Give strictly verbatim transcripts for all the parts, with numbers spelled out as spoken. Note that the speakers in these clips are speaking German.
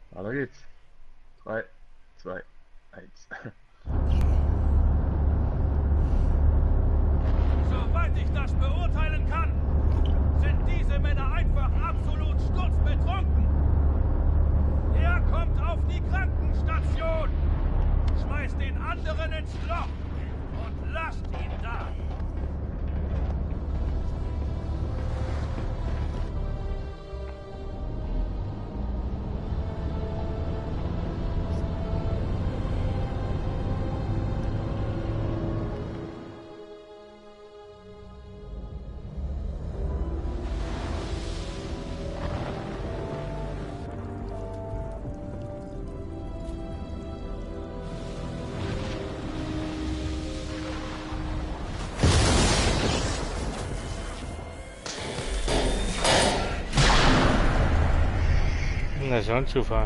Weiter geht's. drei, zwei, eins. Soweit ich das beurteilen kann, sind diese Männer einfach absolut sturzbetrunken. Er kommt auf die Krankenstation, schmeißt den anderen ins Loch und lasst ihn da. Das ist ein Zufall.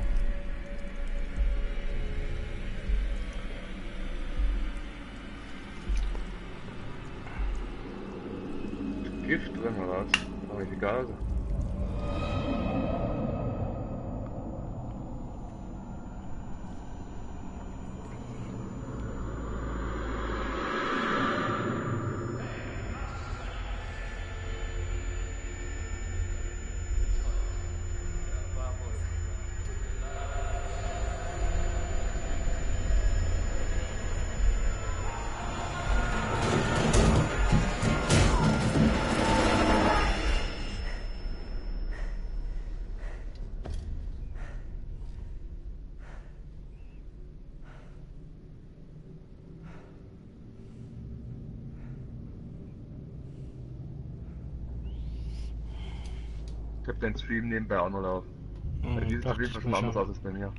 Gift drin oder was? Aber nicht egal. Ich hab den Stream nebenbei auch noch laufen. Hm, Bei dir sieht es auf dachte jeden Fall ich schon mir anders schon. aus als bei mir.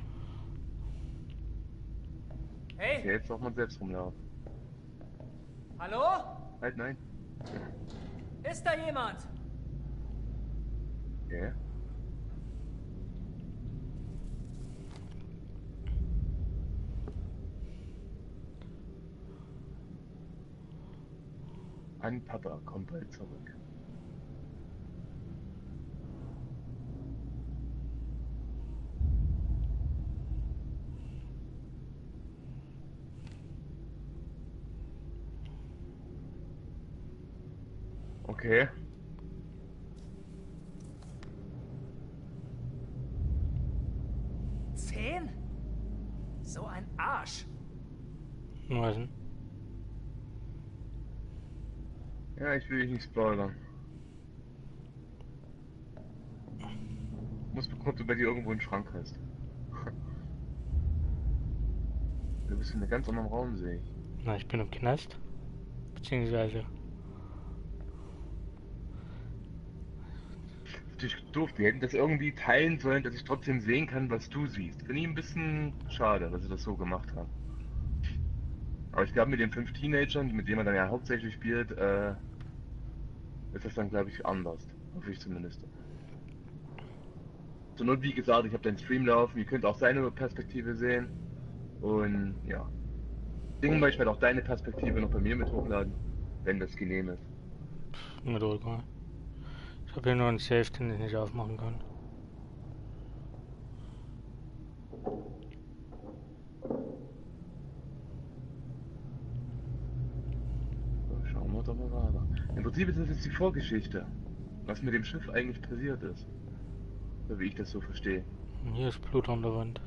Hey, Okay, jetzt darf man selbst rumlaufen. hallo? Halt, nein. Ist da jemand? Okay. Ein Papa kommt bald zurück. Okay. Zehn? So ein Arsch. Was denn? Ja, ich will dich nicht spoilern. Muss gucken, ob du bei dir irgendwo einen Schrank hast. Du bist in einem ganz anderen Raum, sehe ich. Na, ich bin im Knast. Beziehungsweise. Natürlich doof, die hätten das irgendwie teilen sollen, dass ich trotzdem sehen kann, was du siehst. Finde ich ein bisschen schade, dass sie das so gemacht haben. Aber ich glaube, mit den fünf Teenagern, mit denen man dann ja hauptsächlich spielt, äh, ist das dann, glaube ich, anders. Hoffe ich zumindest. Zur Not, wie gesagt, ich habe den Stream laufen, ihr könnt auch seine Perspektive sehen. Und ja. Ding mal, ich werde auch deine Perspektive noch bei mir mit hochladen, wenn das genehm ist. Mit Ruhe. Ich habe hier nur einen Safe, den ich nicht aufmachen kann. So, schauen wir doch mal weiter. Im Prinzip ist das jetzt die Vorgeschichte, was mit dem Schiff eigentlich passiert ist. So wie ich das so verstehe. Hier ist Blut an der Wand.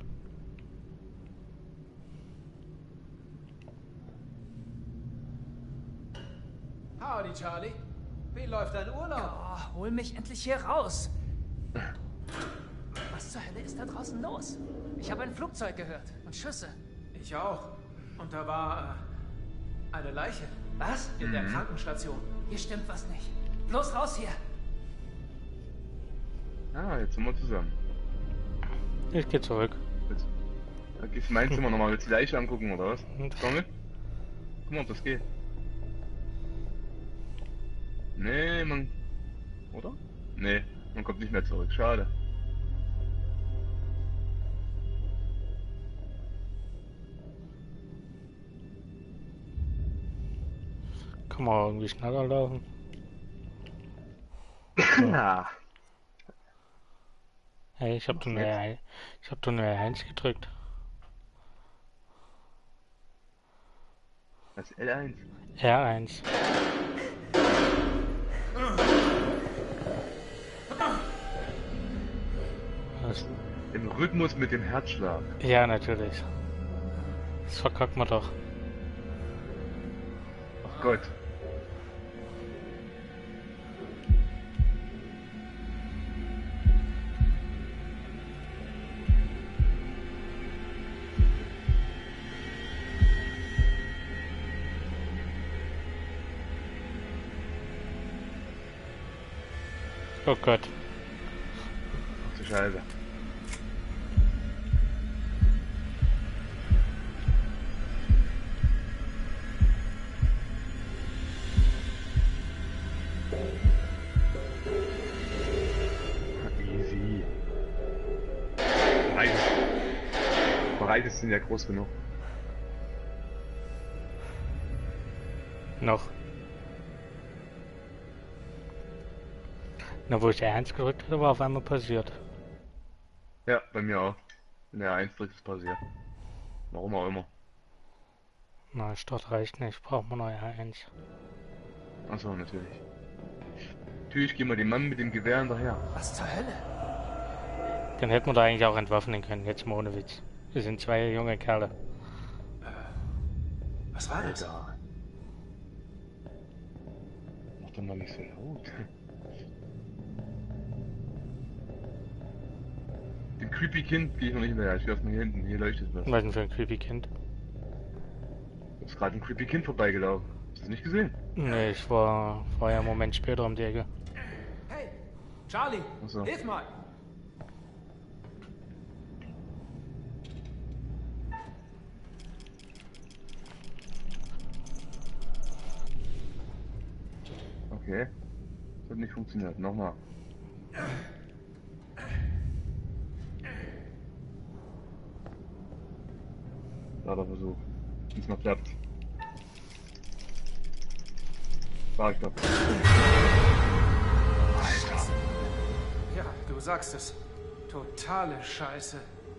Howdy, Charlie. Wie läuft dein Urlaub? Oh, hol mich endlich hier raus. Was zur Hölle ist da draußen los? Ich habe ein Flugzeug gehört und Schüsse. Ich auch. Und da war äh, eine Leiche Was? in der Krankenstation. Hier stimmt was nicht. Los raus hier. Ah, jetzt sind wir zusammen. Ich gehe zurück. Jetzt, dann gehst du mein Zimmer nochmal, willst du die Leiche angucken oder was? Komm mit. Guck mal, ob das geht. Nee, man... Oder? Nee, man kommt nicht mehr zurück. Schade. Kann man irgendwie schneller laufen. Ja. Hey, ich hab Mach's doch nur nix. R eins, ich hab doch nur R eins gedrückt. Das L eins. R eins. Was? Im Rhythmus mit dem Herzschlag. Ja, natürlich. Das verkackt man doch. Ach Gott. Oh Gott. Ach du Scheiße. Easy. Bereites. Bereites sind ja groß genug. Noch. Na, wo ich R eins gedrückt hatte, war auf einmal passiert. Ja, bei mir auch. Wenn der eins drückt, ist passiert. Warum auch immer. Na, Start reicht nicht, braucht man noch R eins. Achso, natürlich. Natürlich gehen wir dem Mann mit dem Gewehr hinterher. Was zur Hölle? Den hätten wir da eigentlich auch entwaffnen können, jetzt mal ohne Witz. Wir sind zwei junge Kerle. Was war das? Alter. Mach doch mal nicht so laut. Dem Creepy Kind gehe ich noch nicht hinterher. Ich werf mal hier hinten. Hier leuchtet was. Was denn für ein creepy Kind? Da ist gerade ein Creepy Kind vorbeigelaufen. Hast du das nicht gesehen? Nee, ich war, war ja einen Moment später um die Ecke. Hey, Charlie, Ach so. hilf mal! Okay. Das hat nicht funktioniert. Nochmal. Leider Versuch. Diesmal klappt. War ich doch. Alter. Ja, du sagst es. Totale Scheiße.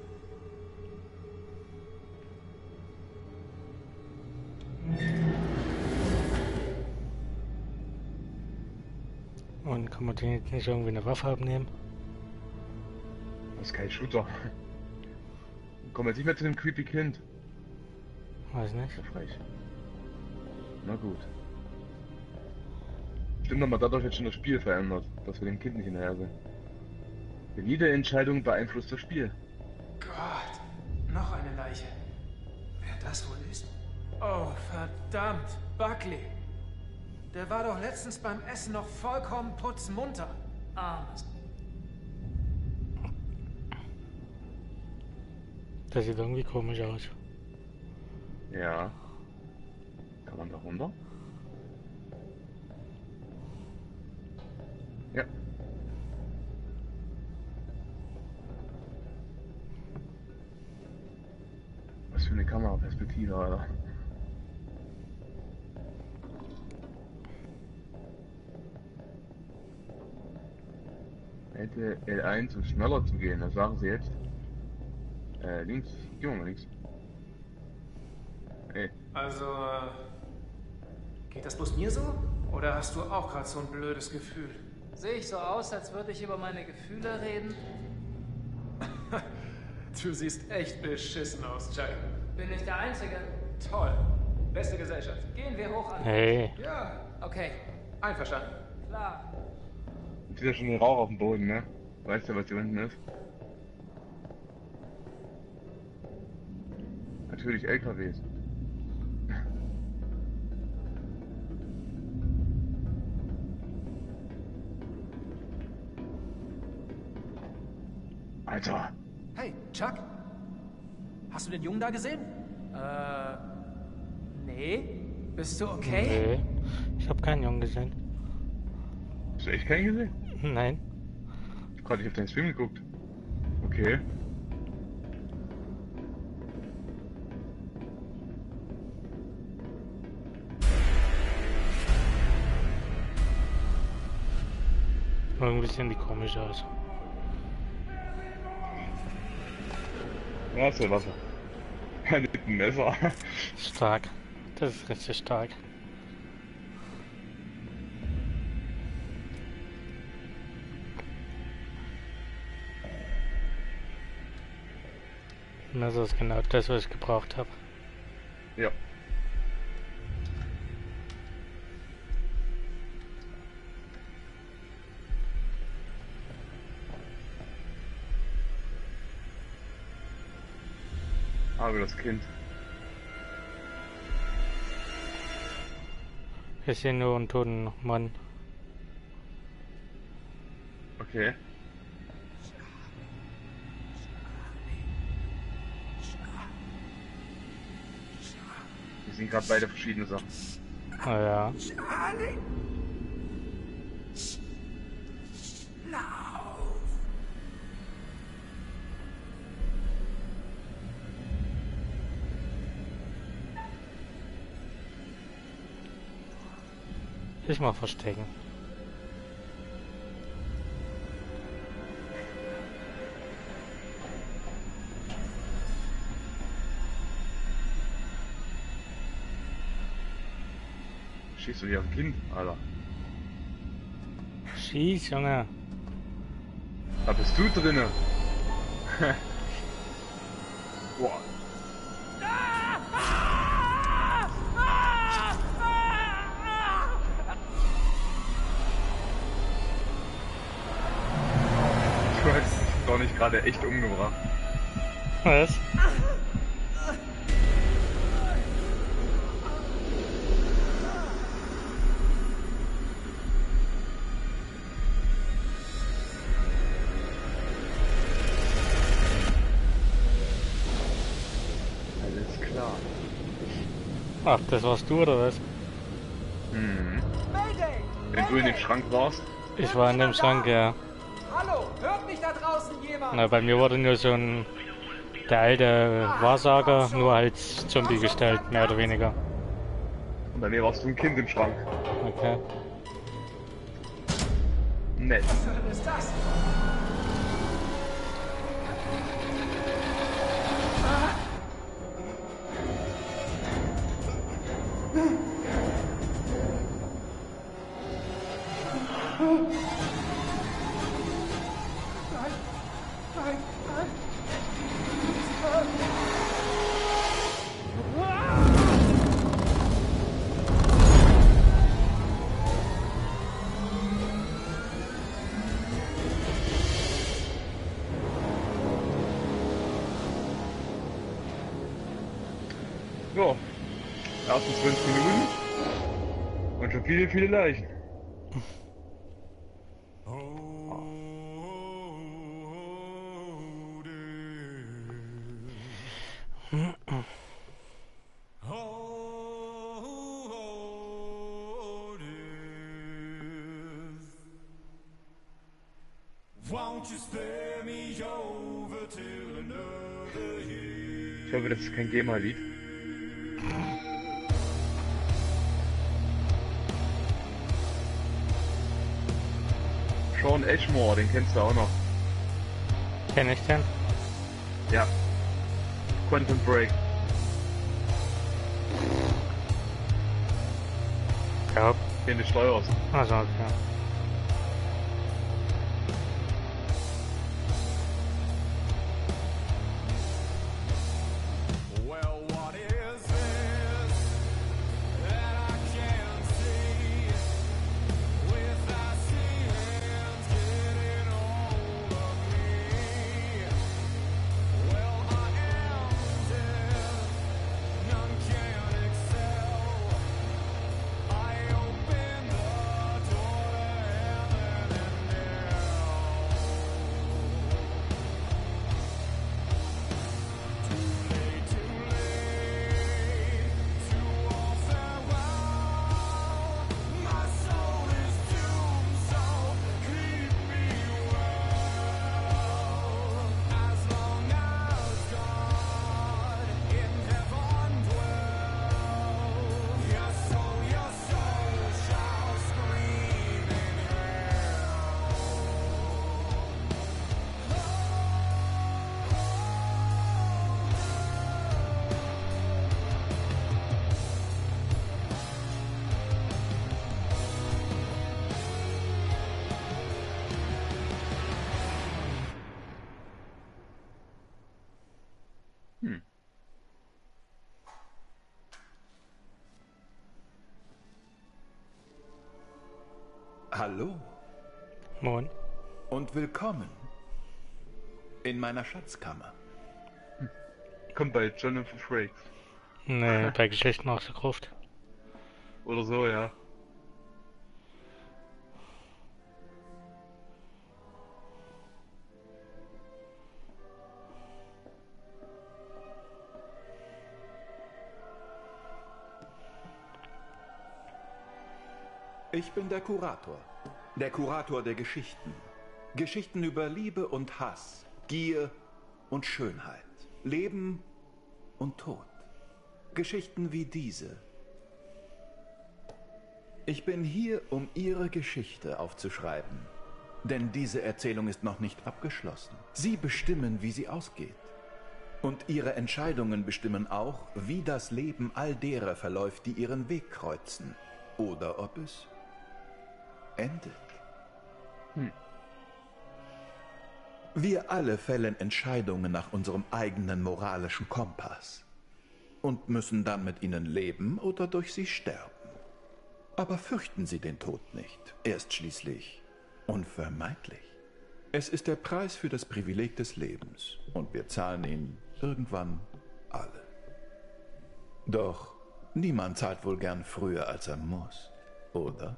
Und kann man den jetzt nicht irgendwie eine Waffe abnehmen? Das ist kein Shooter. Komm jetzt nicht mehr zu dem Creepy Kind. Weiß nicht. Ja, frech. Na gut. Stimmt, aber dadurch wird schon das Spiel verändert, dass wir dem Kind nicht hinterher sind. Denn jede Entscheidung beeinflusst das Spiel. Gott, noch eine Leiche. Wer das wohl ist? Oh, verdammt. Buckley. Der war doch letztens beim Essen noch vollkommen putzmunter. Armes. Das sieht irgendwie komisch aus. Ja. Kann man da runter? Ja. Was für eine Kameraperspektive, Alter. Hätte L eins, um schneller zu gehen, das sagen sie jetzt. Äh, links. Geh mal links. Ey. Also, äh, geht das bloß mir so? Oder hast du auch gerade so ein blödes Gefühl? Sehe ich so aus, als würde ich über meine Gefühle reden? Du siehst echt beschissen aus, Chuck. Bin ich der Einzige? Toll. Beste Gesellschaft. Gehen wir hoch an. Hey, Ja, Okay, einverstanden. klar. Jetzt ist ja schon ein Rauch auf dem Boden, ne? Weißt du, was hier unten ist? Natürlich L K Ws. Alter! Hey, Chuck. Hast du den Jungen da gesehen? Äh, nee. Bist du okay? nee. Ich habe keinen Jungen gesehen. Hast du echt keinen gesehen? Nein. Ich hab gerade nicht auf deinen Stream geguckt. Okay. Irgendwie sehen die komisch aus. Ja, ist eine Waffe. Mit einem Messer. Stark. Das ist richtig stark. Messer ist genau das, was ich gebraucht habe. Ja. Aber das Kind. Wir sehen nur einen toten Mann. Okay. Wir sind gerade beide verschiedene Sachen. Ah ja. Ich mal verstecken. Schießt du hier auf ein Kind, Alter? Schieß, Junge. Da bist du drinne. Boah. Du hast dich doch nicht gerade echt umgebracht. Was? Alles klar. Ach, das warst du oder was? Mhm. Wenn du in dem Schrank warst, Ich war in dem Schrank, ja. Hallo, hört mich da draußen jemand? Na, bei mir wurde nur so ein der alte Wahrsager nur als Zombie gestellt, mehr oder weniger. und bei mir warst du ein Kind im Schrank. Okay. Nett. Was zur Hölle ist das? Nein, nein, nein. So. Ersten fünf Minuten. Und schon viele, viele Leichen. Ich hoffe, das ist kein GEMA-Lied. Sean Ashmore, den kennst du auch noch. Kenn ich den? Ja. Quantum Break. Ja. Den du steuerst. Also, okay. Hm. Hallo Moin. und willkommen in meiner Schatzkammer. Kommt bei Jonathan Frakes. Nee, bei Geschichten aus der Gruft. Oder so, ja. Ich bin der Kurator. Der Kurator der Geschichten. Geschichten über Liebe und Hass, Gier und Schönheit, Leben und Tod. Geschichten wie diese. Ich bin hier, um Ihre Geschichte aufzuschreiben. Denn diese Erzählung ist noch nicht abgeschlossen. Sie bestimmen, wie sie ausgeht. Und Ihre Entscheidungen bestimmen auch, wie das Leben all derer verläuft, die Ihren Weg kreuzen. Oder ob es endet. Hm. Wir alle fällen Entscheidungen nach unserem eigenen moralischen Kompass und müssen dann mit ihnen leben oder durch sie sterben. Aber fürchten Sie den Tod nicht. Er ist schließlich unvermeidlich. Es ist der Preis für das Privileg des Lebens und wir zahlen ihn irgendwann alle. Doch niemand zahlt wohl gern früher, als er muss, oder?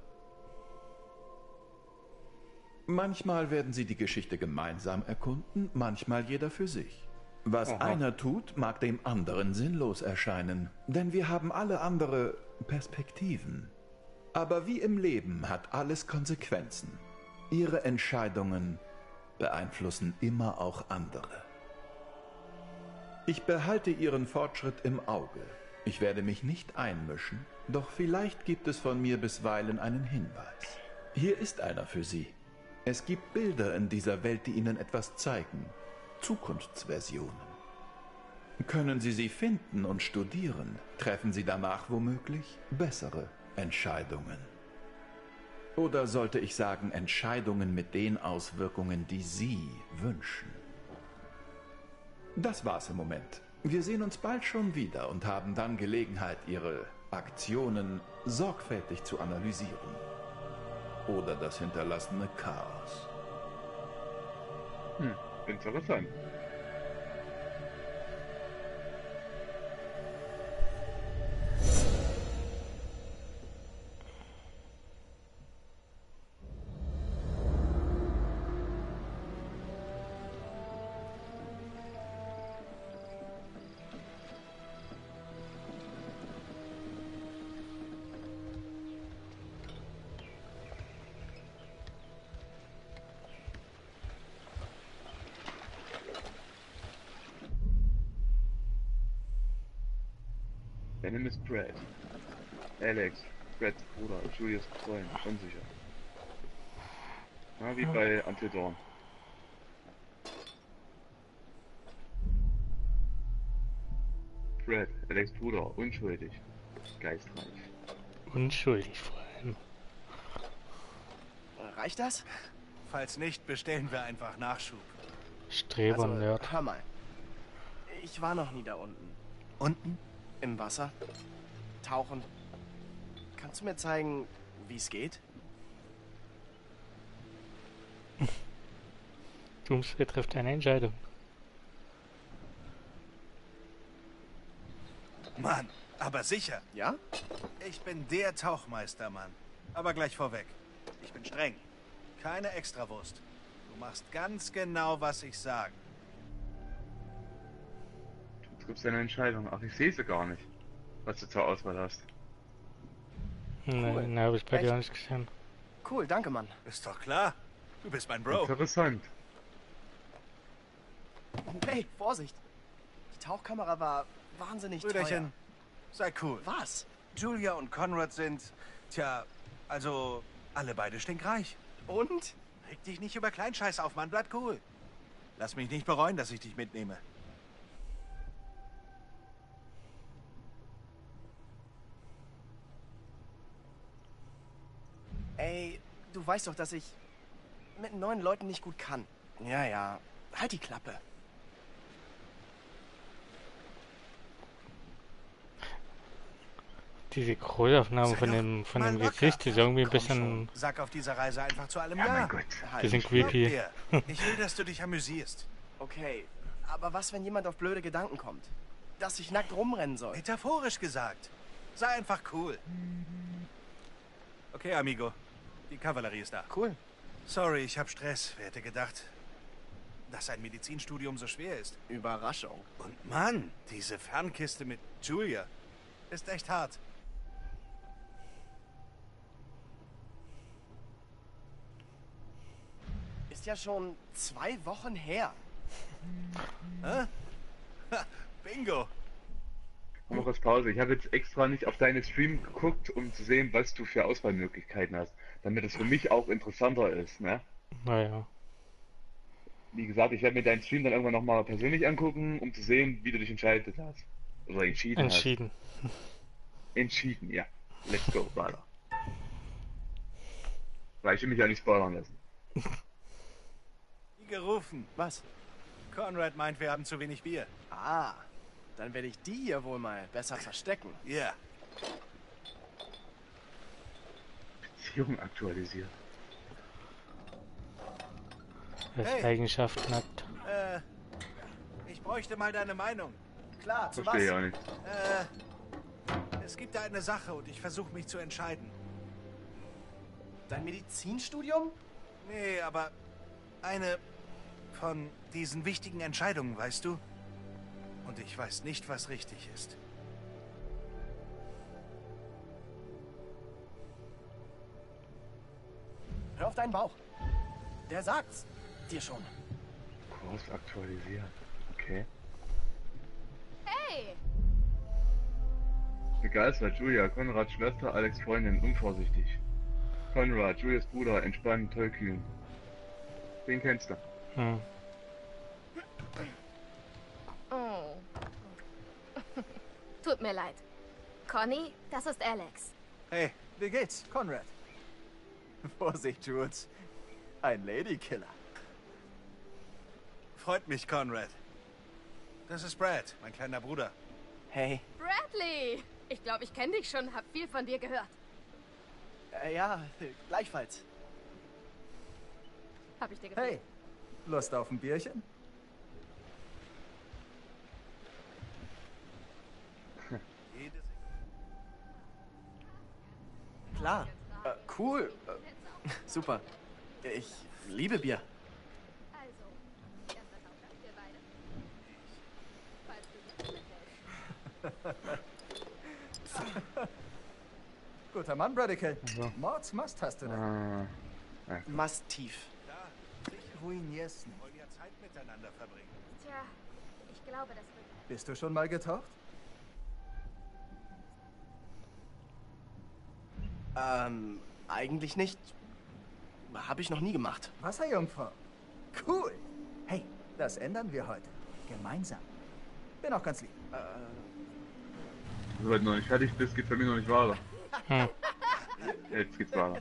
Manchmal werden Sie die Geschichte gemeinsam erkunden, manchmal jeder für sich. Was Aha. einer tut, mag dem anderen sinnlos erscheinen, denn wir haben alle andere Perspektiven. Aber wie im Leben hat alles Konsequenzen. Ihre Entscheidungen beeinflussen immer auch andere. Ich behalte Ihren Fortschritt im Auge. Ich werde mich nicht einmischen, doch vielleicht gibt es von mir bisweilen einen Hinweis. Hier ist einer für Sie. Es gibt Bilder in dieser Welt, die Ihnen etwas zeigen. Zukunftsversionen. Können Sie sie finden und studieren, treffen Sie danach womöglich bessere Entscheidungen. Oder sollte ich sagen, Entscheidungen mit den Auswirkungen, die Sie wünschen. Das war's im Moment. Wir sehen uns bald schon wieder und haben dann Gelegenheit, Ihre Aktionen sorgfältig zu analysieren. Oder das hinterlassene Chaos. Hm. Interessant. Der Name ist Brad. Alex, Brads Bruder, Julius Freund, unsicher. Na, wie bei Until Dawn. Brad, Alex Bruder, unschuldig, geistreich. Unschuldig vor allem. Reicht das? Falls nicht, bestellen wir einfach Nachschub. Streber, Also, Nerd. hör mal. Ich war noch nie da unten. Unten? Im Wasser. Tauchen. Kannst du mir zeigen, wie es geht? Doomsday trifft eine Entscheidung. Mann, aber sicher. Ja? Ich bin der Tauchmeister, Mann. Aber gleich vorweg. Ich bin streng. Keine Extrawurst. Du machst ganz genau, was ich sage. Du triffst eine Entscheidung. Ach, ich sehe sie gar nicht, was du zur Auswahl hast. Nee, Cool. ne, habe ich bei dir Echt? auch nicht gesehen. Cool, danke, Mann. Ist doch klar. Du bist mein Bro. Interessant. Hey, Vorsicht. Die Tauchkamera war wahnsinnig Brüderchen, sei cool. teuer. Was? Julia und Conrad sind, tja, also alle beide stinkreich. Und? Reg dich nicht über Kleinscheiß auf, Mann. Bleib cool. Lass mich nicht bereuen, dass ich dich mitnehme. Ey, du weißt doch, dass ich mit neuen Leuten nicht gut kann. Ja, ja. Halt die Klappe. Diese Großaufnahme von dem, von dem Gesicht ist irgendwie ein bisschen, Sag auf dieser Reise einfach zu allem Ja, ja. mein Gott. bisschen Glaub creepy. dir. Ich will, dass du dich amüsierst. Okay, aber was, wenn jemand auf blöde Gedanken kommt? Dass ich nackt rumrennen soll? Metaphorisch gesagt. Sei einfach cool. Okay, Amigo. Die Kavallerie ist da. Cool. Sorry, ich hab Stress. Wer hätte gedacht, dass ein Medizinstudium so schwer ist? Überraschung. Und Mann, diese Fernkiste mit Julia ist echt hart. Ist ja schon zwei Wochen her. Hä? Ha, Bingo. Noch kurz Pause. Ich habe jetzt extra nicht auf deine Stream geguckt, um zu sehen, was du für Auswahlmöglichkeiten hast. Damit es für mich auch interessanter ist, ne? Naja. Wie gesagt, ich werde mir deinen Stream dann irgendwann nochmal persönlich angucken, um zu sehen, wie du dich entscheidet hast. Oder entschieden Entschieden. hast. Entschieden, ja. Let's go, weiter. Weil ich will mich ja nicht spoilern lassen. Wie gerufen. Was? Conrad meint, wir haben zu wenig Bier. Ah, dann werde ich die hier wohl mal besser verstecken. Ja. Yeah. Beziehung aktualisiert. Was Hey. Eigenschaften hat. Äh, ich bräuchte mal deine Meinung. Klar, zu Verstehe ich was? auch nicht. Äh, es gibt da eine Sache und ich versuche mich zu entscheiden. Dein Medizinstudium? Nee, aber eine von diesen wichtigen Entscheidungen, weißt du? Und ich weiß nicht, was richtig ist. Hör auf deinen Bauch. Der sagt's dir schon. Kurs aktualisiert. Okay. Hey! Begeistert, Julia, Konrads Schwester, Alex Freundin, unvorsichtig. Konrad, Julias Bruder, entspannt, tollkühn. Den kennst du. Hm. Oh. Tut mir leid. Conny, das ist Alex. Hey, wie geht's, Conrad? Vorsicht, Jules. Ein Ladykiller. Freut mich, Conrad. Das ist Brad, mein kleiner Bruder. Hey. Bradley! Ich glaube, ich kenne dich schon, hab viel von dir gehört. Äh, ja, gleichfalls. Hab ich dir gefallen? Hey, Lust auf ein Bierchen? Klar. Äh, cool. Äh, super. Ich liebe Bier. Also, erster Tausch wir beide. Falls du dich nicht hältst. Guter Mann, Bradical. Mords Must hast du da. Ah, Mastief. Ruinierst Wir nicht. wollen ja Zeit miteinander verbringen. Tja, ich glaube, das wird... Bist du schon mal getaucht? Ähm, eigentlich nicht. Habe ich noch nie gemacht. Wasserjungfrau. Cool. Hey, das ändern wir heute. Gemeinsam. Bin auch ganz lieb. Äh, wenn du noch nicht fertig bist, geht's bei mir noch nicht weiter. Hm. Jetzt geht's weiter.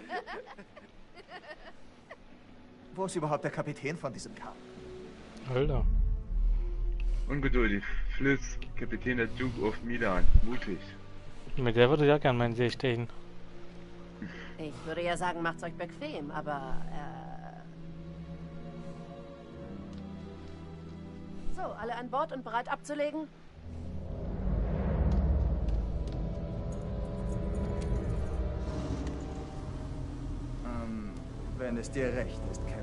Wo ist überhaupt der Kapitän von diesem Kahn? Alter. Ungeduldig. Fliss, Kapitän der Duke of Milan. Mutig. Mit der würde ich ja gerne meinen See stehen. Ich würde ja sagen, macht's euch bequem, aber, äh... So, alle an Bord und bereit abzulegen? Ähm, wenn es dir recht ist, Captain.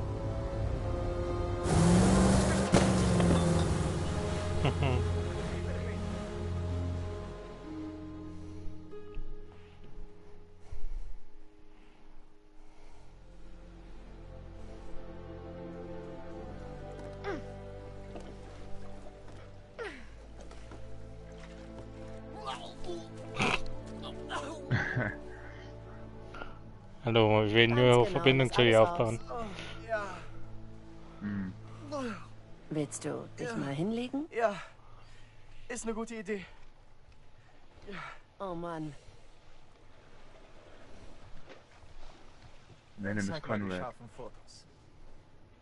Hallo, wir werden nur Ganz genau, Verbindung das zu ihr alles aufbauen. oh, ja. Hm. Willst du dich Ja. mal hinlegen? Ja. Ist eine gute Idee. Oh Mann. Nenne mich Zeig mal die Conrad. scharfen Fotos.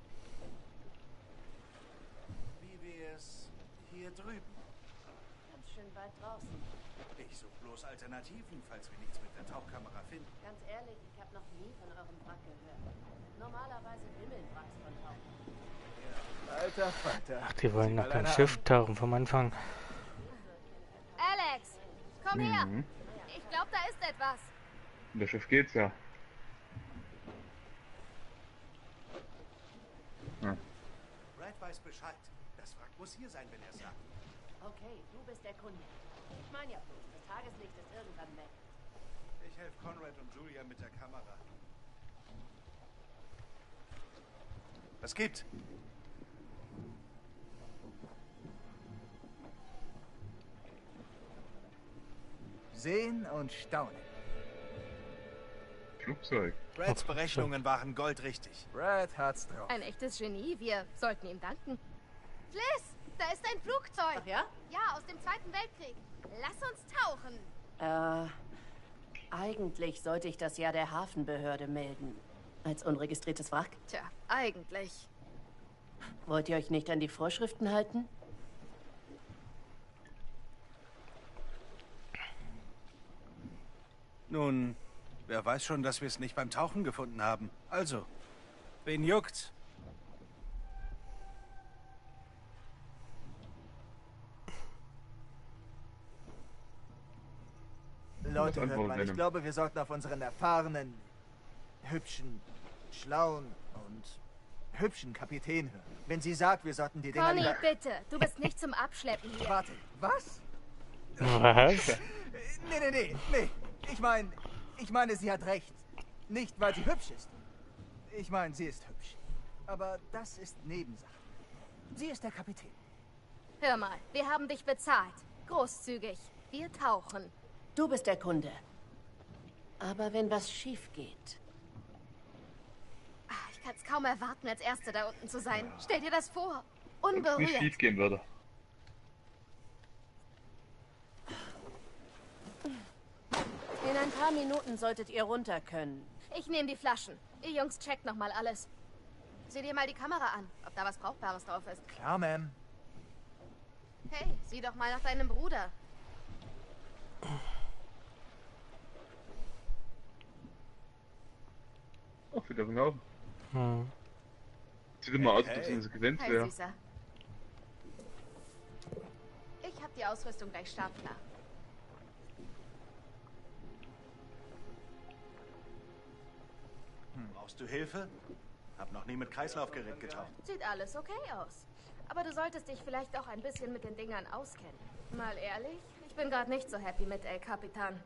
Wie wär's hier drüben? schön weit draußen. Ich suche bloß Alternativen, falls wir nichts mit der Tauchkamera finden. Ganz ehrlich, ich habe noch nie von eurem Wrack gehört. Normalerweise wimmeln Wracks von Tauchern. Alter Vater. Ach, die wollen nach dem Schiff tauchen vom Anfang. Alex, komm her. Mhm. Ich glaube, da ist etwas. Um das Schiff geht's ja. Ja. Brad weiß Bescheid. Das Wrack muss hier sein, wenn er es sagt. Okay, du bist der Kunde. Ich meine ja bloß, das Tageslicht ist irgendwann weg. Ich helfe Conrad und Julia mit der Kamera. Was gibt? Sehen und staunen. Flugzeug. Brads Berechnungen waren goldrichtig. Brad hat's drauf. Ein echtes Genie. Wir sollten ihm danken. Fliss, da ist ein Flugzeug. Ach ja? Ja, aus dem Zweiten Weltkrieg. Lass uns tauchen. Äh, eigentlich sollte ich das ja der Hafenbehörde melden. Als unregistriertes Wrack. Tja, eigentlich. Wollt ihr euch nicht an die Vorschriften halten? Nun, wer weiß schon, dass wir es nicht beim Tauchen gefunden haben. Also, wen juckt's? Leute, hört Antworten, mal, ich Venom. glaube, wir sollten auf unseren erfahrenen, hübschen, schlauen und hübschen Kapitän hören. Wenn sie sagt, wir sollten die Dinger Conny, lieber... bitte. Du bist nicht zum Abschleppen hier. Warte, was? Was? Nee, nee, nee, nee. Ich meine, ich meine, sie hat recht. Nicht, weil sie hübsch ist. Ich meine, sie ist hübsch. Aber das ist Nebensache. Sie ist der Kapitän. Hör mal, wir haben dich bezahlt. Großzügig. Wir tauchen. Du bist der Kunde. Aber wenn was schief geht... Ah, ich kann es kaum erwarten, als Erste da unten zu sein. Stell dir das vor. Wenn es nicht Unberührt. schief gehen würde. In ein paar Minuten solltet ihr runter können. Ich nehme die Flaschen. Ihr Jungs checkt noch mal alles. Sieh dir mal die Kamera an, ob da was Brauchbares drauf ist. Klar, Ma'am. Hey, sieh doch mal nach deinem Bruder. Ach, wir dürfen auch. Hm. Sieht immer aus, als Hey. ob es eine Sequenz Hi, wäre. Süßer. Ich hab die Ausrüstung gleich startklar. Hm, brauchst du Hilfe? Hab noch nie mit Kreislaufgerät getaucht. Sieht alles okay aus. Aber du solltest dich vielleicht auch ein bisschen mit den Dingern auskennen. Mal ehrlich, ich bin gerade nicht so happy mit El Capitan.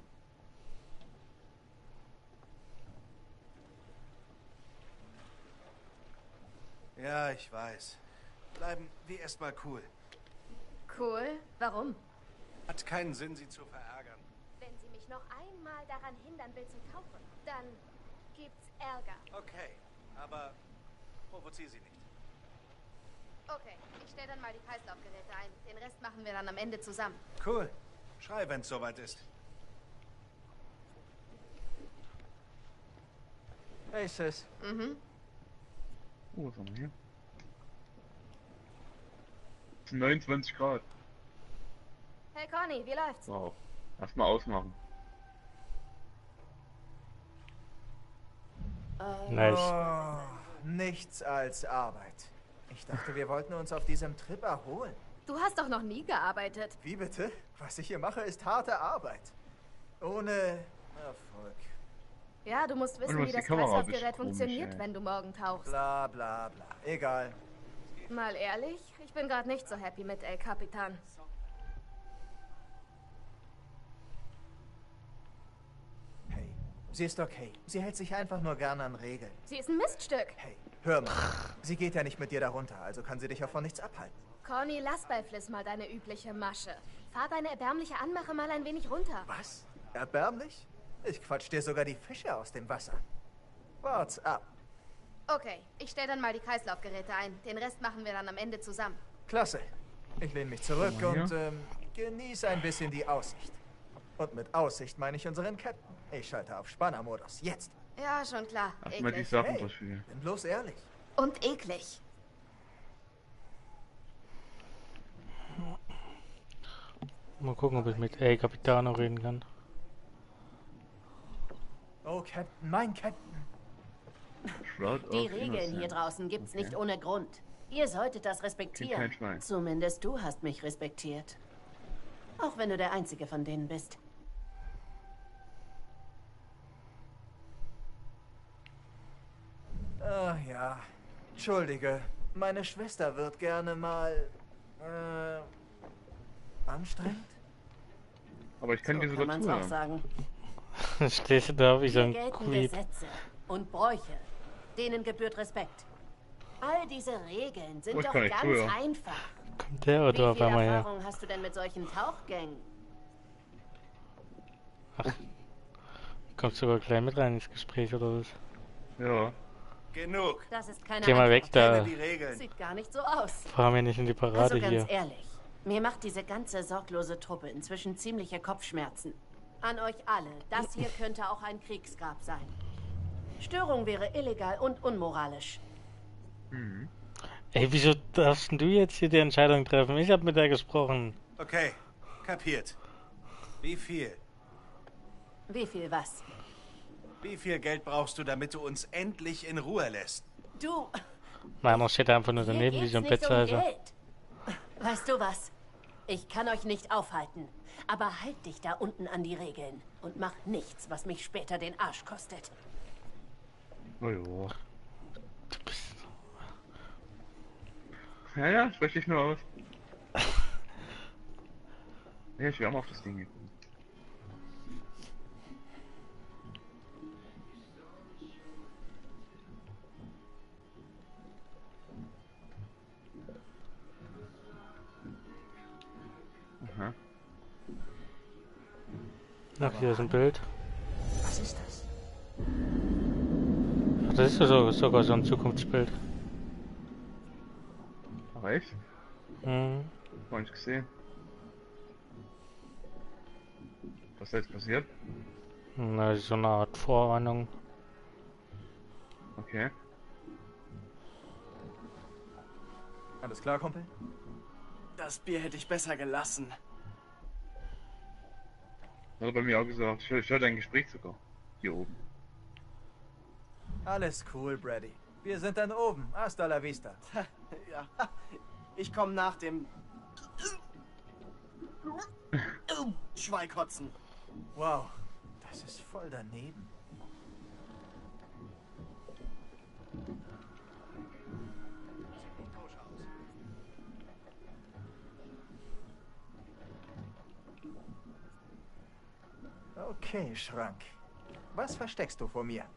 Ja, ich weiß. Bleiben wir erstmal cool. Cool? Warum? Hat keinen Sinn, sie zu verärgern. Wenn sie mich noch einmal daran hindern will zu tauchen, dann gibt's Ärger. Okay, aber provozier sie nicht. Okay, ich stelle dann mal die Kreislaufgeräte ein. Den Rest machen wir dann am Ende zusammen. Cool. Schrei, wenn's soweit ist. Hey, Sis. Mhm. Oh, was haben wir hier? Es sind neunundzwanzig Grad. Hey Conny, wie läuft's? Wow. Erstmal ausmachen. Nice. Oh, nichts als Arbeit. Ich dachte, wir wollten uns auf diesem Trip erholen. Du hast doch noch nie gearbeitet. Wie bitte? Was ich hier mache, ist harte Arbeit. Ohne Erfolg. Ja, du musst wissen, Und was wie die das Kamera Kreislaufgerät ist komisch, funktioniert, ey. wenn du morgen tauchst. Bla bla bla. Egal. Mal ehrlich, ich bin gerade nicht so happy mit El Capitan. Hey, sie ist okay. Sie hält sich einfach nur gerne an Regeln. Sie ist ein Miststück. Hey, hör mal. Sie geht ja nicht mit dir darunter, also kann sie dich auch von nichts abhalten. Conny, lass bei Fliss mal deine übliche Masche. Fahr deine erbärmliche Anmache mal ein wenig runter. Was? Erbärmlich? Ich quatsch dir sogar die Fische aus dem Wasser. Wart's ab. Okay, ich stelle dann mal die Kreislaufgeräte ein. Den Rest machen wir dann am Ende zusammen. Klasse. Ich lehne mich zurück Guck mal und hier. ähm, genieße ein bisschen die Aussicht. Und mit Aussicht meine ich unseren Captain. Ich schalte auf Spannermodus. Jetzt. Ja, schon klar. Erstmal die Eklig. Sachen Hey, durchspielen. bin bloß ehrlich. Und eklig. Mal gucken, ob ich mit El Capitano reden kann. Oh, Captain, mein Captain. Die Regeln hier draußen gibt's Okay. nicht ohne Grund. Ihr solltet das respektieren. Kein Schwein. Zumindest du hast mich respektiert. Auch wenn du der Einzige von denen bist. Ah ja. Entschuldige. Meine Schwester wird gerne mal... Äh... anstrengend? Aber ich kann dir So sogar kann man's auch zuhören. sagen. Stehst du da wie so Hier ein gelten Creep. Gesetze und Bräuche. Denen gebührt Respekt. All diese Regeln sind Oh, ich doch kann nicht ganz zuhören. einfach. Kommt der Wie oder auf viel einmal her? Erfahrung hast du denn mit solchen Tauchgängen? Kommt sogar gleich mit rein ins Gespräch oder was? Ja. Genug. Das ist keine Geh mal weg Antwort. da. Kenne die Regeln. Sieht gar nicht so aus. Fahr mir nicht in die Parade Also hier. ganz ehrlich, mir macht diese ganze sorglose Truppe inzwischen ziemliche Kopfschmerzen. An euch alle, das hier könnte auch ein Kriegsgrab sein. Störung wäre illegal und unmoralisch. Mhm. Ey, wieso darfst du jetzt hier die Entscheidung treffen? Ich habe mit der gesprochen. Okay, kapiert. Wie viel? Wie viel was? Wie viel Geld brauchst du, damit du uns endlich in Ruhe lässt? Du, Meiner steht einfach nur hier daneben wie geht's so ein nicht um Bettscheißer. Geld. Weißt du was? Ich kann euch nicht aufhalten. Aber halt dich da unten an die Regeln und mach nichts, was mich später den Arsch kostet. Oh ja. Ja, ja, sprech dich nur aus. Ja, ich will auch mal auf das Ding gekommen. Aha. Ach, hier ist ein Bild. Was ist das? Ach, das ist ja so, sogar so ein Zukunftsbild. Ach echt? Mhm. Hab ich gesehen. Was ist jetzt passiert? Na, so eine Art Vorahnung. Okay. Alles klar, Kumpel? Das Bier hätte ich besser gelassen. Hat er bei mir auch gesagt. Ich höre ich hör dein Gespräch sogar. Hier oben. Alles cool, Brady. Wir sind dann oben. Hasta la vista. Ja, ich komme nach dem Schweikotzen. Wow, das ist voll daneben. Okay, Schrank. Was versteckst du vor mir?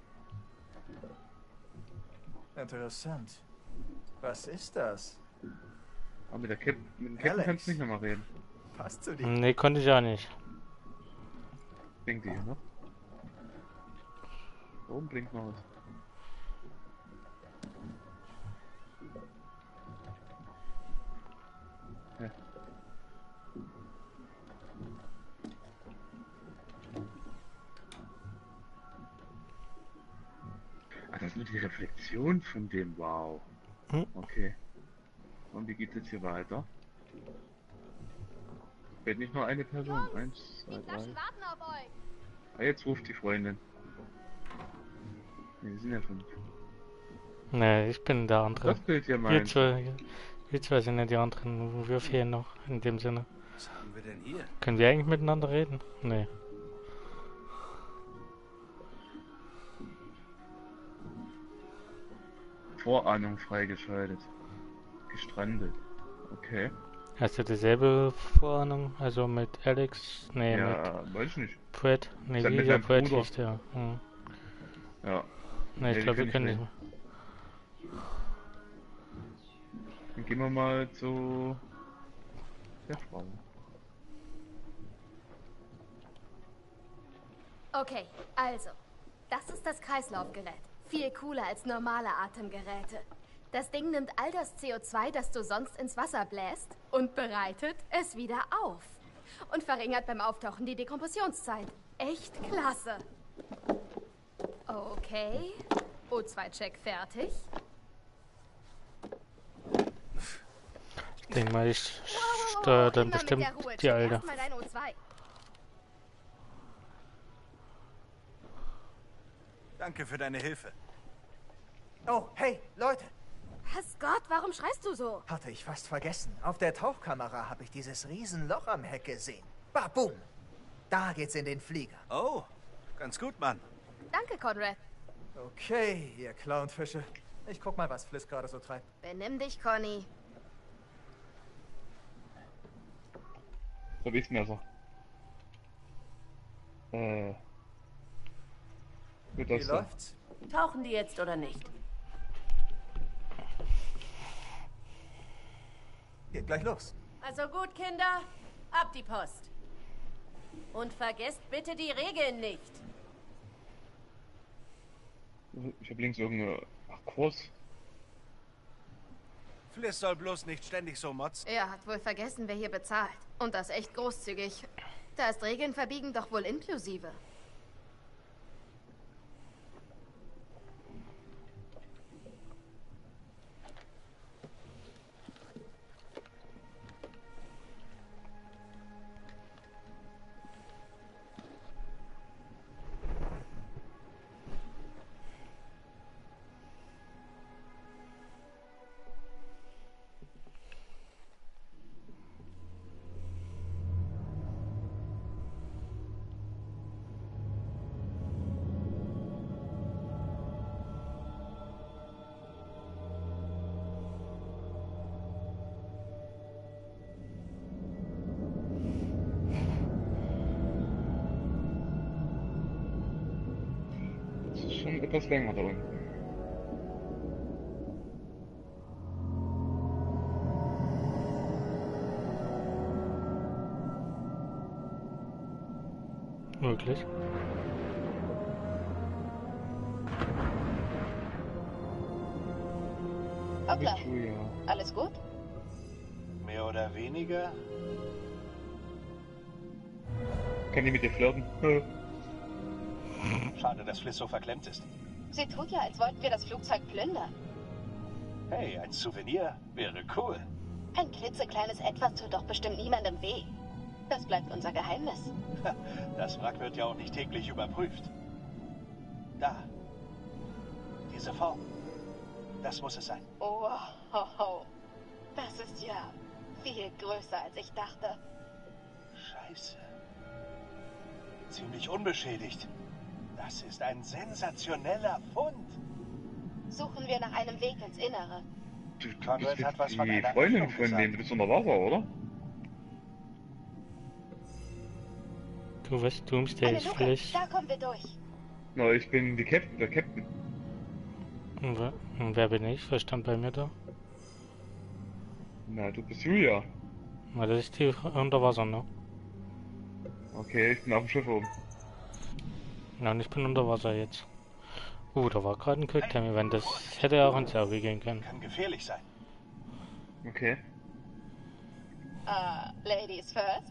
Interessant. Was ist das? Aber mit der Cap mit dem Captain Alex. kannst du nicht nochmal reden. Passt zu dir. Nee, konnte ich auch nicht. Blinkt die hier, ne? Da oben blinkt noch was. Ja. Ah, das ist nur die Reflexion von dem. Wow. Hm. Okay. Und wie geht's jetzt hier weiter? Fehlt nicht nur eine Person. Eins, zwei, drei. warten auf euch. Ah, jetzt ruft die Freundin. Ne, wir sind ja fünf. Nee, ich bin der andere. Das Bild hier Wir meint. zwei, wir zwei sind ja die anderen. Wir fehlen noch in dem Sinne. Was haben wir denn hier? Können wir eigentlich miteinander reden? Nee. Vorahnung freigeschaltet. Gestrandet. Okay. Hast du dieselbe Vorahnung? Also mit Alex? Nee, Ja, mit weiß ich nicht. Fred? Nee, Dann wie mit der deinem Fred Bruder. hieß der. Hm. Ja. Nee, ich die glaube, wir kenn können nicht nicht mehr. mehr. Dann gehen wir mal zu der Frau. Okay, also, das ist das Kreislaufgerät. Viel cooler als normale Atemgeräte. Das Ding nimmt all das C O zwei, das du sonst ins Wasser bläst, und bereitet es wieder auf. Und verringert beim Auftauchen die Dekompressionszeit. Echt klasse. Okay, O zwei Check fertig. Ich denke mal, ich steuert dann bestimmt die Alte. Erstmal dein O zwei. Danke für deine Hilfe. Oh, hey, Leute. Was Gott, warum schreist du so? Hatte ich fast vergessen. Auf der Tauchkamera habe ich dieses Riesenloch am Heck gesehen. Babum. Da geht's in den Flieger. Oh, ganz gut, Mann. Danke, Conrad. Okay, ihr Clownfische. Ich guck mal, was Fliss gerade so treibt. Benimm dich, Conny. So, wie ist Messer? Äh. Wird Wie das so? läuft's? Tauchen die jetzt oder nicht? Geht gleich los. Also gut, Kinder, ab die Post. Und vergesst bitte die Regeln nicht. Ich habe links irgendeine... Ach, Kurs. Fliss soll bloß nicht ständig so motzen. Er hat wohl vergessen, wer hier bezahlt. Und das echt großzügig. Da ist Regeln verbiegen doch wohl inklusive. Das ist schon etwas länger da unten. Möglich. Hoppla. Alles gut? Mehr oder weniger? Kann die mit dir flirten? Schade, dass Fliss so verklemmt ist. Sie tut ja, als wollten wir das Flugzeug plündern. Hey, ein Souvenir wäre cool. Ein klitzekleines Etwas tut doch bestimmt niemandem weh. Das bleibt unser Geheimnis. Das Wrack wird ja auch nicht täglich überprüft. Da. Diese Form. Das muss es sein. Oh, ho, ho. Das ist ja viel größer, als ich dachte. Scheiße. Ziemlich unbeschädigt. Das ist ein sensationeller Fund. Suchen wir nach einem Weg ins Innere. Du, du Conrad bist hat was jetzt von die einer Freundin Öffnung von gesagt. dem, du bist unter Wasser, oder? Du was tust, der Eine ist Luke, vielleicht. da kommen wir durch. Na, ich bin die Captain, der Captain. Und wer, und wer bin ich? Was stand bei mir da? Na, du bist Julia. Na, das ist die unter Wasser, ne? Okay, ich bin auf dem Schiff oben. Ja, und ich bin unter Wasser jetzt. Uh, da war gerade ein Quicktime-Event. Das hätte ja auch ins Auge gehen können. Kann gefährlich sein. Okay. Uh, Ladies first.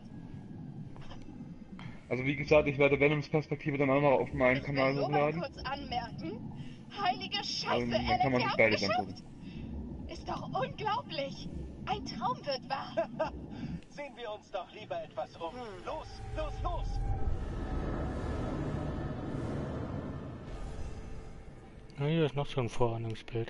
Also wie gesagt, ich werde Venoms Perspektive dann auch noch auf meinen Ich Kanal will nur mal hochladen. kurz anmerken. Heilige Scheiße, Also, dann Alex, kann man ihr sich habt beides geschafft. angucken. Ist doch unglaublich. Ein Traum wird wahr. Sehen wir uns doch lieber etwas um. Hm. Los, los, los! Na, hier ist noch so ein Vorahnungsbild.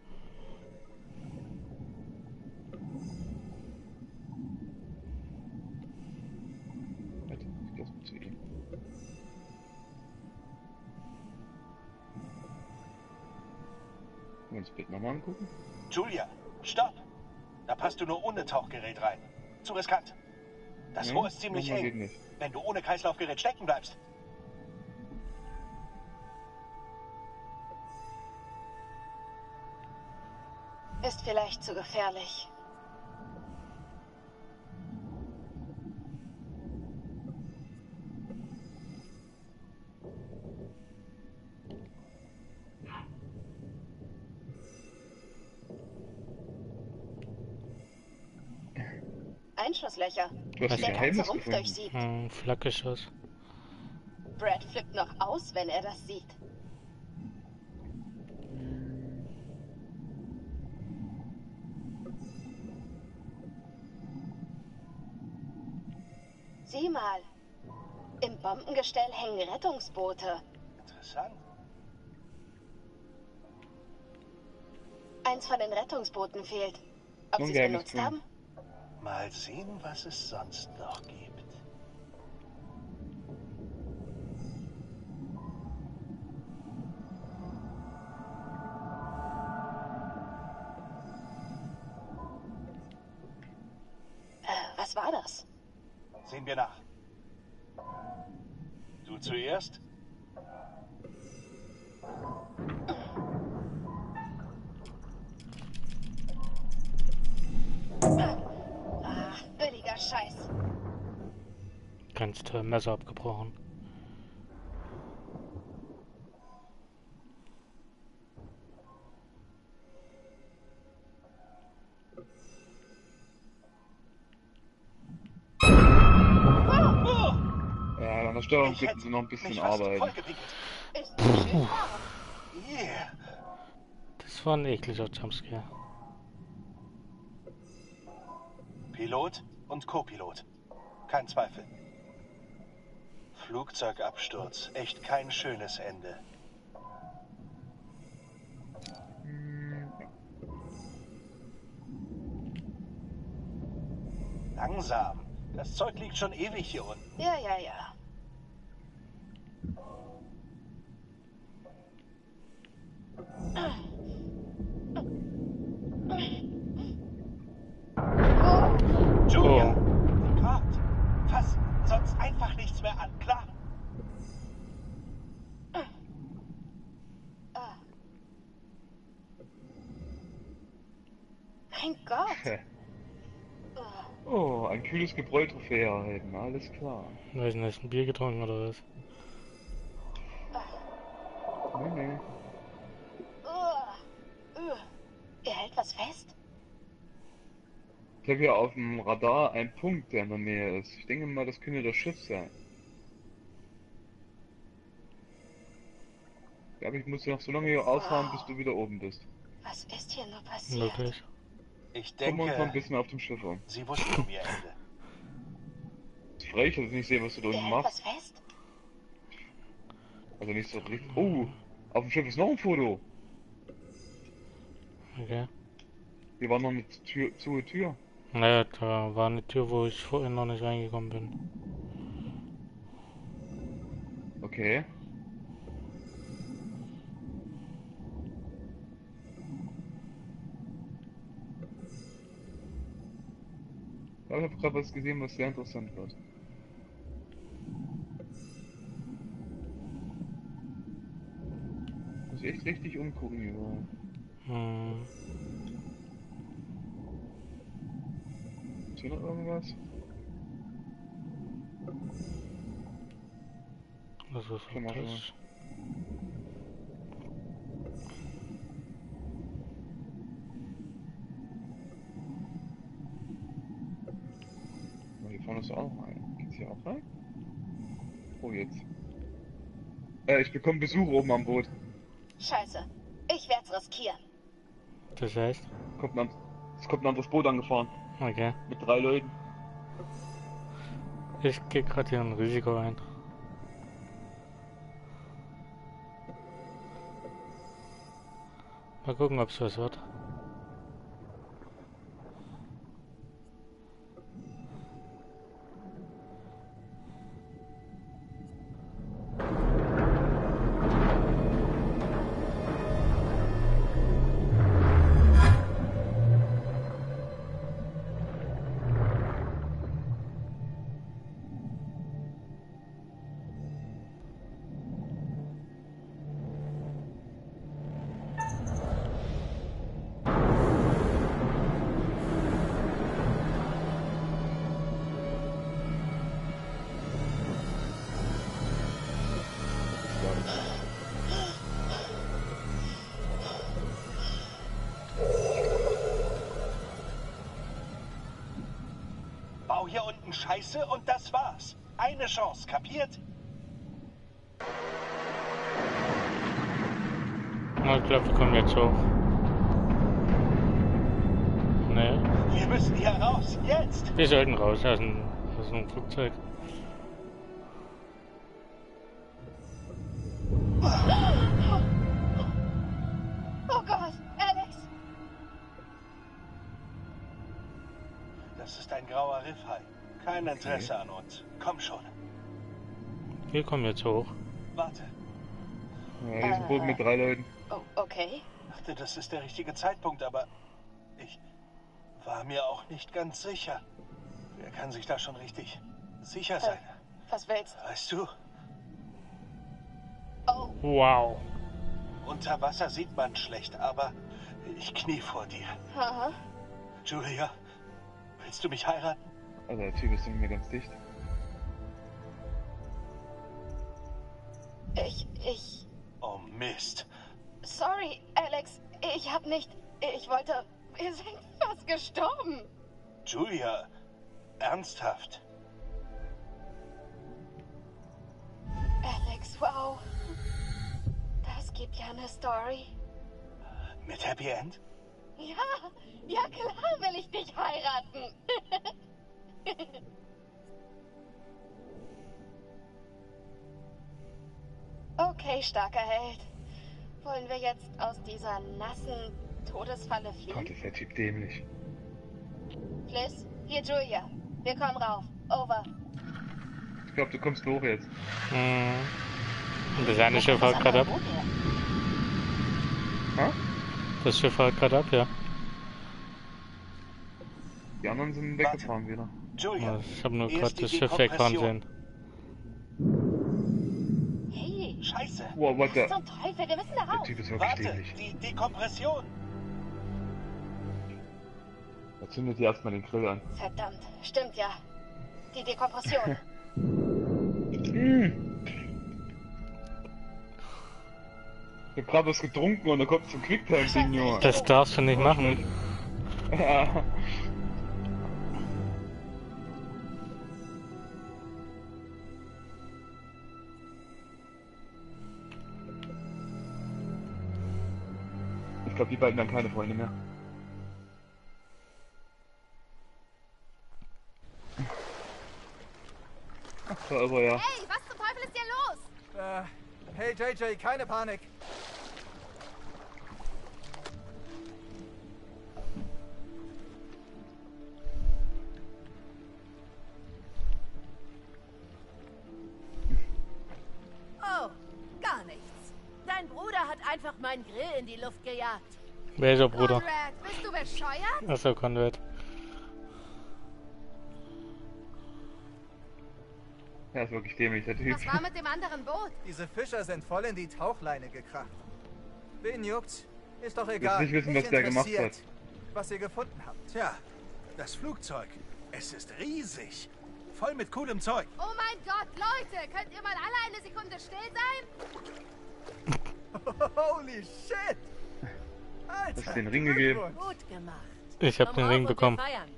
Warte, ich geh erst mal zu ihm. Wollen wir uns das Bild nochmal angucken? Julia, stopp! Da passt du nur ohne Tauchgerät rein. Zu riskant. Das Ja, Rohr ist ziemlich nochmal geht eng. nicht. Wenn du ohne Kreislaufgerät stecken bleibst. Ist vielleicht zu gefährlich. Einschusslöcher. Du hast Der ein ganze Geheimnis Rumpf gefunden. durchsiebt. Hm, Flakgeschoss. Brad flippt noch aus, wenn er das sieht. Sieh mal. Im Bombengestell hängen Rettungsboote. Interessant. Eins von den Rettungsbooten fehlt. Ob Nun sie es gerne benutzt tun. haben? Mal sehen, was es sonst noch gibt. Äh, was war das? Sehen wir nach. Du zuerst? Ach, billiger Scheiß. Ganz toll, Messer abgebrochen. Ja, an der Steuerung könnten sie noch ein bisschen arbeiten. Yeah. Das war ein ekliger Jumpscare. Pilot und Co-Pilot. Kein Zweifel. Flugzeugabsturz. Echt kein schönes Ende. Langsam. Das Zeug liegt schon ewig hier unten. Ja, ja, ja. Julia! Gott! Fass sonst einfach nichts mehr an, klar? Mein Gott! Oh, ein kühles Gebräu-Trophäe erhalten, alles klar. Weiß nicht, hast du ein Bier getrunken oder was? Nee, nee. Er hält was fest? Ich habe hier auf dem Radar einen Punkt, der in der Nähe ist. Ich denke mal, das könnte das Schiff sein. Ja, aber ich muss noch so lange hier ausfahren, bis du wieder oben bist. Was ist hier nur passiert? Möglich. Ich Gucken wir uns mal ein denke, bisschen auf dem Schiff um. sie wussten um ihr Ende. Ist frech, dass ich nicht sehe, was du da Er unten hält machst. was fest? Also nicht so richtig. Oh, auf dem Schiff ist noch ein Foto. Okay. Hier war noch eine Tür, zu Tür. Naja, da war eine Tür, wo ich vorhin noch nicht reingekommen bin. Okay. Ja, ich habe gerade was gesehen, was sehr interessant wird. Muss ich echt richtig umgucken überall. Hm. Ist hier noch irgendwas? Was ist Schon mal, schon mal. das? Hier vorne ist auch rein. Geht's hier auch rein? Oh, jetzt. Äh, ich bekomme Besuch oben am Boot. Scheiße. Ich werd's riskieren. Das heißt? Kommt ein, es kommt ein anderes Boot angefahren. Okay. Mit drei Leuten. Ich gehe gerade hier ein Risiko ein. Mal gucken, ob es was wird. Bau hier unten Scheiße und das war's. Eine Chance, kapiert? Ich glaube, wir kommen jetzt hoch. Nee. Wir müssen hier raus, jetzt! Wir sollten raus aus dem Das ist ein Flugzeug. Oh Gott, Alex! Das ist ein grauer Riffhai. Kein Interesse an uns. Komm schon. Wir kommen jetzt hoch. Warte. Ja, hier ist ein Boot mit drei Leuten. Oh, okay. Ich dachte, das ist der richtige Zeitpunkt, aber ich war mir auch nicht ganz sicher. Wer kann sich da schon richtig sicher sein? Äh, was willst du? Weißt du, Oh, Wow. unter Wasser sieht man schlecht, aber ich knie vor dir. aha. Julia, willst du mich heiraten? Also der Typ ist mir ganz dicht. Ich, ich... Oh Mist. Sorry, Alex. Ich hab nicht... Ich wollte... Wir sind fast gestorben. Julia, ernsthaft. Alex, wow. Das gibt ja eine Story. Mit Happy End? Ja, ja klar will ich dich heiraten. Okay, starker Held. Wollen wir jetzt aus dieser nassen Todesfalle fliehen? Gott, ist der Typ dämlich. Fliss, hier Julia. Wir kommen rauf. Over. Ich glaube, du kommst hoch jetzt. Hm. Und das eine Schiff haut gerade ab. Ha? Das Schiff haut gerade ab, ja. Die anderen sind weggefahren wieder. Julia, Ich habe nur erst gerade die das Schiff wegfahren Dekompression. sehen. Hey, Scheiße. Wow, what the... was zum Teufel? Wir müssen da Der rauf. Typ ist wirklich Warte, dämlich. die Dekompression. Er zündet dir erstmal den Grill an. Verdammt, stimmt ja. Die Dekompression. Mm. Ich hab grad was getrunken und dann kommt zum Quicktime-Ding, Junge. Das darfst du nicht machen. Ja. Ich glaube, die beiden werden keine Freunde mehr. Ach, aber ja. Hey, was zum Teufel ist hier los? Äh, hey J J, keine Panik. Oh, gar nichts. Dein Bruder hat einfach meinen Grill in die Luft gejagt. Welcher Bruder? Conrad, bist du bescheuert? Achso, Conrad. Er ist wirklich dämlich, der Typ. Was war mit dem anderen Boot? Diese Fischer sind voll in die Tauchleine gekracht. Wen juckt's? Ist doch Willst egal. nicht wissen, Mich was der gemacht interessiert, hat. was ihr gefunden habt. Tja, das Flugzeug. Es ist riesig. Voll mit coolem Zeug. Oh mein Gott, Leute, könnt ihr mal alle eine Sekunde still sein? Holy shit! Alter, Hast du den Ring gegeben? Gut gemacht. Ich hab Komm den rauf Ring und wir bekommen. feiern.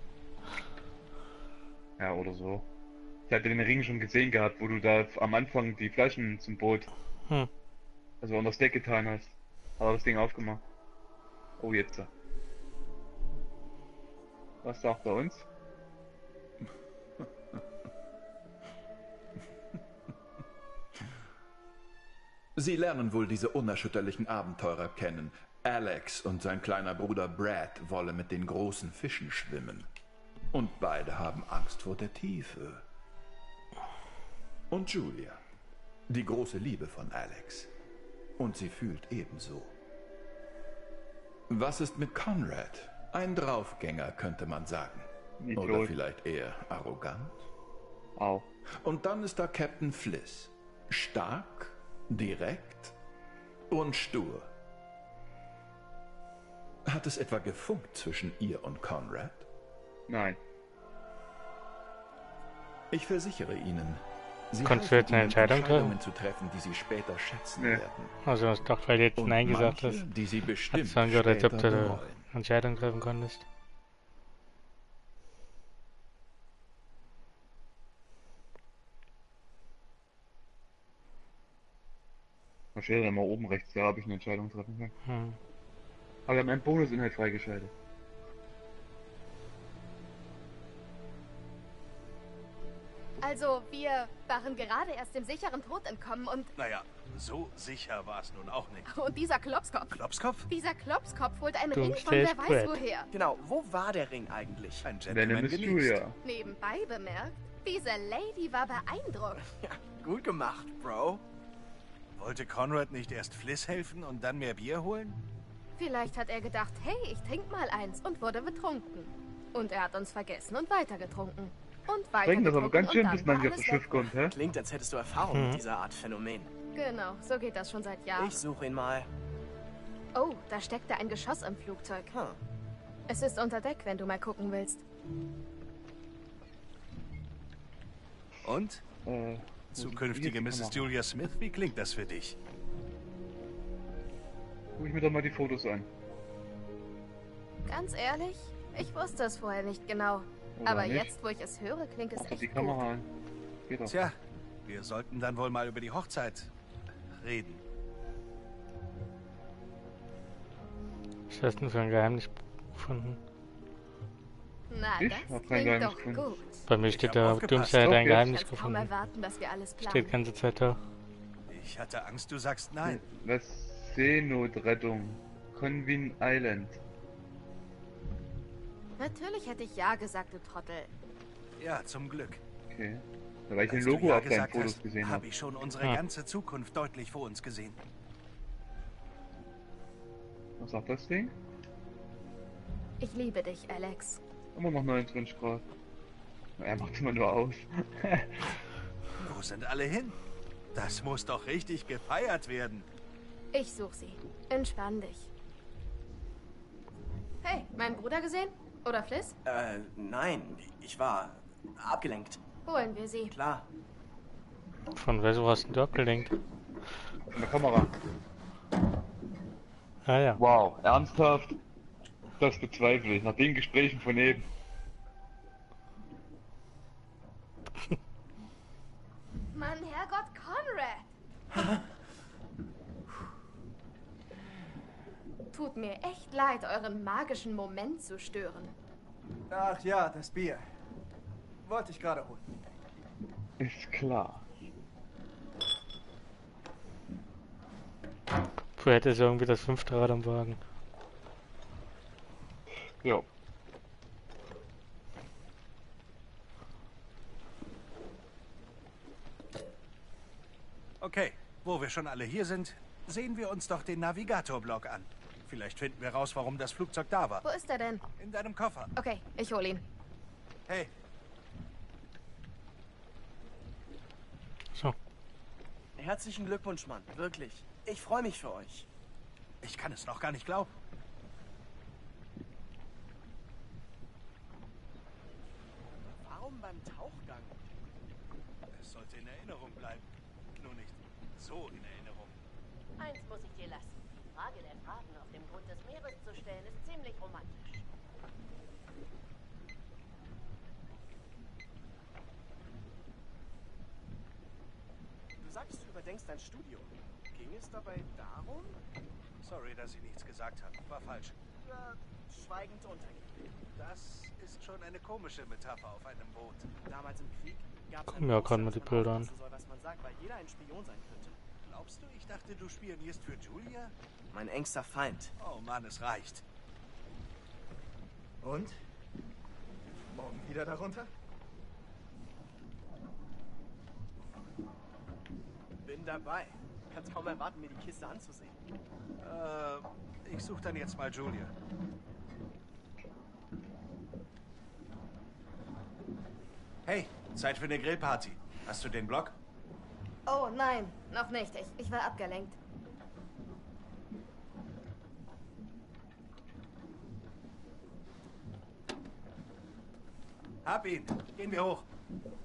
Ja, oder so. Ich hatte den Ring schon gesehen gehabt, wo du da am Anfang die Flaschen zum Boot, Hm. also unter das Deck getan hast. Hat er das Ding aufgemacht. Oh, jetzt. Was sagt er uns? Sie lernen wohl diese unerschütterlichen Abenteurer kennen. Alex und sein kleiner Bruder Brad wollen mit den großen Fischen schwimmen. Und beide haben Angst vor der Tiefe. Und Julia, die große Liebe von Alex. Und sie fühlt ebenso. Was ist mit Conrad? Ein Draufgänger, könnte man sagen. Idiot. Oder vielleicht eher arrogant. Auch. Und dann ist da Captain Fliss. Stark, direkt und stur. Hat es etwa gefunkt zwischen ihr und Conrad? Nein. Ich versichere Ihnen, Sie Konntest helfen du jetzt eine Ihnen, Entscheidung Entscheidungen treffen? zu treffen, die Sie später schätzen Nee. werden. Also doch, weil du jetzt Und Nein gesagt manche, hast. die Sie Hat bestimmt es angehört, als ob später du bereuen. eine Entscheidung treffen konntest. Da steht dann mal oben rechts, da habe ich eine Entscheidung treffen können. Hm. Aber wir haben einen Bonusinhalt freigeschaltet. Also, wir waren gerade erst dem sicheren Tod entkommen und... Naja, so sicher war es nun auch nicht. Und dieser Klopskopf. Klopskopf? Dieser Klopskopf holt einen Dumm Ring von wer steht weiß gut. woher. Genau, wo war der Ring eigentlich? Ein Gentleman geleast. Nebenbei bemerkt, diese Lady war beeindruckt. Ja, gut gemacht, Bro. Wollte Conrad nicht erst Fliss helfen und dann mehr Bier holen? Vielleicht hat er gedacht, hey, ich trink mal eins und wurde betrunken. Und er hat uns vergessen und weitergetrunken. Und weiter Bringt das aber ganz schön, und bis dann man war hier aufs alles Schiff kommt, hä? Klingt, als hättest du Erfahrung Mhm. mit dieser Art Phänomen. weg. Genau, so geht das schon seit Jahren. Ich suche ihn mal. Oh, da steckte ein Geschoss im Flugzeug. Hm. Es ist unter Deck, wenn du mal gucken willst. Und? Äh, Zukünftige Misses Julia Smith, wie klingt das für dich? Guck ich mir doch mal die Fotos an. Ganz ehrlich, ich wusste es vorher nicht genau. Oder Aber nicht? jetzt, wo ich es höre, klingt es Mach doch echt die gut. Kamera an. Geht doch. Tja, wir sollten dann wohl mal über die Hochzeit reden. Was hast du denn für ein Geheimnis gefunden? Na, Ich das hab kein klingt Geheimnis doch gefunden. gut. Bei mir Ich steht hab da, aufgepasst. Doomsday hat Doch, ein jetzt. Geheimnis Ich kann kaum gefunden. erwarten, dass wir alles Steht die planen. ganze Zeit da. Ich hatte Angst, du sagst nein. Was? Seenotrettung. Convin Island. Natürlich hätte ich ja gesagt, du Trottel. Ja, zum Glück. Okay. Da weil ich ein Als du Logo ja auf deinen gesagt Fotos hast, gesehen habe habe. ich schon unsere Ah. ganze Zukunft deutlich vor uns gesehen. Was sagt das Ding? Ich liebe dich, Alex. Immer noch neunundzwanzig Grad. Na, er macht immer nur aus. Wo sind alle hin? Das muss doch richtig gefeiert werden. Ich such sie. Entspann dich. Hey, meinen Bruder gesehen? Oder Fliss? Äh, nein, ich war abgelenkt. Holen wir sie. Klar. Von wieso hast du abgelenkt? Von der Kamera. Ah ja. Wow, ernsthaft? Das bezweifle ich, nach den Gesprächen von eben. Mann, Herrgott, Conrad! Tut mir echt leid, euren magischen Moment zu stören. Ach ja, das Bier. Wollte ich gerade holen. Ist klar. Du hättest irgendwie das fünfte Rad am Wagen. Ja. Okay, wo wir schon alle hier sind, sehen wir uns doch den Navigator-Block an. Vielleicht finden wir raus, warum das Flugzeug da war. Wo ist er denn? In deinem Koffer. Okay, ich hol ihn. Hey, So. Herzlichen Glückwunsch, Mann. Wirklich. Ich freue mich für euch. ich kann es noch gar nicht glauben. Warum beim Tauchgang? Es sollte in Erinnerung bleiben. Nur nicht so in Erinnerung. Eins muss ich dir lassen. Die Frage der Fragen auf dem Grund des Meeres zu stellen, ist ziemlich romantisch. Du sagst, du überdenkst dein Studio. Ging es dabei darum? Sorry, dass ich nichts gesagt habe. War falsch. Ja, schweigend untergehen. Das ist schon eine komische Metapher auf einem Boot. Damals im Krieg gab es Guck mir auch gerade mal die Bilder an. soll, was man sagt, weil jeder ein Spion sein könnte. Glaubst du, ich dachte, du spionierst für Julia? Mein engster Feind. Oh Mann, es reicht. Und? Morgen wieder darunter? Bin dabei. Kannst kaum erwarten, mir die Kiste anzusehen. Äh, ich suche dann jetzt mal Julia. Hey, Zeit für eine Grillparty. Hast du den Block? Oh nein, noch nicht. Ich, ich war abgelenkt. Hab ihn. Gehen wir hoch.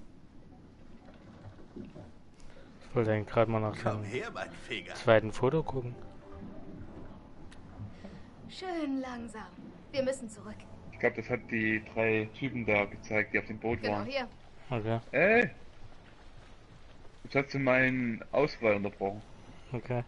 Ich wollte eigentlich gerade mal nach Komm dem her, mein Finger. zweiten Foto gucken. Schön langsam. Wir müssen zurück. Ich glaube, das hat die drei Typen da gezeigt, die auf dem Boot Genau waren. hier. Okay. Ey! Jetzt hast du meinen Auswahl unterbrochen. Okay.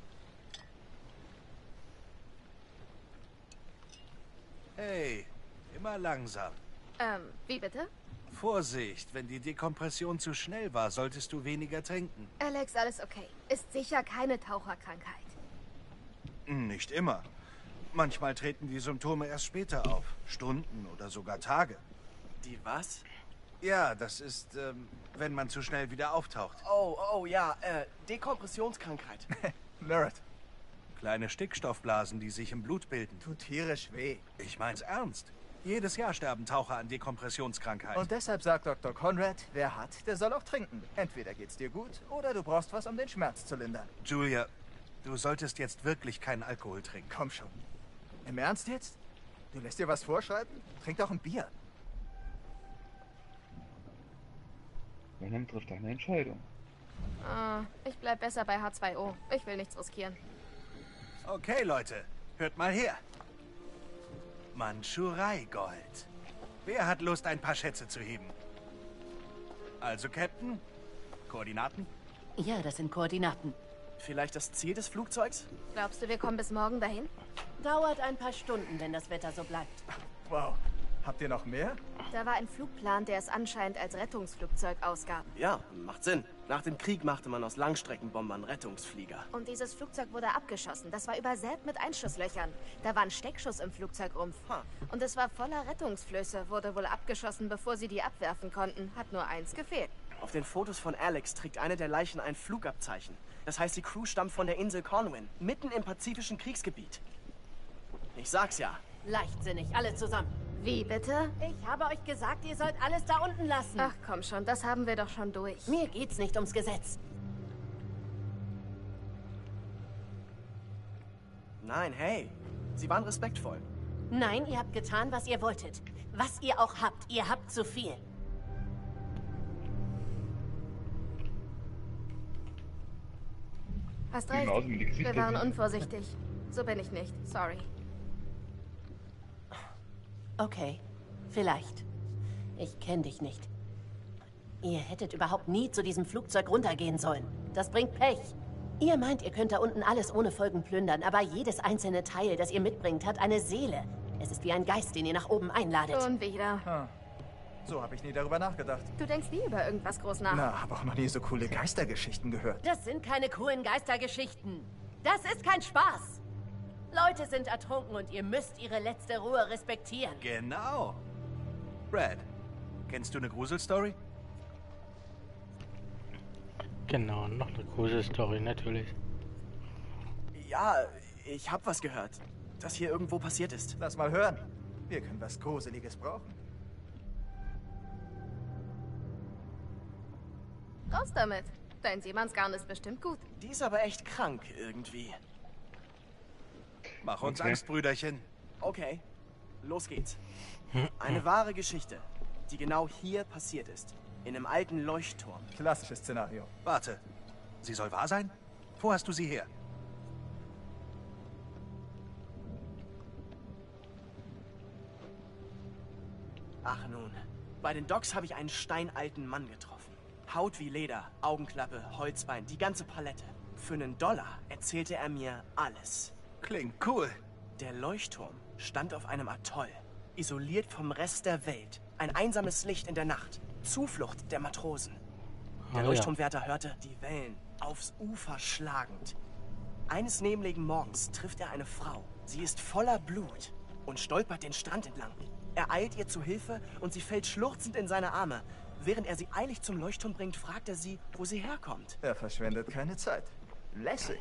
Hey, Immer langsam. Ähm, wie bitte? Vorsicht, wenn die Dekompression zu schnell war, solltest du weniger trinken. Alex, alles okay. Ist sicher keine Taucherkrankheit. Nicht immer. Manchmal treten die Symptome erst später auf. Stunden oder sogar Tage. Die was? Ja, das ist, ähm, wenn man zu schnell wieder auftaucht. Oh, oh ja, äh, Dekompressionskrankheit. Nerd. Kleine Stickstoffblasen, die sich im Blut bilden. Tut tierisch weh. Ich mein's ernst. Jedes Jahr sterben Taucher an Dekompressionskrankheit. Und deshalb sagt Doktor Conrad, wer hat, der soll auch trinken. Entweder geht's dir gut, oder du brauchst was, um den Schmerz zu lindern. Julia, du solltest jetzt wirklich keinen Alkohol trinken. Komm schon. Im Ernst jetzt? Du lässt dir was vorschreiben? Trink doch ein Bier. Venom trifft eine Entscheidung. Ah, ich bleib besser bei H zwei O. Ich will nichts riskieren. Okay, Leute, hört mal her. Mandschurei-Gold. Wer hat Lust, ein paar Schätze zu heben? Also, Captain? Koordinaten? Ja, das sind Koordinaten. Vielleicht das Ziel des Flugzeugs? Glaubst du, wir kommen bis morgen dahin? Dauert ein paar Stunden, wenn das Wetter so bleibt. Wow. Habt ihr noch mehr? Da war ein Flugplan, der es anscheinend als Rettungsflugzeug ausgab. Ja, macht Sinn. Nach dem Krieg machte man aus Langstreckenbombern Rettungsflieger. Und dieses Flugzeug wurde abgeschossen. Das war übersät mit Einschusslöchern. Da war ein Steckschuss im Flugzeugrumpf. Huh. Und es war voller Rettungsflöße. Wurde wohl abgeschossen, bevor sie die abwerfen konnten. Hat nur eins gefehlt. Auf den Fotos von Alex trägt eine der Leichen ein Flugabzeichen. Das heißt, die Crew stammt von der Insel Cornwall, mitten im pazifischen Kriegsgebiet. Ich sag's ja. Leichtsinnig, alle zusammen. Wie bitte? Ich habe euch gesagt, ihr sollt alles da unten lassen. Ach komm schon, das haben wir doch schon durch. Mir geht's nicht ums Gesetz. Nein, hey. Sie waren respektvoll. Nein, ihr habt getan, was ihr wolltet. Was ihr auch habt, ihr habt zu viel. Hast recht. Genauso wie die Gesichter Wir waren sind. unvorsichtig. So bin ich nicht. Sorry. Okay, vielleicht. Ich kenne dich nicht. Ihr hättet überhaupt nie zu diesem Flugzeug runtergehen sollen. Das bringt Pech. Ihr meint, ihr könnt da unten alles ohne Folgen plündern, aber jedes einzelne Teil, das ihr mitbringt, hat eine Seele. Es ist wie ein Geist, den ihr nach oben einladet. Schon wieder. Hm. So habe ich nie darüber nachgedacht. Du denkst nie über irgendwas groß nach. Na, habe auch noch nie so coole Geistergeschichten gehört. Das sind keine coolen Geistergeschichten. Das ist kein Spaß. Leute sind ertrunken und ihr müsst ihre letzte Ruhe respektieren. Genau. Brad, kennst du eine Gruselstory? Genau, noch eine große Story, natürlich. Ja, ich hab was gehört. Das hier irgendwo passiert ist. Lass mal hören. Wir können was Gruseliges brauchen. Raus damit. Dein Seemannsgarn ist bestimmt gut. Die ist aber echt krank irgendwie. Mach uns Okay. Angst, Brüderchen. Okay, los geht's. Eine wahre Geschichte, die genau hier passiert ist. In einem alten Leuchtturm. Klassisches Szenario. Warte, sie soll wahr sein? Wo hast du sie her? Ach nun, bei den Docks habe ich einen steinalten Mann getroffen. Haut wie Leder, Augenklappe, Holzbein, die ganze Palette. Für einen Dollar erzählte er mir alles. Klingt cool. Der Leuchtturm stand auf einem Atoll, isoliert vom Rest der Welt. Ein einsames Licht in der Nacht, Zuflucht der Matrosen. Der Ah, ja. Leuchtturmwärter hörte die Wellen aufs Ufer schlagend. Eines nebligen Morgens trifft er eine Frau. Sie ist voller Blut und stolpert den Strand entlang. Er eilt ihr zu Hilfe und sie fällt schluchzend in seine Arme. Während er sie eilig zum Leuchtturm bringt, fragt er sie, wo sie herkommt. Er verschwendet keine Zeit. Lässig.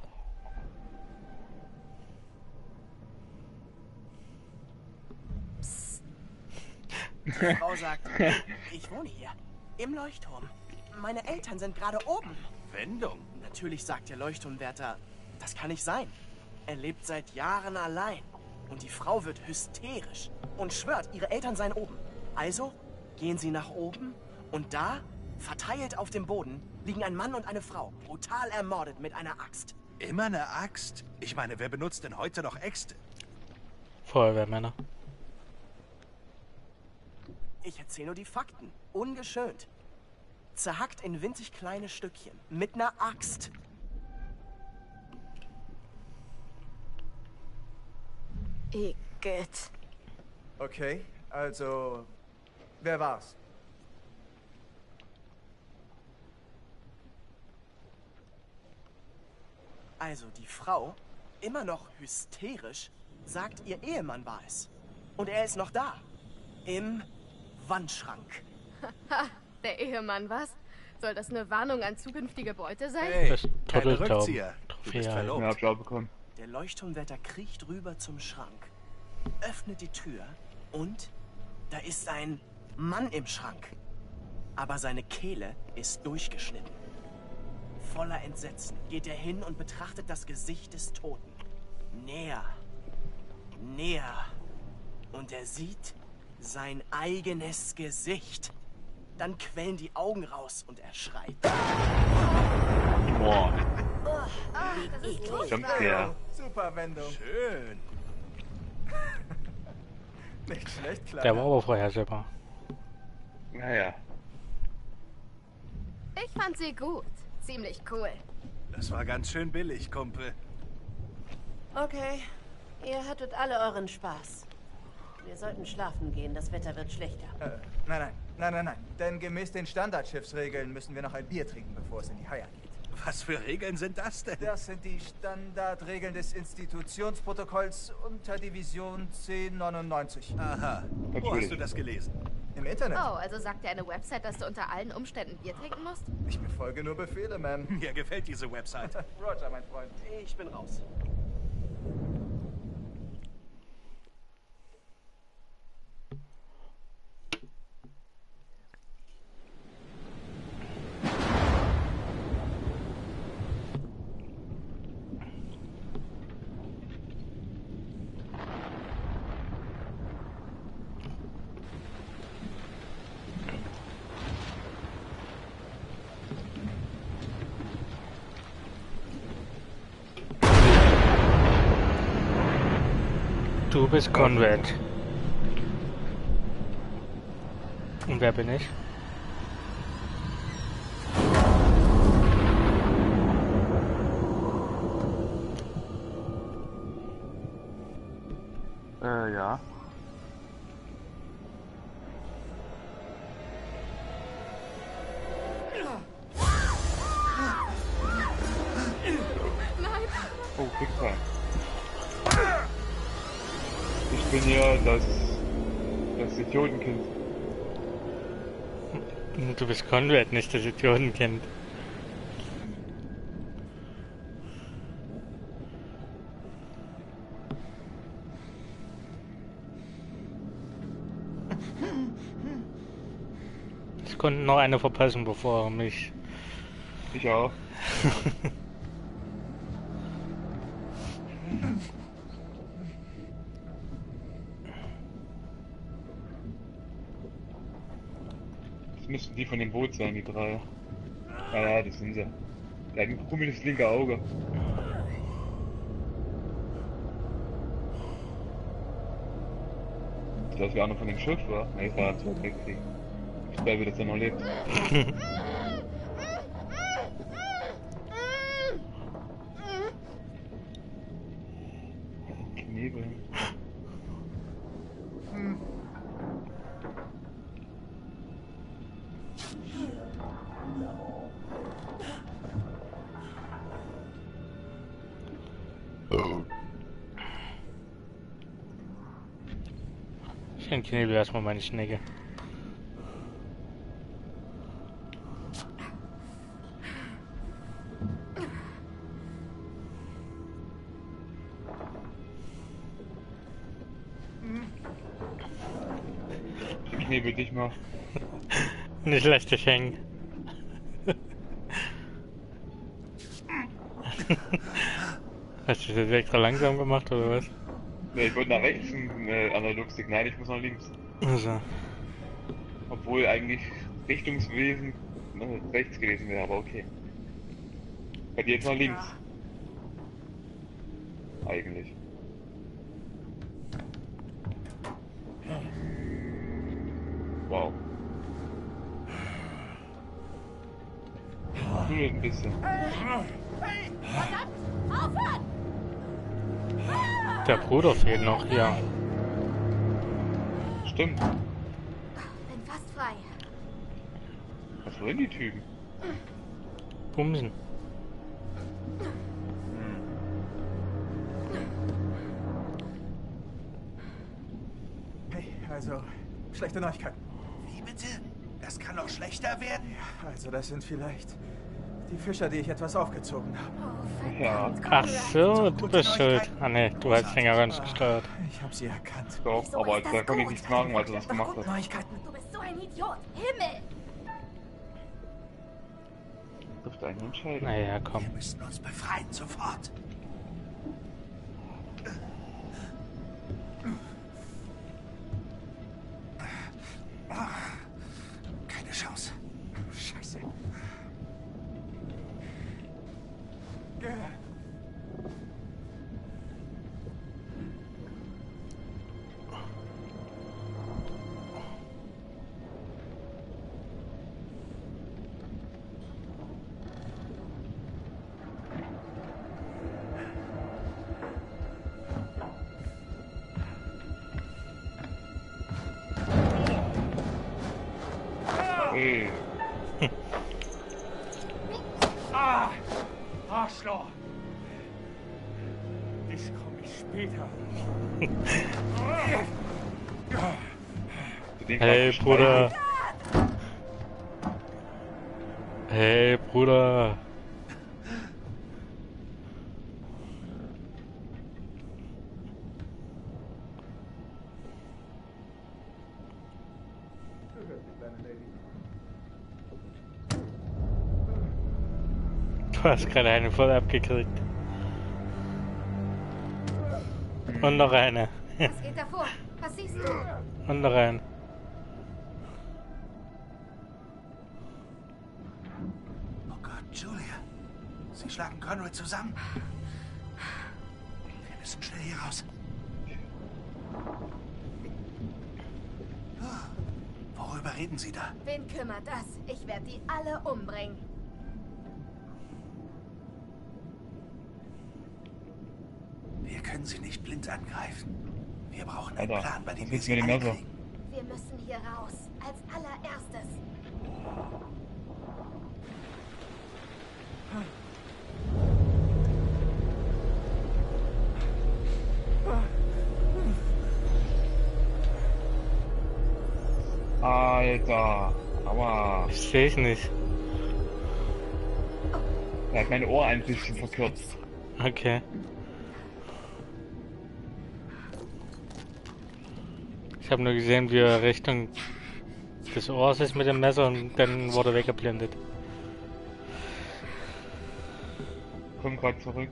Die Frau sagt, ich wohne hier, im Leuchtturm. Meine Eltern sind gerade oben. Wendung. Natürlich sagt der Leuchtturmwärter, das kann nicht sein. Er lebt seit Jahren allein. Und die Frau wird hysterisch und schwört, ihre Eltern seien oben. Also gehen sie nach oben und da, verteilt auf dem Boden, liegen ein Mann und eine Frau, brutal ermordet mit einer Axt. Immer eine Axt? Ich meine, wer benutzt denn heute noch Äxte? Feuerwehrmänner. Ich erzähle nur die Fakten, ungeschönt. Zerhackt in winzig kleine Stückchen, mit einer Axt. Igitt. Okay, also, wer war's? Also die Frau, immer noch hysterisch, sagt, ihr Ehemann war es. Und er ist noch da. Im Wandschrank. Ha, der Ehemann, was? Soll das eine Warnung an zukünftige Beute sein? Hey, keine Rückzieher. Du bist verlobt. Ja, hab ich auch bekommen. Der Leuchtturmwärter kriecht rüber zum Schrank, öffnet die Tür und da ist ein Mann im Schrank. Aber seine Kehle ist durchgeschnitten. Voller Entsetzen geht er hin und betrachtet das Gesicht des Toten. Näher, näher. Und er sieht sein eigenes Gesicht. Dann quellen die Augen raus und er schreit. Boah. Das ist Jumpscare. Super Wendung. Schön. Nicht schlecht, klar. Der war aber vorhersehbar. Naja. Ich fand sie gut. Ziemlich cool. Das war ganz schön billig, Kumpel. Okay, ihr hattet alle euren Spaß. Wir sollten schlafen gehen, das Wetter wird schlechter. Äh, nein, nein, nein, nein, nein. Denn gemäß den Standardschiffsregeln müssen wir noch ein Bier trinken, bevor es in die Haie geht. Was für Regeln sind das denn? Das sind die Standardregeln des Institutionsprotokolls unter Division zehn neunundneunzig. Aha. Wo hast du das gelesen? Im Internet. Oh, also sagt dir eine Website, dass du unter allen Umständen Bier trinken musst? Ich befolge nur Befehle, Ma'am. Mir gefällt diese Website. Roger, mein Freund. Ich bin raus. Du bist Conrad. Und wer bin ich? Äh, ja. Oh, Pixar. Ich bin ja das, das Idiotenkind. Du bist Conrad, nicht das Idiotenkind. Ich konnte noch eine verpassen, bevor er mich... Ich auch. Das müssten die von dem Boot sein, die drei. Ah ja, das sind sie. Der hat ein komisches linke Auge. Das wäre einer von dem Schiff, war? Ne, das war ein zweiter Weltkrieg. Ich glaube, dass er noch lebt. Nebel. Hm. Ich entknebel erstmal meine Schnecke. Ich knebel dich mal. Nicht lass dich hängen. Hast du das extra langsam gemacht oder was? Ne, ich wollte nach rechts ein äh, Analogstick. Nein, ich muss nach links. Also. Obwohl eigentlich Richtungswesen ne, rechts gewesen wäre, aber okay. Bei dir jetzt nach links. Eigentlich. Wow. Nur ein bisschen. Hey, verdammt! Aufhören! Der Bruder fehlt noch, ja. Stimmt. Bin fast frei. Was wollen die Typen? Bumsen. Hey, also, schlechte Neuigkeiten. Wie bitte? Das kann noch schlechter werden? Ja, also das sind vielleicht die Fischer, die ich etwas aufgezogen habe. Oh, Ja. Ach so, du bist schuld. Ah ne, du hast länger ganz gesteuert. Ich habe sie erkannt. Doch, Wieso aber ist das da kann ich gut? nicht fragen, als er das gemacht hat. Neuigkeiten. Du bist so ein Idiot. Himmel! Trifft einen entscheiden. Naja, komm. Wir müssen uns befreien, sofort. Keine Chance. Scheiße. Hey. Ah! Arschloch! Das komme ich später. Hey, Bruder. Hey, Bruder. Du hast gerade eine voll abgekriegt. Und noch eine. Was geht da vor? Was siehst du? Und noch eine. Oh Gott, Julia. Sie schlagen Conrad zusammen. Wir müssen schnell hier raus. Worüber reden Sie da? Wen kümmert das? Ich werde die alle umbringen. Wir können sie nicht blind angreifen. Wir brauchen einen Alter, Plan, bei dem was wir ist sie mit dem Messer? einkriegen. Wir müssen hier raus. Als allererstes. Alter. Aua. Ich seh's nicht. Er hat mein Ohr ein bisschen verkürzt. Okay. Ich habe nur gesehen, wie er Richtung des Ohrs ist mit dem Messer und dann wurde er weggeblendet. Komm grad zurück.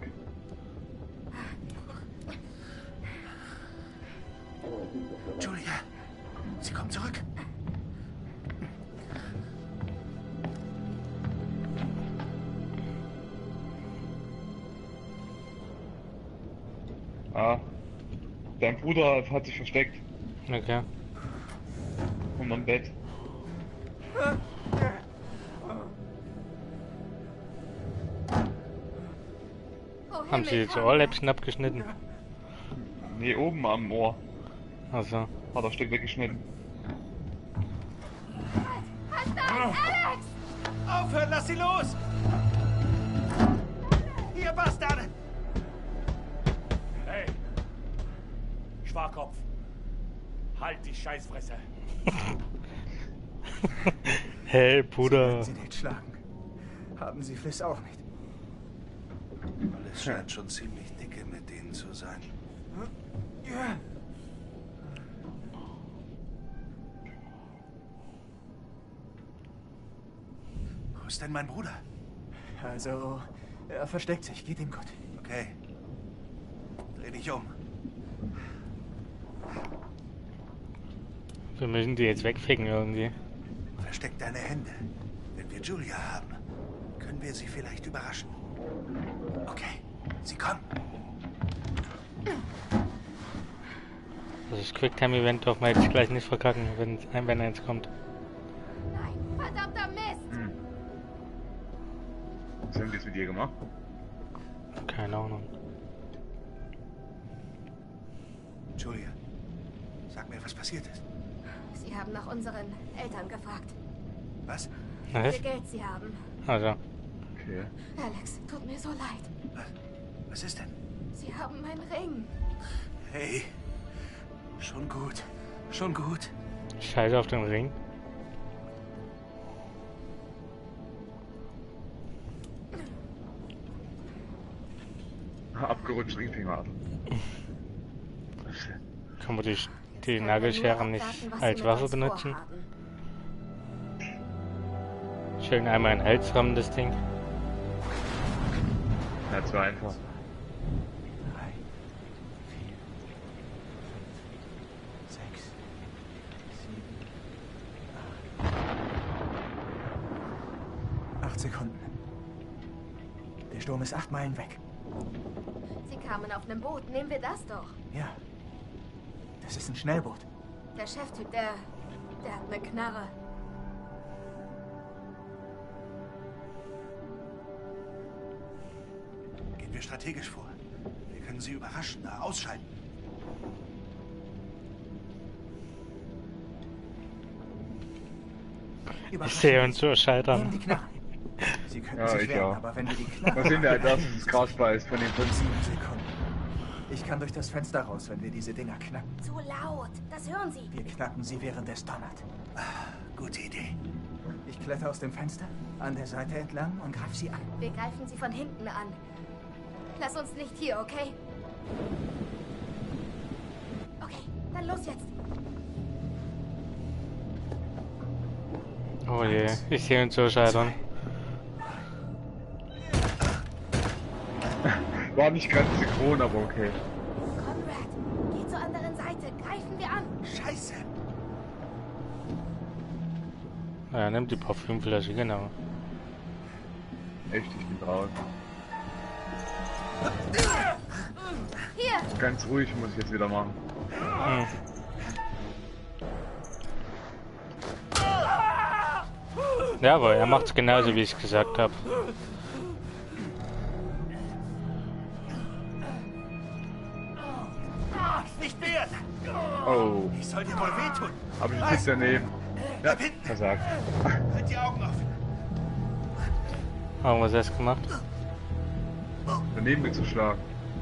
Julia, sie kommt zurück. Ah. Dein Bruder hat sich versteckt. Okay. Unterm Bett. Oh, Haben sie jetzt Ohrläppchen abgeschnitten? Nee, oben am Ohr. Also. Hat er ein Stück weggeschnitten. Alex! Aufhören, lass sie los! Ihr Bastarde! Hey! Schwarkopf! Halt die Scheißfresse! Hey, Bruder. Sie nicht schlagen. Haben Sie Fliss auch nicht. Alles scheint schon ziemlich dicke mit denen zu sein. Ja. Wo ist denn mein Bruder? Also, er versteckt sich. Geht ihm gut. Okay. Dreh dich um. Wir müssen die jetzt wegficken irgendwie. Versteck deine Hände. Wenn wir Julia haben, können wir sie vielleicht überraschen. Okay, sie kommen. Also das Quicktime-Event darf man jetzt gleich nicht verkacken, wenn, wenn eins kommt. Nein, verdammter Mist! Hm. Was haben die jetzt mit dir gemacht? Keine Ahnung. Julia, sag mir, was passiert ist. Sie haben nach unseren Eltern gefragt. Was? Wie viel Geld sie haben. Also. Okay. Alex, tut mir so leid. Was, was ist denn? Sie haben meinen Ring. Hey. Schon gut. Schon gut. Scheiße auf den Ring. Abgerutscht Ringfinger ab. Kann man die, die Nagelschere nicht als Waffe benutzen? Schön einmal in Hals rammen, das Ding. Ja, das war einfach. Acht Sekunden. Der Sturm ist acht Meilen weg. Sie kamen auf einem Boot. Nehmen wir das doch. Ja. Das ist ein Schnellboot. Der Cheftyp, der... der hat eine Knarre. Gehen wir strategisch vor. Wir können sie überraschen, da ausschalten. Ich sehe uns so scheitern. Die Knarre. Sie können Ja, sich ich wehren, auch. aber wenn wir die Knarre... Was sind wir als erstes ins Gras beißt von den fünf? Sieben Sekunden. Ich kann durch das Fenster raus, wenn wir diese Dinger knacken. Zu laut. Das hören Sie. Wir knacken sie, während es donnert. Ah, gute Idee. Ich kletter aus dem Fenster, an der Seite entlang und greife sie an. Wir greifen sie von hinten an. Lass uns nicht hier, okay? Okay, dann los jetzt. Oh je, ich sehe uns so scheitern. War nicht ganz synchron, aber okay. Conrad, geh zur anderen Seite. Greifen wir an. Scheiße. Ja, nimm die Parfümflasche, genau. Echt, ich bin draußen. Hier. Ganz ruhig muss ich jetzt wieder machen. Hm. Ja, aber er macht's genauso, wie ich gesagt habe. Nicht mehr! Oh. Ich soll dir wohl wehtun. Hab ich einen Tick daneben. Ja, versagt. Halt die Augen offen. Haben wir es erst gemacht? Daneben mitzuschlagen.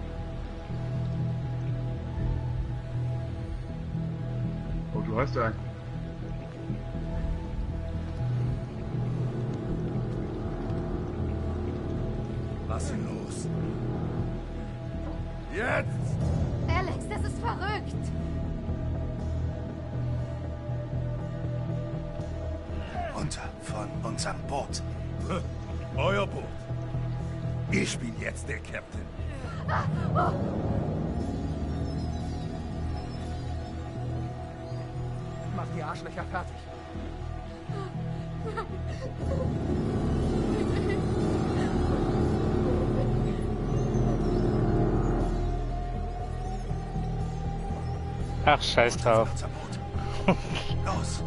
Oh, du hast einen. Was ist los? Jetzt! Alex, das ist verrückt. Runter von unserem Boot. Euer Boot. Ich bin jetzt der Captain. Mach die Arschlöcher fertig. Ach, scheiß drauf. Los!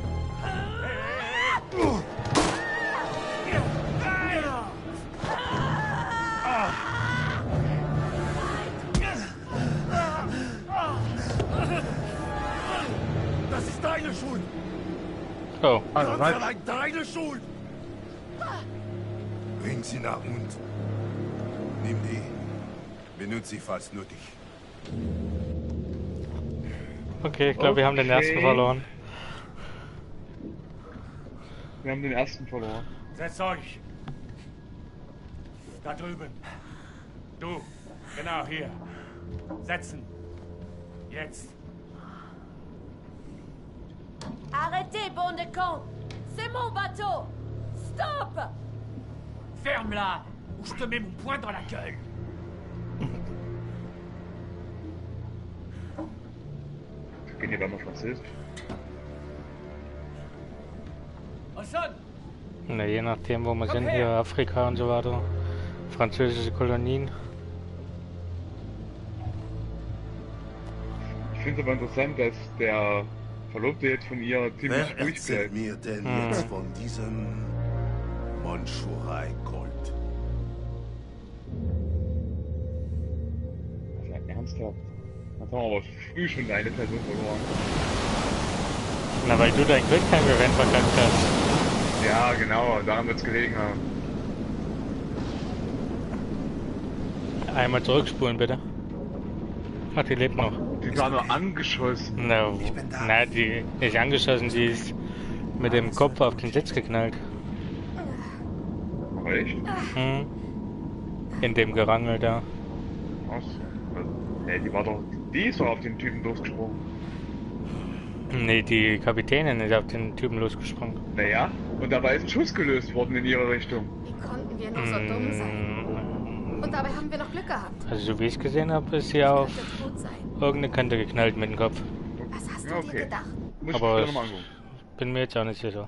Das ist deine Schuld! Oh, Ganz also, halt. allein deine Schuld! Bring sie nach unten. Nimm die. Benutze sie falls nötig. okay, ich glaube, wir haben den ersten Okay. verloren. Wir haben den ersten verloren. Setzt euch. Da drüben. Du. Genau, hier. Setzen. Jetzt. Arrêtez, bande de cons! C'est mon bateau! Stop! Ferme-la, ou je te mets mon poing dans la gueule. Geht ihr da mal Französisch? Na, je nachdem, wo wir sind, hier Afrika und so weiter. Französische Kolonien. Ich finde es aber interessant, dass der Verlobte jetzt von ihr ziemlich Wer ruhig erzählt bleibt. mir denn Hm. jetzt von diesem Monschurei-Kult? Ja, ernsthaft? Dann haben wir aber früh schon eine Person verloren. Na, weil du dein Quicktime-Event verkackt hast. Ja, genau, daran wird's gelegen haben. Einmal zurückspulen, bitte. Ach, die lebt noch. Die war nur angeschossen. Na, na, die nicht angeschossen, die ist mit dem Kopf auf den Sitz geknallt. Echt? Hm. In dem Gerangel da. Ach so. Also, nee, die war doch. Die ist doch auf den Typen losgesprungen. Nee, die Kapitänin ist auf den Typen losgesprungen. Naja, und dabei ist ein Schuss gelöst worden in ihre Richtung. Wie konnten wir nur so dumm sein? Und dabei haben wir noch Glück gehabt. Also so wie ich es gesehen habe, ist sie auf irgendeine Kante geknallt mit dem Kopf. Was hast du Ja, dir okay. gedacht? Muss ich Aber mir ich nochmal angucken. bin mir jetzt auch nicht sicher.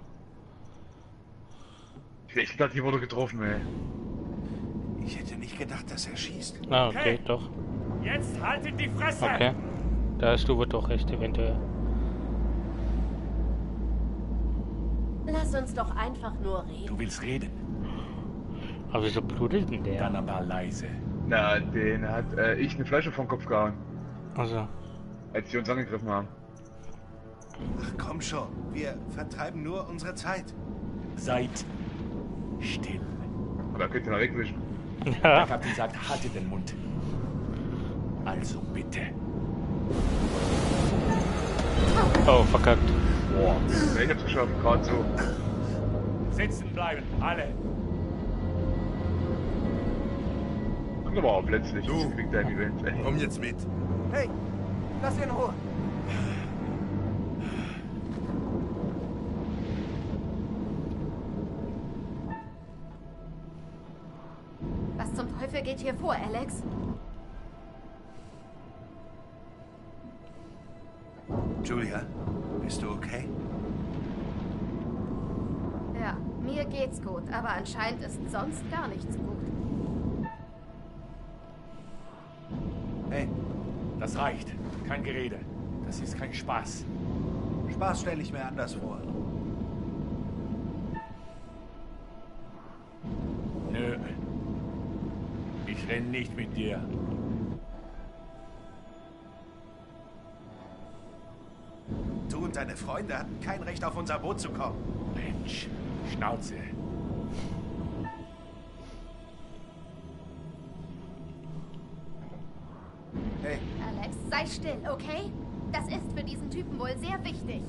Ich dachte, die wurde getroffen, ey. Ich hätte nicht gedacht, dass er schießt. Ah, okay, doch. Jetzt haltet die Fresse! Okay. Da hast du wohl doch recht, eventuell. Lass uns doch einfach nur reden. Du willst reden? Aber wieso blutet denn der? Dann aber leise. Na, den hat äh, ich eine Flasche vom Kopf gehauen, Also, als die uns angegriffen haben. Ach komm schon, wir vertreiben nur unsere Zeit. Seid still. Aber könnt ihr mal wegwischen. Der Kapitän sagt, halte den Mund. Also bitte. oh, verkackt. Boah, ich hab's geschafft, gerade so. Sitzen bleiben, alle! Kommt aber auch plötzlich. Du, kriegt dein Event, ey. Komm jetzt mit. Hey, lass ihn in Ruhe. Was zum Teufel geht hier vor, Alex? Julia, bist du okay? Ja, mir geht's gut, aber anscheinend ist sonst gar nichts gut. Hey, Das reicht. Kein Gerede. Das ist kein Spaß. Spaß stelle ich mir anders vor. Nö. Ich renn nicht mit dir. Du und deine Freunde hatten kein Recht, auf unser Boot zu kommen. Mensch, Schnauze. Hey, Alex, sei still, okay? Das ist für diesen Typen wohl sehr wichtig.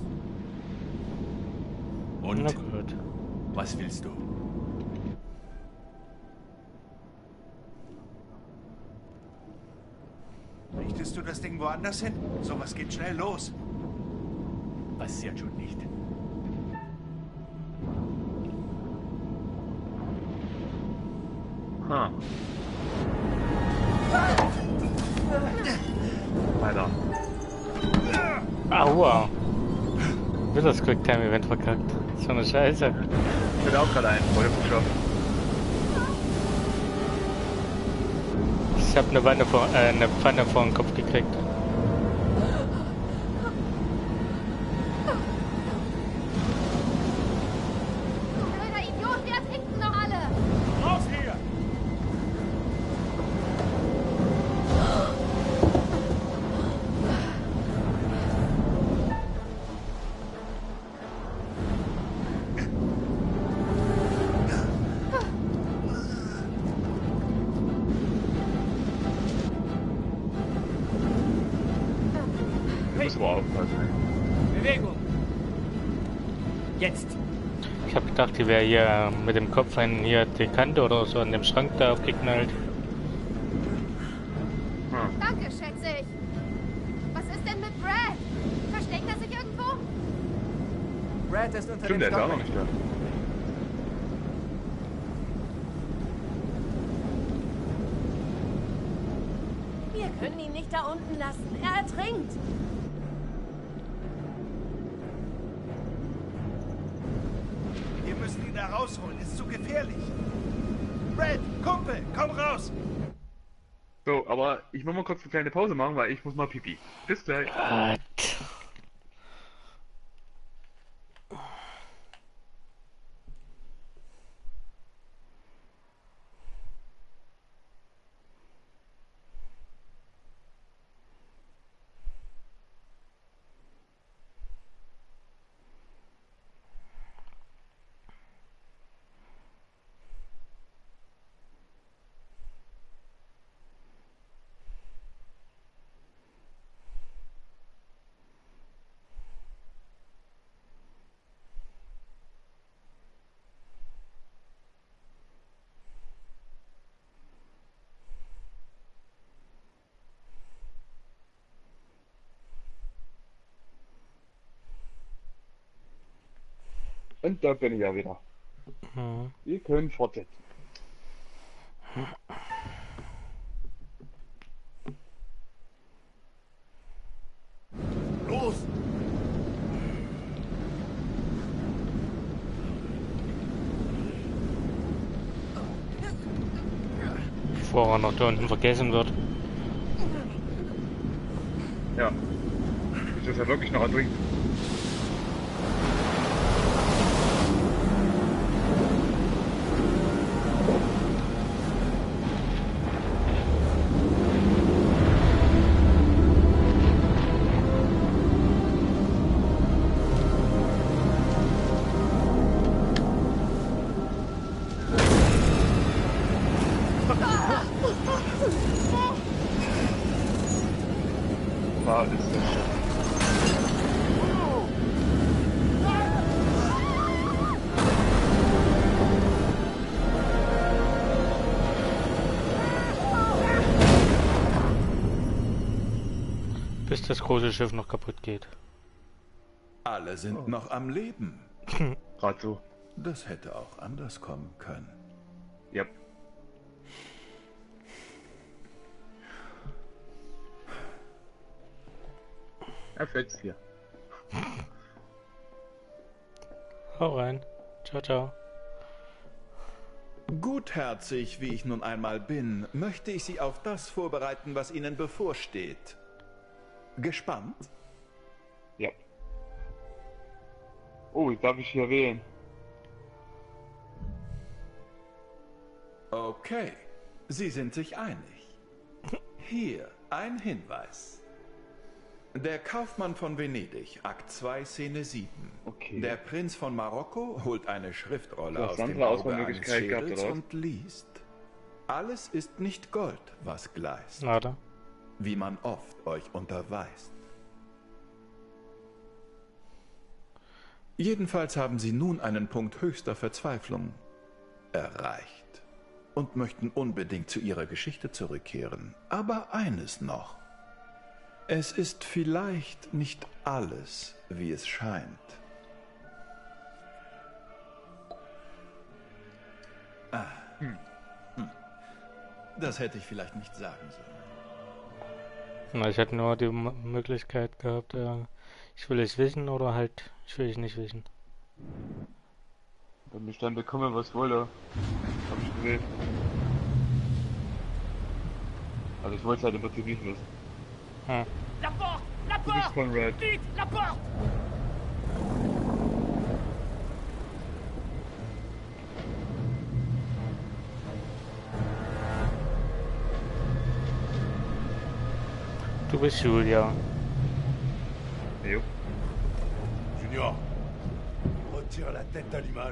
Und? Na gut. Was willst du? richtest du das Ding woanders hin? Sowas geht schnell los. Passiert schon nicht. Ha. Alter. Aua. Wird das Quicktime-Event verkackt. So eine Scheiße. Ich bin auch gerade ein, wollte es geschafft. Ich hab eine Wanne vor, äh, eine Pfanne vor den Kopf gekriegt. Blöder Idiot, wir ertrinken noch alle! Raus hier! Du musst aber aufpassen. Bewegung! Jetzt! Ich hab gedacht, die wäre hier mit dem Kopf an hier die Kante oder so an dem Schrank da abgeknallt. Hm. Danke, schätze ich. Was ist denn mit Brad? Versteckt er sich irgendwo? Brad ist unter Stimmt, dem der ist auch noch Stock. nicht da. Wir können ihn nicht da unten lassen. Er ertrinkt. Wir müssen ihn da rausholen. Ist zu gefährlich. Brad, Kumpel, komm raus. So, aber ich muss mal kurz eine kleine Pause machen, weil ich muss mal pipi. Bis gleich. What? Und da bin ich ja wieder. Mhm. Wir können fortsetzen. Los! Bevor er noch da unten vergessen wird. Ja. Ist das ja wirklich noch ertrinkt? War ist das? Bis das große Schiff noch kaputt geht. Alle sind Oh. noch am Leben. Gerade so. Das hätte auch anders kommen können. Ja. Er fetzt hier. Hau rein. Ciao, ciao. Gutherzig, wie ich nun einmal bin, möchte ich Sie auf das vorbereiten, was Ihnen bevorsteht. Gespannt? Ja. Oh, darf ich hier wählen? Okay, Sie sind sich einig. Hier ein Hinweis. Der Kaufmann von Venedig, Akt zwei, Szene sieben. Okay. Der Prinz von Marokko holt eine Schriftrolle Du hast aus dem andere Auge eines Auswahlmöglichkeiten gehabt, Schädels oder was? und liest. Alles ist nicht Gold, was gleißt. Nada. Wie man oft euch unterweist. Jedenfalls haben Sie nun einen Punkt höchster Verzweiflung erreicht und möchten unbedingt zu Ihrer Geschichte zurückkehren. Aber eines noch. Es ist vielleicht nicht alles, wie es scheint. Ah. Hm. Hm. Das hätte ich vielleicht nicht sagen sollen. Na, ich hätte nur die M Möglichkeit gehabt, äh, ich will es wissen oder halt, ich will es nicht wissen. Wenn ich dann bekomme, was wolle, habe ich gewählt. Also ich wollte es halt im Prinzip nicht wissen. Hm. La porte! La Du bist porte! Conrad. Vite, la porte! Du bist Julia. Jo. Junior, retire la tête à l'image.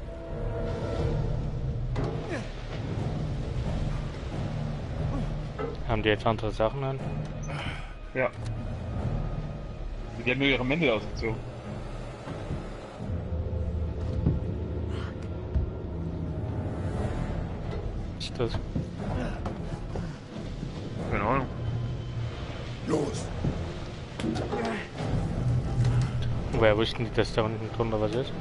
Haben die jetzt andere Sachen an? Ja. Die haben nur ihre Mäntel ausgezogen. Was ist das? Keine Ahnung. Los! Woher wussten die, dass da unten drunter was ist?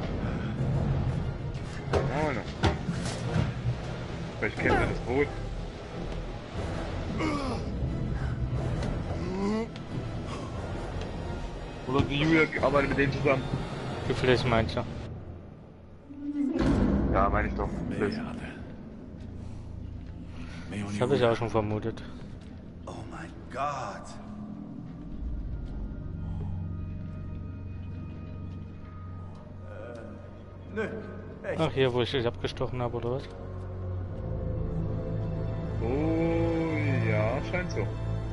Keine Ahnung. Vielleicht kennt ihr das Boot. Oder die Julia arbeitet mit denen zusammen. Wie viel ist meinst du? Ja, meine ich doch. Das. Das habe ich auch schon vermutet. Oh mein Gott. Nö, echt. Ach, hier, wo ich dich abgestochen habe, oder was? Oh, ja, scheint so.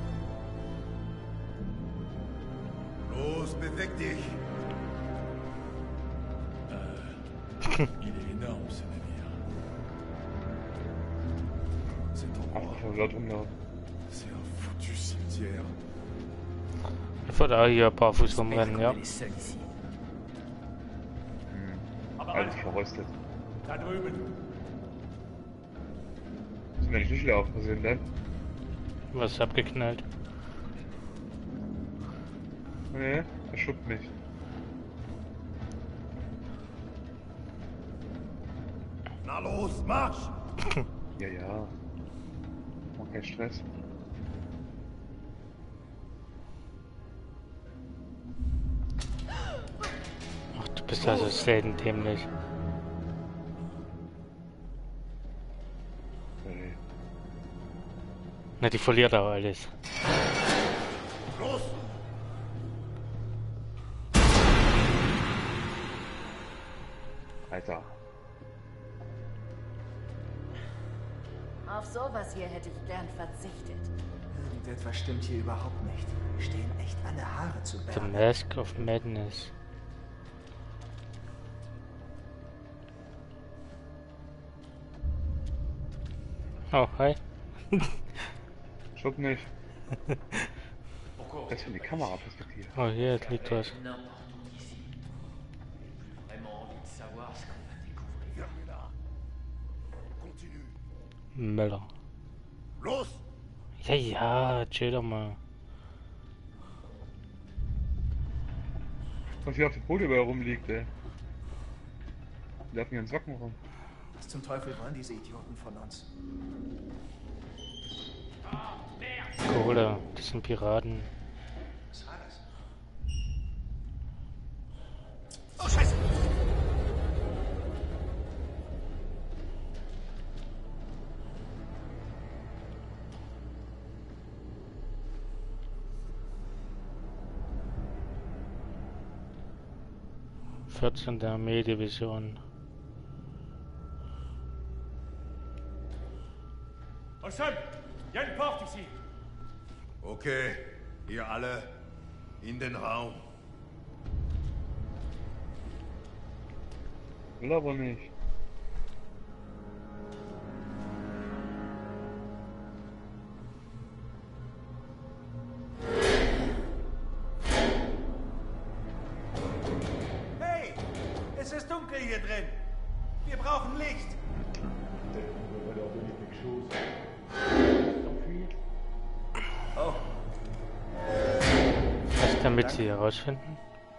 Los, beweg dich! Il est énorme, ce navire. Cet Ach, endroit, ich verwirrt rumlaufen. c'est un foutu cimetière. Ich würde auch hier barfuß rumrennen, ja. Alles verrostet. Da drüben! Sind wir nicht durchlaufen, was sind denn? Was ist abgeknallt? Nee, er schubt mich. Na los, Marsch! Ja, ja. Mach keinen Stress. Ach, du bist also selten dämlich. Okay. Na, die verliert auch alles. Los! Alter. Auf sowas hier hätte ich gern verzichtet. Irgendetwas stimmt hier überhaupt nicht. Mir stehen echt alle Haare zu The Berge. Mask of Madness. Oh, hi. Schupp nicht. Das ist für die Kameraperspektive. Oh, hier liegt was. Möller. Los! Ja, ja, chill doch mal. Was hier auf dem Boden überall rumliegt, ey. Die laufen hier in Socken rum. Was zum Teufel wollen diese Idioten von uns? Kohle, das sind Piraten. Was war das? Oh, Scheiße! vierzehnte Armeedivision. Ensemble, il y a une porte ici. Okay, ihr alle in den Raum. Will aber nicht. Hey, es ist dunkel hier drin. Wir brauchen Licht. Oh. Was damit sie herausfinden?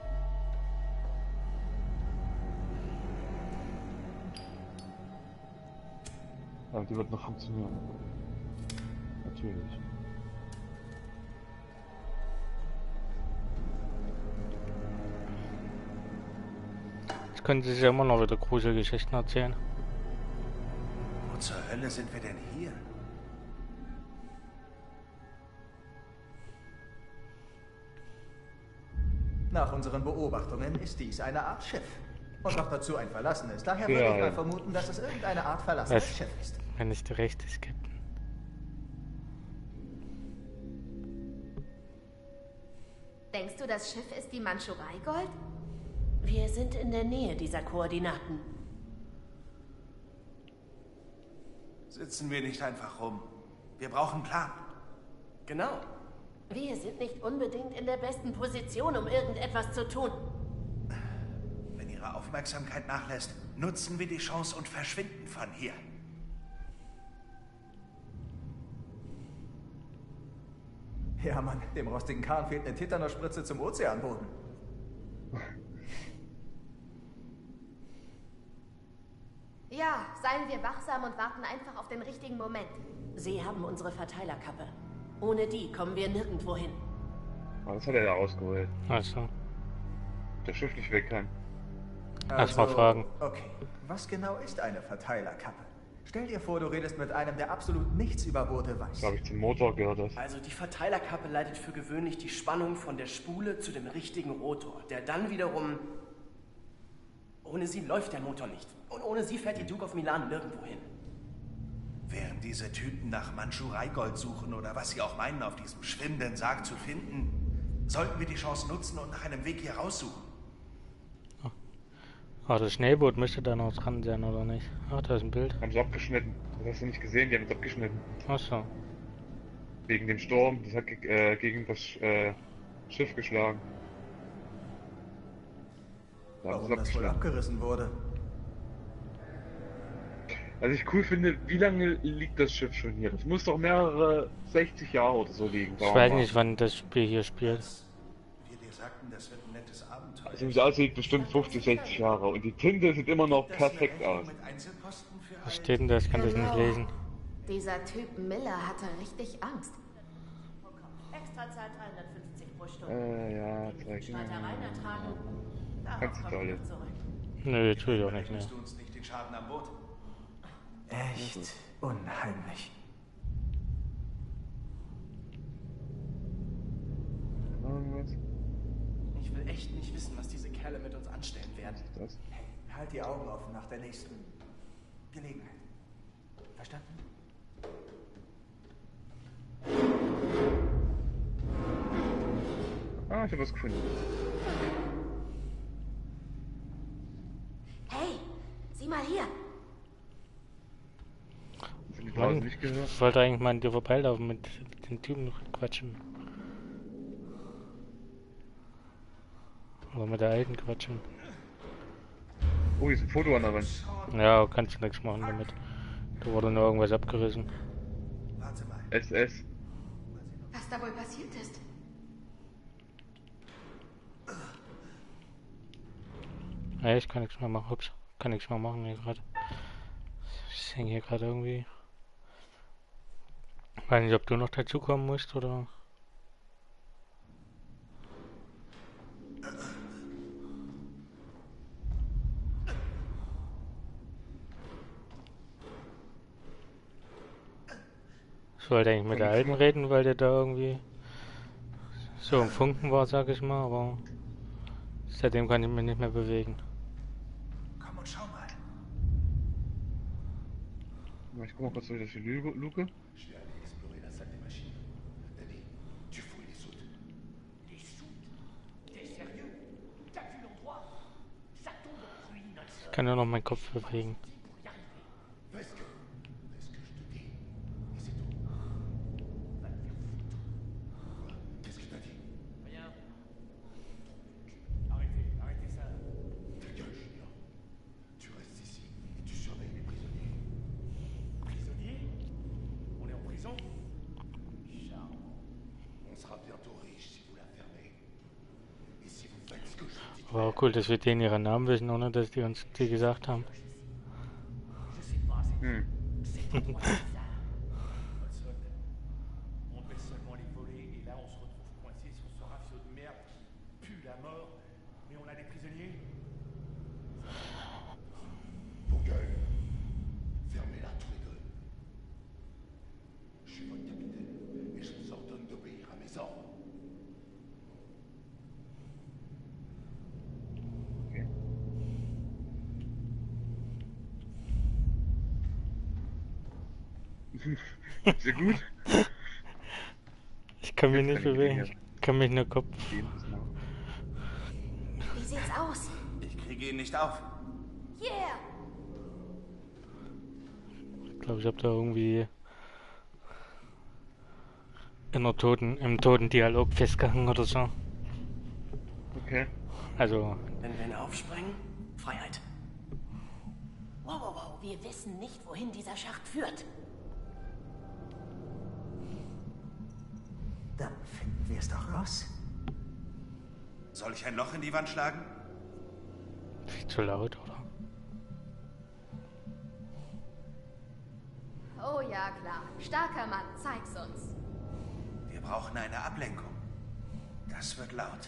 Ja, die wird noch funktionieren. Natürlich. Jetzt können sie sich ja immer noch wieder Gruselgeschichten erzählen. Wo zur Hölle sind wir denn hier? Nach unseren Beobachtungen ist dies eine Art Schiff. Und noch dazu ein verlassenes. Daher Ja, würde ich mal ja. vermuten, dass es irgendeine Art verlassenes Was? Schiff ist. Wenn nicht recht ist, Captain. Denkst du, das Schiff ist die Mandschurei Gold? Wir sind in der Nähe dieser Koordinaten. Sitzen wir nicht einfach rum. Wir brauchen einen Plan. Genau. Wir sind nicht unbedingt in der besten Position, um irgendetwas zu tun. Wenn Ihre Aufmerksamkeit nachlässt, nutzen wir die Chance und verschwinden von hier. Ja, Mann, dem rostigen Kahn fehlt eine Tetanusspritze zum Ozeanboden. Ja, seien wir wachsam und warten einfach auf den richtigen Moment. Sie haben unsere Verteilerkappe. Ohne die kommen wir nirgendwo hin. Aber das hat er ja rausgeholt. Also, Der Schiff nicht weg kann. Erst mal fragen. Okay, was genau ist eine Verteilerkappe? Stell dir vor, du redest mit einem, der absolut nichts über Boote weiß. Da habe ich zum Motor gehört. Das. Also die Verteilerkappe leitet für gewöhnlich die Spannung von der Spule zu dem richtigen Rotor, der dann wiederum... Ohne sie läuft der Motor nicht. Und ohne sie fährt die Duke of Milan nirgendwo hin. Während diese Typen nach Mandschurei-Gold suchen oder was sie auch meinen, auf diesem schwimmenden Sarg zu finden, sollten wir die Chance nutzen und nach einem Weg hier raussuchen. Ah, das Schnellboot müsste da noch dran sein, oder nicht? Ah, da ist ein Bild. Haben sie abgeschnitten. Das hast du nicht gesehen, die haben es abgeschnitten. Ach so. Wegen dem Sturm, das hat ge äh, gegen das äh, Schiff geschlagen. Da haben sie Warum es das wohl abgeschnitten. abgerissen wurde? Was ich cool finde, wie lange liegt das Schiff schon hier? Das muss doch mehrere sechzig Jahre oder so liegen. Ich weiß nicht, wann das Spiel hier spielt. Wir dir sagten, das wird ein nettes Abenteuer. Also wie es aussieht, bestimmt fünfzig, sechzig Jahre. Und die Tinte sieht immer noch perfekt aus. Was steht denn da? Ich kann das nicht lesen. Dieser Typ Miller hatte richtig Angst. Extrazahl dreihundertfünfzig pro Stunde. Äh, ja, zeig Streitereien ertragen. Kannst du alle. Nö, tue ich auch nicht mehr. Rechnest du uns nicht den Schaden am Boot? Echt unheimlich. Irgendwas? Ich will echt nicht wissen, was diese Kerle mit uns anstellen werden. Das? Hey, halt die Augen offen nach der nächsten Gelegenheit. Verstanden? Ah, ich habe was gefunden. Hey, sieh mal hier. Mann, ich wollte eigentlich mal an dir vorbeilaufen mit den Typen noch quatschen. Oder mit der alten quatschen. Oh, hier ist ein Foto an der Wand. Ja, kannst du nichts machen damit. Da wurde nur irgendwas abgerissen. S S. Was da wohl passiert ist? Ja, ich kann nichts mehr machen. Ups, kann nichts mehr machen hier gerade. Ich hänge hier gerade irgendwie. Weiß nicht, ob du noch dazu kommen musst oder. Ich wollte eigentlich mit der Alten reden, weil der da irgendwie so im Funken war, sag ich mal, aber seitdem kann ich mich nicht mehr bewegen. Komm und schau mal. Ich guck mal kurz durch die Luke. Ich kann nur noch meinen Kopf bewegen. Aber auch cool, dass wir denen ihren Namen wissen, ohne dass die uns die gesagt haben. Hm. Sehr gut. Ich kann mich nicht bewegen. Ich kann mich nur Kopf. Wie sieht's aus? Ich kriege ihn nicht auf. Yeah! Ich glaube, ich habe da irgendwie in der toten, im toten Dialog festgehangen oder so. Okay. Also. Wenn wir ihn aufsprengen, Freiheit. Wow, wow, wow. Wir wissen nicht, wohin dieser Schacht führt. Dann finden wir es doch raus. Soll ich ein Loch in die Wand schlagen? Viel zu laut, oder? Oh ja, klar. Starker Mann, zeig's uns. Wir brauchen eine Ablenkung. Das wird laut.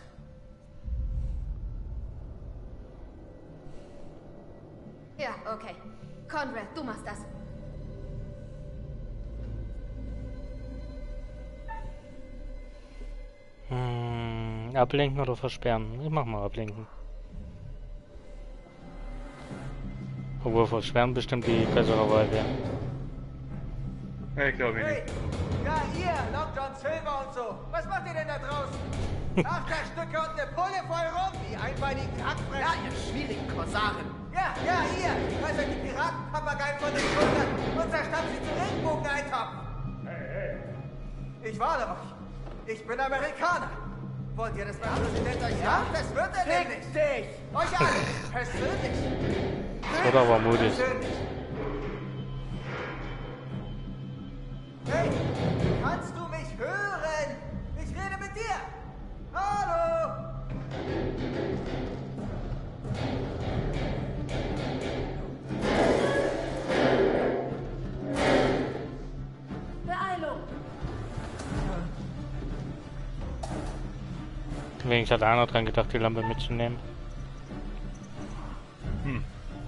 Ja, okay. Conrad, du machst das. Hm, ablenken oder versperren? Ich mach mal ablenken. Obwohl versperren bestimmt die bessere Wahl wäre. Ja, ich glaube Hey, nicht. ja ihr, Long John Silver und so. Was macht ihr denn da draußen? Achterstücke und eine Pulle voll rum, die einbeinigen Hackfressen. Ja, ihr schwierigen Korsaren. Ja, ja, ihr. Reißt euch die Piratenpapageien von den Schultern und zerstampft sie zu Regenbogen-Eintopfen. Hey, hey. Ich warne euch. Ich bin Amerikaner. Wollt ihr, dass mein Präsident euch sagt? Das wird er nämlich. Dich. Euch alle. Persönlich. Das wird aber mutig. Persönlich. Hey, kannst du mich hören? Ich rede mit dir. Hallo. Wenigstens hat einer dran gedacht, die Lampe mitzunehmen. Hm.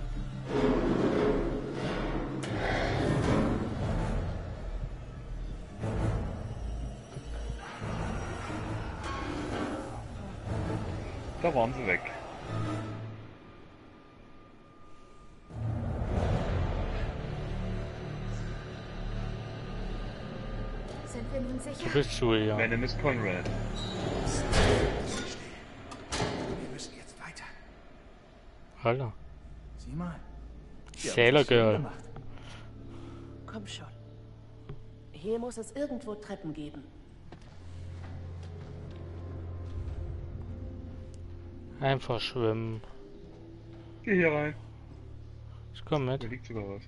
Da waren sie weg. Sind wir nun sicher? Du bist Julia. Ja. Mein Name ist Conrad. Wir müssen jetzt weiter. Alter. Sieh mal. Sailor Girl. Komm schon. Hier muss es irgendwo Treppen geben. Einfach schwimmen. Geh hier rein. Ich komm mit. Da liegt sogar was.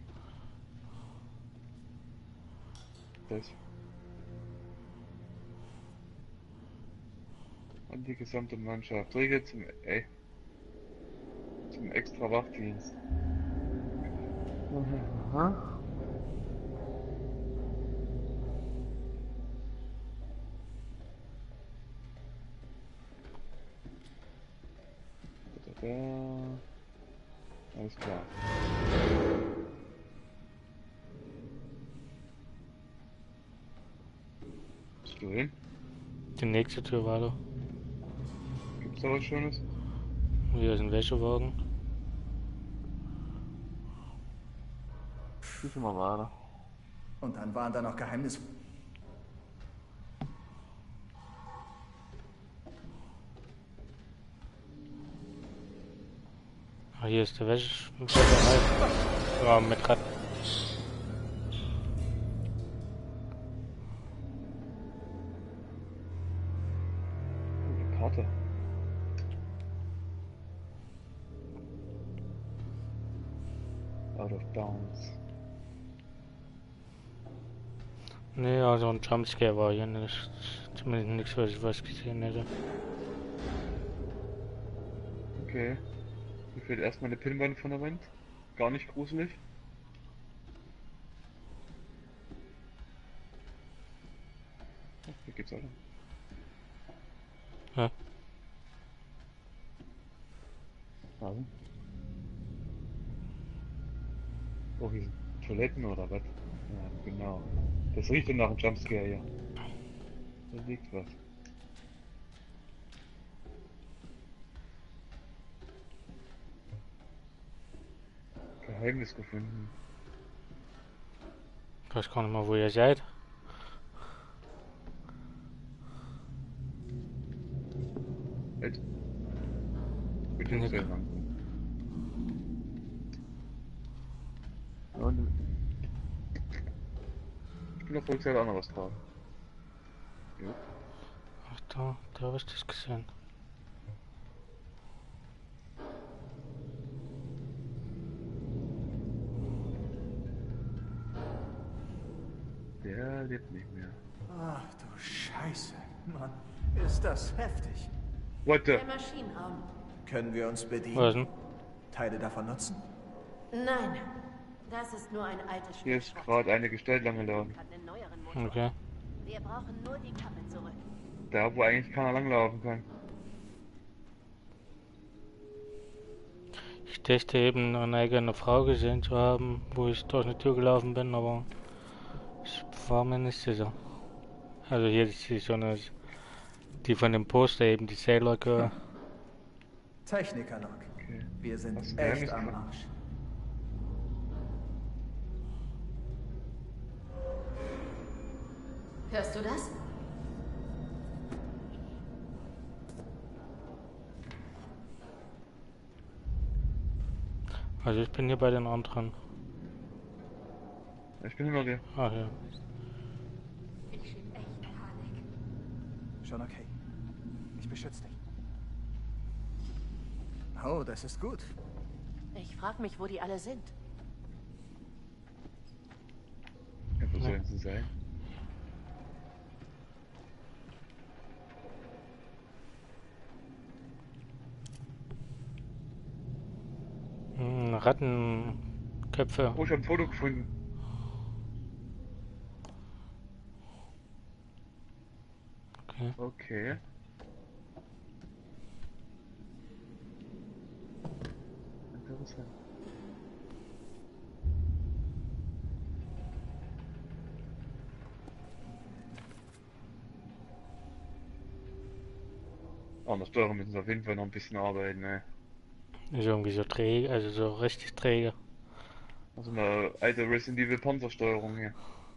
Das. Und die gesamte Mannschaft. Regel zum, ey, zum extra Wachdienst. Aha. Da, da, da. Alles klar. Bist du hin? Die nächste Tür war da. Gibt's da was Schönes? Hier ist ein Wäschewagen. Schießen wir weiter. Und dann waren da noch Geheimnisse. Ah, hier ist der Wäsche. Ja, mit grad. Eine Karte. Out of bounds. Nee, also ein Jumpscare war hier nicht. Zumindest nichts, was ich was gesehen hätte. Okay. Mir fehlt erstmal eine Pinnwand von der Wand. Gar nicht gruselig. Oh, hier geht's weiter. Ja. Also. Oh, hier sind Toiletten oder was? Ja, genau. Das riecht dann nach einem Jumpscare hier. Da liegt was. Geheimnis gefunden. Ich weiß gar nicht mal, wo ihr seid. Halt. Bitte nicht sehr lang. Und ich bin auf der Rückseite auch noch was drauf. Jo. Ach da, da habe ich das gesehen. Der lebt nicht mehr. Ach du Scheiße. Mann, ist das heftig. What the? Der Maschinenraum. Können wir uns bedienen? Was denn? Teile davon nutzen? Nein, das ist nur ein altes Stück Hier ist Schrott. gerade eine Gestalt lang gelaufen. Hat einen neueren Motor. Okay. Wir brauchen nur die Kappe zurück. Da, wo eigentlich keiner langlaufen kann. Ich dachte eben, eine eigene Frau gesehen zu haben, wo ich durch eine Tür gelaufen bin, aber ich war mir nicht sicher. Also hier ist die so eine, die von dem Poster eben, die Sailor Girl. Techniker-Log. Okay. Wir sind Was echt ist am das? Arsch. Hörst du das? Also ich bin hier bei den anderen. Ich bin hinter dir. Ach ja. Ich schieb echt Panik. Schon okay. Ich beschütze dich. Oh, das ist gut. Ich frag mich, wo die alle sind. Ja, wo Ja. sollen sie sein? Hm, Rattenköpfe. Oh, ich habe ein Foto gefunden. Okay. Okay. Prozent. An der Steuerung müssen sie auf jeden Fall noch ein bisschen arbeiten, ne? Ist irgendwie so träge, also so richtig träge. Also eine alte Resident Evil Panzersteuerung hier.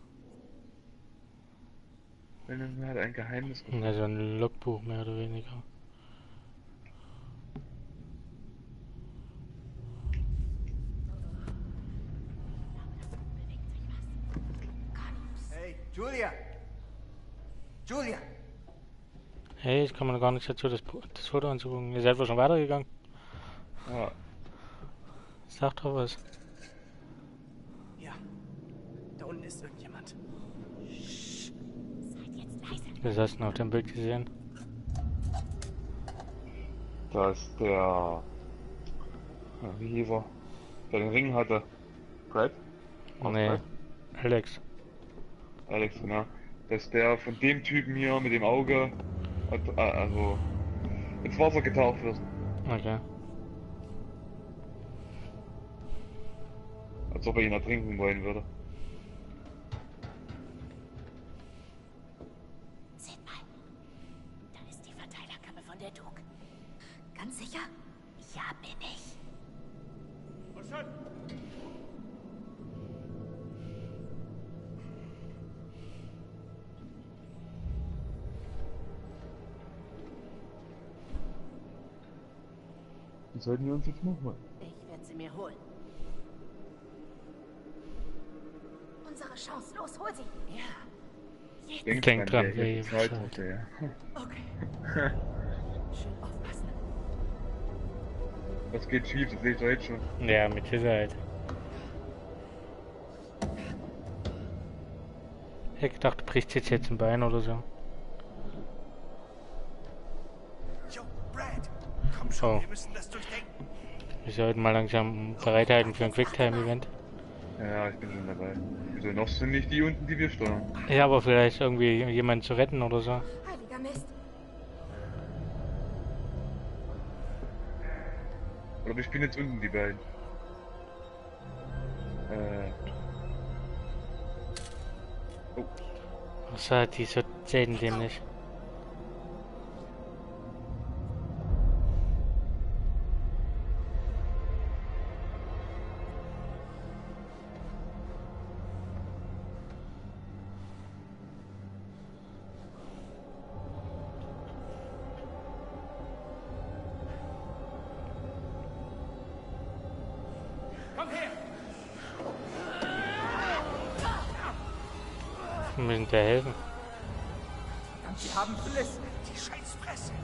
Wenn hat ein Geheimnis gefunden. Ja, so ein Logbuch mehr oder weniger. Hey, Julia! Julia! Hey, ich komme noch gar nicht dazu, das, das Foto anzugucken. Ihr seid wohl schon weitergegangen? Ja. Sag doch was. Ja. Da unten ist irgendjemand. Seid jetzt leise. Was hast du denn auf dem Bild gesehen? Da ist der... Wie hieß er? Der den Ring hatte. Brad? Nee, Brad? Alex. Alex, genau. Das ist der von dem Typen hier mit dem Auge, also ins Wasser getaucht wird. Okay. Als ob er ihn ertrinken wollen würde. Seht mal. Da ist die Verteilerkappe von der Duke. Ganz sicher? Ja, bin ich. Was denn? Die sollten wir uns jetzt nochmal. Ich werde sie mir holen. Unsere Chance. Los, hol sie. Ja. Denk, Denk dran, der wer hier hier bezahlt bezahlt. hatte, ja. Okay. Schön aufpassen. Das geht schief, das sehe ich doch jetzt schon. Ja, mit Sicherheit. Ich hätte gedacht, du brichst jetzt jetzt ein Bein oder so. Jo, Brad! Komm schon, Oh. wir müssen das durchdenken. Wir sollten mal langsam bereithalten für ein Quicktime-Event. Ja, ich bin schon dabei. Wieso noch sind nicht die unten, die wir steuern? Ja, aber vielleicht irgendwie jemanden zu retten oder so. Heiliger Mist. Oder wir spielen jetzt unten die beiden. Äh. Oh. Was hat die so selten dämlich? Komm her! Wir müssen dir helfen. Und sie haben Bliss. Die Scheißfresse!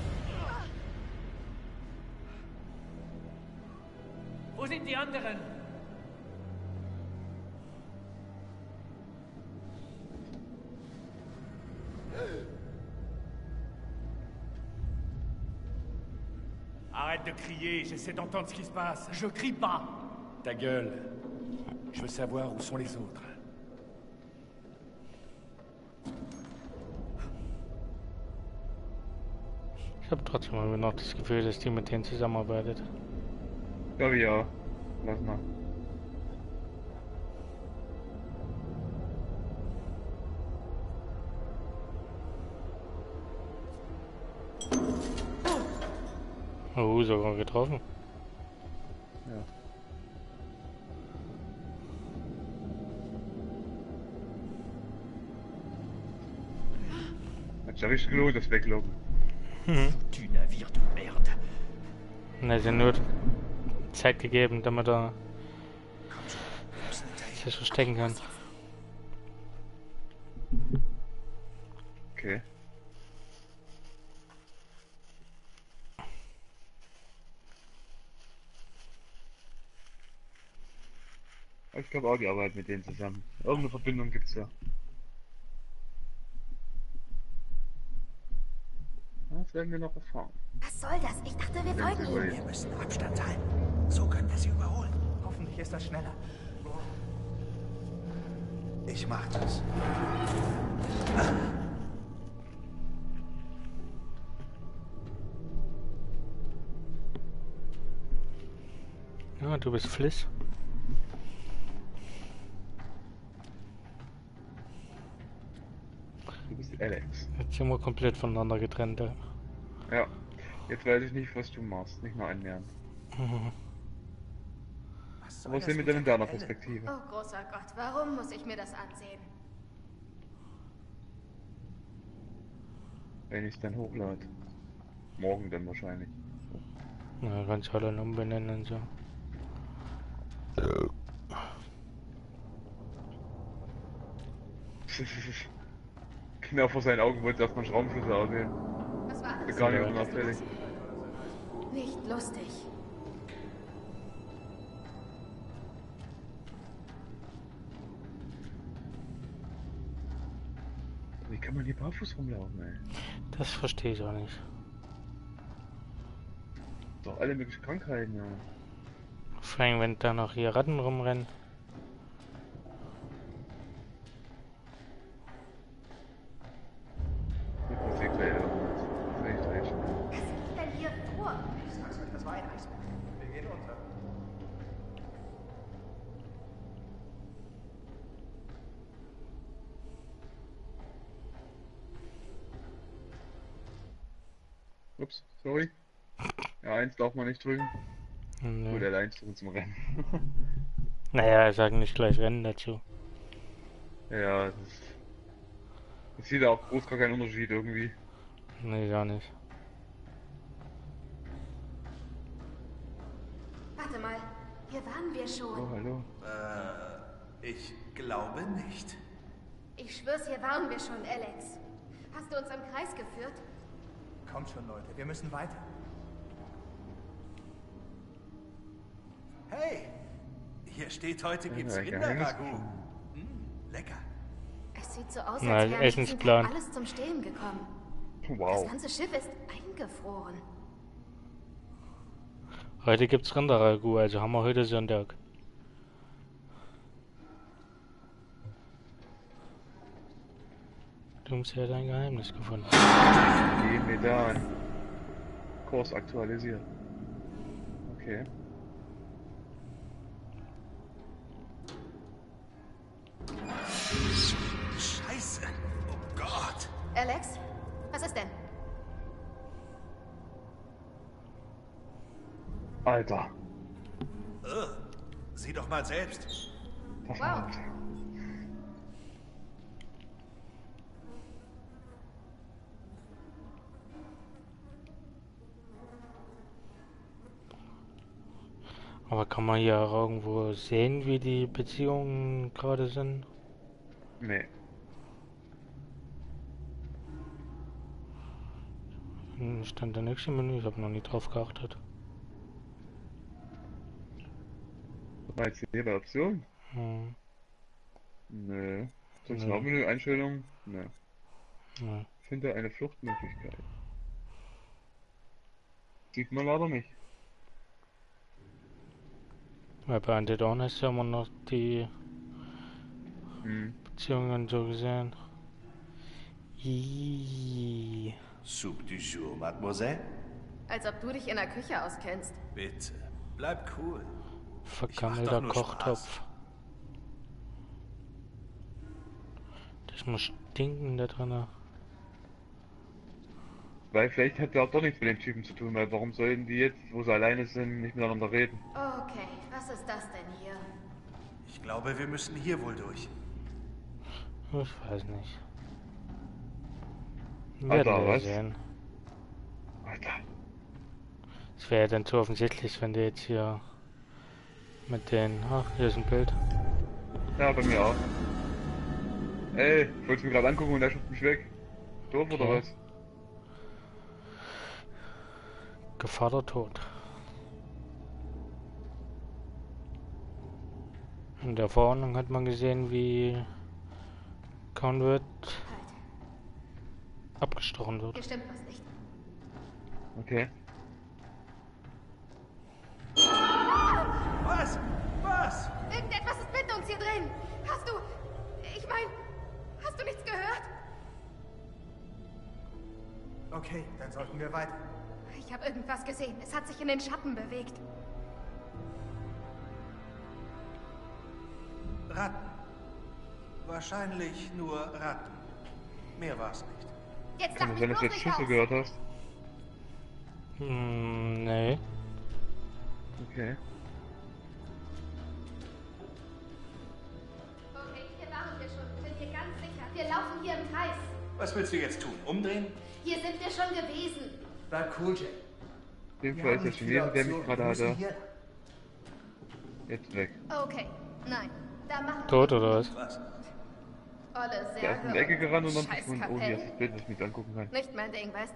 Wo sind die anderen? Arrête de crier, j'essaie d'entendre ce qui se passe. Je crie pas. Ta gueule. Je veux savoir où sont les autres. Ich habe trotzdem immer noch das Gefühl, dass die mit denen zusammenarbeitet. Ja, ja. Lass mal. Oh, sogar getroffen. Ja. Hat ja richtig gelohnt, das Weglocken. Mhm. Du Navire de merde. Also nur Zeit gegeben, damit er sich verstecken kann. Okay. Ich glaube auch, die arbeiten mit denen zusammen. Irgendeine Verbindung gibt's ja. Das werden wir noch erfahren. Was soll das? Ich dachte, wir folgen ihm. Wir müssen Abstand halten. So können wir sie überholen. Hoffentlich ist das schneller. Ich mach das. Ja, du bist Fliss. Du bist Alex. Jetzt sind wir komplett voneinander getrennt. Ja. Ja. Jetzt weiß ich nicht, was du machst. Nicht mal annähernd. Mhm. Aber was sehen wir denn in deiner Perspektive? Oh, großer Gott, warum muss ich mir das ansehen? Wenn ich es dann hochlade. Morgen dann wahrscheinlich. Na, kannst du alle umbenennen und so. Genau vor seinen Augen wollte erstmal Schraubenschlüssel aussehen. Was war das? Gar nicht unauffällig. Nicht lustig. Wie kann man hier barfuß rumlaufen, ey? Das verstehe ich auch nicht. Doch alle möglichen Krankheiten, ja. Vor allem, wenn da noch hier Ratten rumrennen. Das ist gleich irgendwas. Das ist echt recht. Was ist denn hier vor? Ich sag's euch, das war ein Eisberg. Wir gehen unter. Ups, sorry. Ja, eins darf man nicht drücken. Nee. Gut, allein drücken zum Rennen. Naja, sagen nicht gleich Rennen dazu. Ja, das, das sieht auch groß gar keinen Unterschied irgendwie. Nee, gar nicht. Warte mal, hier waren wir schon. Oh, hallo. Äh, ich glaube nicht. Ich schwör's, hier waren wir schon, Alex. Hast du uns im Kreis geführt? Kommt schon, Leute, wir müssen weiter. Hey, hier steht, heute gibt's Ja, Rinderragout. Hm, lecker. Es sieht so aus, als Na, wäre am nächsten Essensplan. Tag alles zum Stehen gekommen. Wow. Das ganze Schiff ist eingefroren. Heute gibt's Rinderragout, also haben wir heute Sonntag. Du hast ja dein Geheimnis gefunden. Gehen wir da an. Kurs aktualisiert. Okay. Scheiße. Oh Gott. Alex, was ist denn? Alter. Uh, sieh doch mal selbst. Das Wow. Aber kann man hier auch irgendwo sehen, wie die Beziehungen gerade sind? Nee. Hm, stand da nichts im Menü, ich habe noch nie drauf geachtet. Meinst du hier bei Option? Hm. Nö. Sonst Nö. Hauptmenü, Einstellungen? Nö. Ja. Finde eine Fluchtmöglichkeit. Sieht man leider nicht. Weil bei Undead Dawn hast du ja immer noch die Hm. Beziehungen so gesehen. Iiii. Soup du jour, Mademoiselle? Als ob du dich in der Küche auskennst. Bitte, bleib cool. Vergammelter nur Kochtopf. Das muss stinken da drin. Weil vielleicht hat der auch doch nichts mit dem Typen zu tun, weil warum sollten die jetzt, wo sie alleine sind, nicht miteinander reden? Okay, was ist das denn hier? Ich glaube, wir müssen hier wohl durch. Ich weiß nicht. Alter, Werden wir was? sehen. Alter. Es wäre ja dann zu offensichtlich, wenn der jetzt hier mit den... Ach, hier ist ein Bild. Ja, bei mir auch. Ey, ich wollte es mir gerade angucken und er schubst mich weg. Doof oder Okay. was? Gefahr der Tod. In der Verordnung hat man gesehen, wie Conrad abgestochen wird. Hier stimmt was nicht. Okay. Was? Was? Irgendetwas ist mit uns hier drin. Hast du... Ich meine, hast du nichts gehört? Okay, dann sollten wir weiter. Ich habe irgendwas gesehen. Es hat sich in den Schatten bewegt. Ratten. Wahrscheinlich nur Ratten. Mehr war's nicht. Jetzt Kann lach es mich sein, dass du bloß jetzt nicht Schüsse aus. gehört hast? Hm, nee. Okay. Okay, hier waren wir schon. Bin hier ganz sicher. Wir laufen hier im Kreis. Was willst du jetzt tun? Umdrehen? Hier sind wir schon gewesen. War cool, Jack. Auf jeden Fall ist der Chinese, der mich gerade hatte, jetzt weg. Okay, nein. Da machen Tot oder was? Was? Olle Der ist Särge in die Ecke gerannt und dann Scheiß verschwunden. Oh, hier ist das Bild, was ich mir jetzt angucken kann. Nicht mein Ding, weißt du?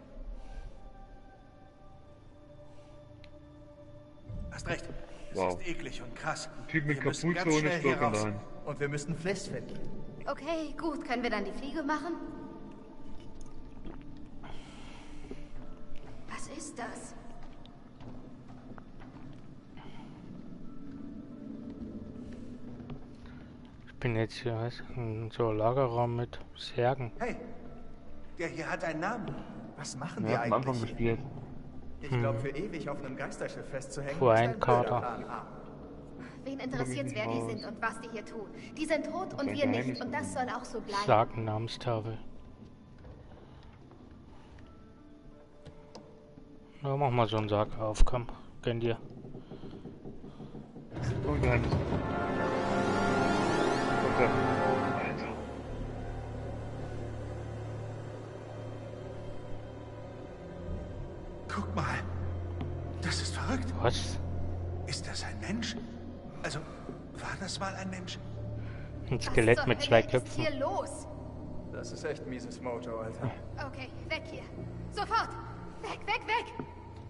Hast recht. Es Wow. ist eklig und krass. Ein Typ mit Wir müssen Kapuze ganz ohne schnell hier Stock in der raus. Hand. Und wir müssen Fliss finden. Okay, gut. Können wir dann die Fliege machen? Was ist das? Ich bin jetzt hier, was? In so einem Lagerraum mit Särgen. Hey, der hier hat einen Namen. Was machen Er wir hat am Anfang eigentlich? gespielt. Ich glaube, für ewig auf einem Geisterschiff festzuhängen, Vor ist ein ein blöder Kater. Plan A. Wen interessiert's, wer die raus. sind und was die hier tun? Die sind tot und ein wir nicht. Geheimnis Und das soll auch so bleiben. Sagen Namenstafel. Na, mach mal so einen Sarg auf, komm. Gönn dir. Oh, ein Geheimnis. Okay. Alter. Guck mal. Das ist verrückt. Was? Ist das ein Mensch? Also, war das mal ein Mensch? Ein Was Skelett zur mit Hölle zwei ist Köpfen. hier los? Das ist echt mieses Mojo, Alter. Okay, weg hier. Sofort! Weg, weg, weg!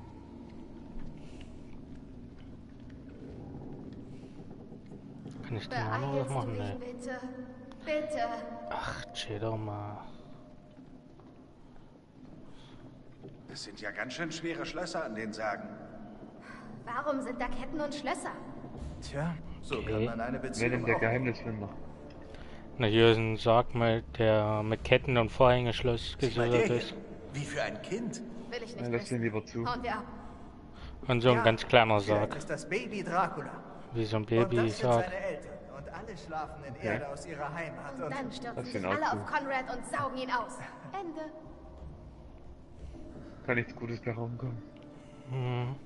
Kann ich den anderen Beeilst was du machen? mich Nee. bitte? Bitte. Ach, chill doch mal. Das sind ja ganz schön schwere Schlösser an den Särgen. Warum sind da Ketten und Schlösser? Tja, so Okay. kann man eine Wer Beziehung denn der auch- Geheimnisfinder? Na, hier ist ein Sarg, mit, der mit Ketten und Vorhängeschloss Sieh mal, gesichert der ist. hier. Wie für ein Kind. Will ich Ja, nicht lass wissen. den lieber zu. Hauen wir ab. Und so ein Ja, ganz kleiner Vielleicht Sarg. ist das Baby Dracula. Wie so ein Und das sind Baby-Sarg. seine Eltern. Und alle schlafen in Erde aus ihrer Heimat. Und Und dann Lass stürzen den sich auch alle zu. auf Conrad und saugen ihn aus. Ende. Kann nichts Gutes bei rauskommen. Hm.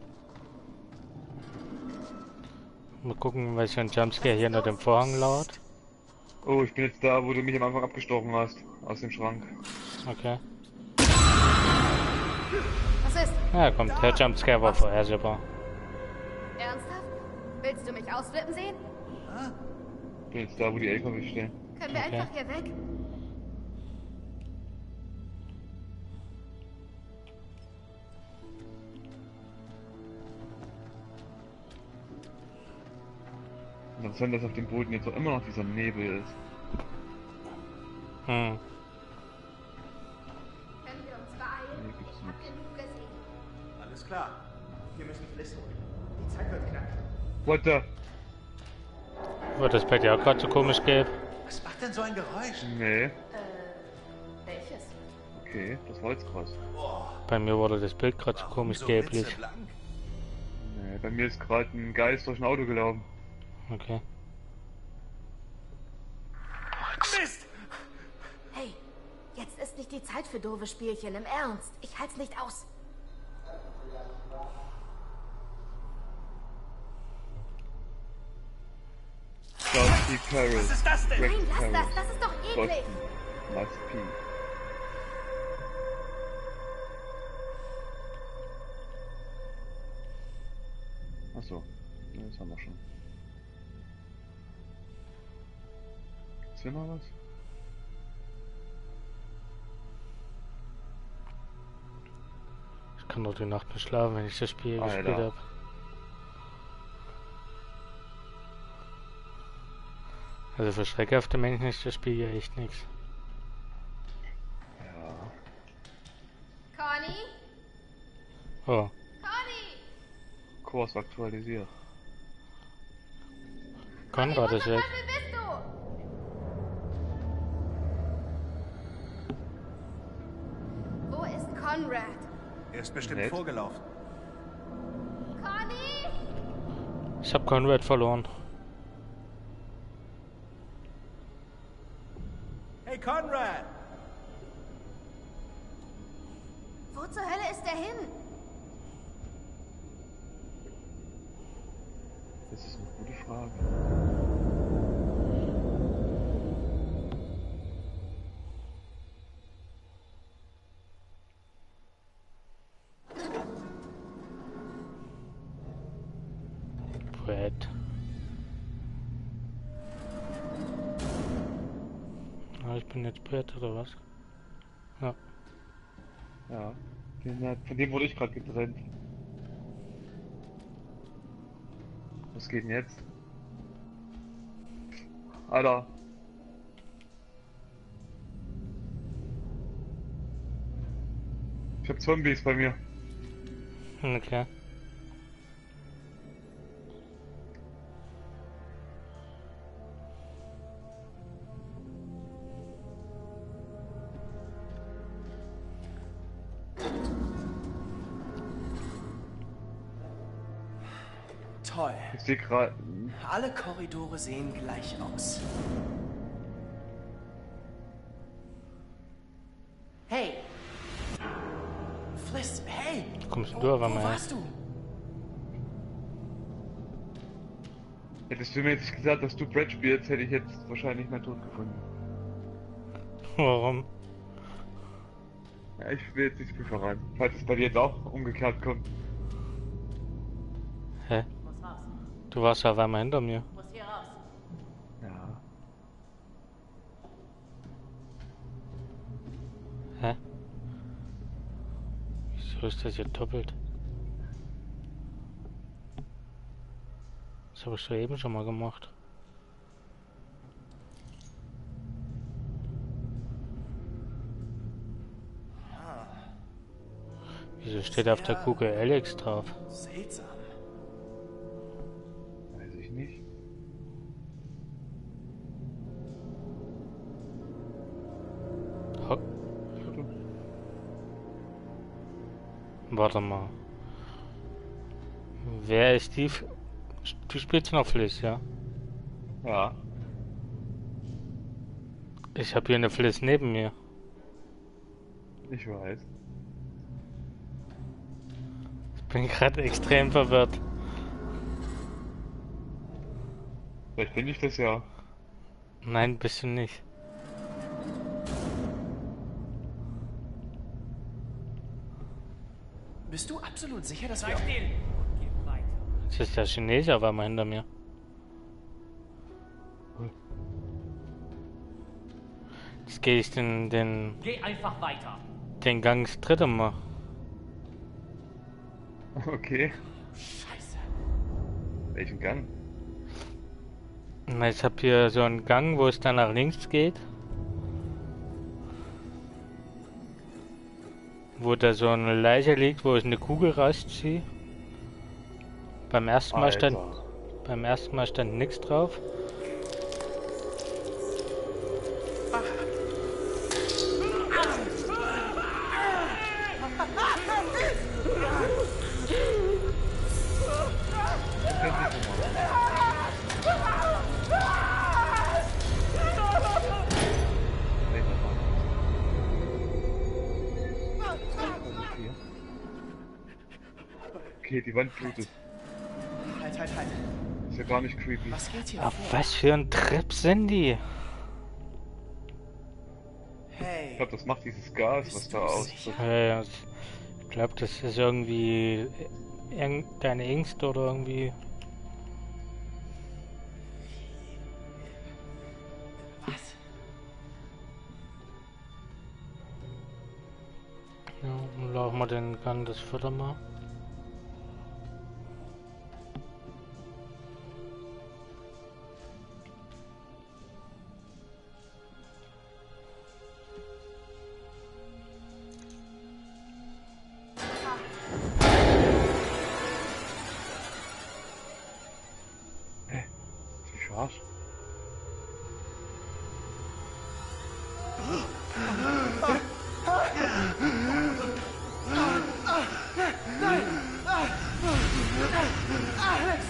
Mal gucken, was für ein Jumpscare hier hinter dem Vorhang lauert. Oh, ich bin jetzt da, wo du mich am Anfang abgestochen hast. Aus dem Schrank. Okay. Was ist? Ja, kommt. Der Jumpscare war vorhersehbar. Ernsthaft? Willst du mich ausflippen sehen? Ich bin jetzt da, wo die L K W stehen. Können wir Okay. einfach hier weg? Interessant, dass auf dem Boden jetzt auch immer noch dieser Nebel ist. Hm. Können wir uns beeilen? Nee, gibt's Ich hab genug gesehen. alles klar. Wir müssen Fliss holen. Die Zeit wird knapp. What the? Wird das bei dir auch gerade so komisch gelb? Was macht denn so ein Geräusch? Nee. Äh, welches? Okay, das war jetzt krass. Bei mir wurde das Bild gerade so komisch so gelblich. blitzeblank? Nee, bei mir ist gerade ein Geist durch ein Auto gelaufen. Okay. Mist! Hey, jetzt ist nicht die Zeit für doofe Spielchen, im Ernst. Ich halt's nicht aus. Dusty Carol. Was ist das denn? Rex Nein, lass Carol. das, das ist doch eklig. Dusty. Must be. Achso, ja, das haben wir schon. Gibt's hier noch was? Ich kann doch die Nacht nicht schlafen, wenn ich das Spiel Alter. gespielt habe. Also für schreckhafte Menschen ist das Spiel ja echt nichts. Ja. Conny? Oh, Conny! Kurs aktualisiert. Konrad ist weg. Wo bist du? Wo ist Conrad? Er ist bestimmt Nett. vorgelaufen. Conny? Ich hab Konrad verloren. Kollege Conrad! Wo zur Hölle ist der hin? Das ist eine gute Frage. Brad. Ah, ich bin jetzt Brad oder was? Ja. Ja, den, von dem wurde ich gerade getrennt. Was geht denn jetzt? Alter. Ich hab Zombies bei mir. Okay. Toll. Ich sehe gerade. Alle Korridore sehen gleich aus. Hey! Fliss, hey! Kommst Wo, du aber wo mal her? warst du? Hättest du mir jetzt gesagt, dass du Brad spielst, hätte ich jetzt wahrscheinlich meinen Tod gefunden. Warum? Ja, ich will jetzt nicht viel verraten. Falls es bei dir jetzt auch umgekehrt kommt. Hä? Du warst ja auf einmal hinter mir. Muss hier raus. Ja. Hä? Wieso ist das hier doppelt? Das habe ich soeben schon mal gemacht. Wieso steht auf der Kugel Alex drauf? Seltsam. Weiß ich nicht. Ho Warte mal. Wer ist die? F du spielst noch Fliss, ja? Ja. Ich habe hier eine Fliss neben mir. Ich weiß. Ich bin gerade extrem verwirrt. Vielleicht finde ich das ja. Nein, bist du nicht. Bist du absolut sicher, dass wir... Jetzt ist der Chinese auf einmal hinter mir. Jetzt gehe ich den, den... Geh einfach weiter. Den Gang das dritte Mal. Okay. Scheiße. Welchen Gang? Na, ich habe hier so einen Gang, wo es dann nach links geht. Wo da so eine Leiche liegt, wo ich eine Kugel rausziehe. Beim ersten Mal stand, beim ersten Mal stand nichts drauf. Okay, die Wand blutet. Halt, halt, halt. Ist ja gar nicht creepy. Was geht hier Auf vor? was für ein Trip sind die? Hey. Ich glaube, das macht dieses Gas, was da aus. Ja, ja, ich glaube, das ist irgendwie irgendeine Ängste oder irgendwie. Was? Ja, dann laufen wir den Gang das vierte Mal. Arsch. Nein! Alex!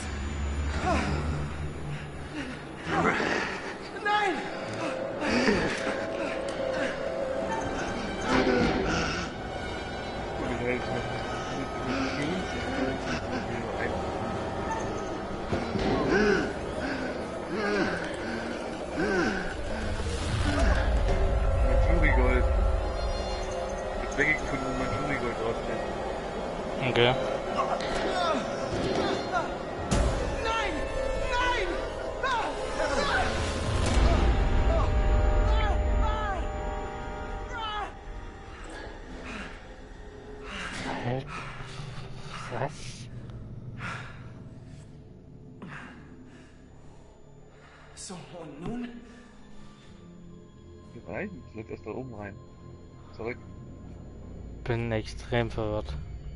Nein! So, und nun? Hier rein? Ich soll erst da oben rein. Zurück. Bin extrem verwirrt.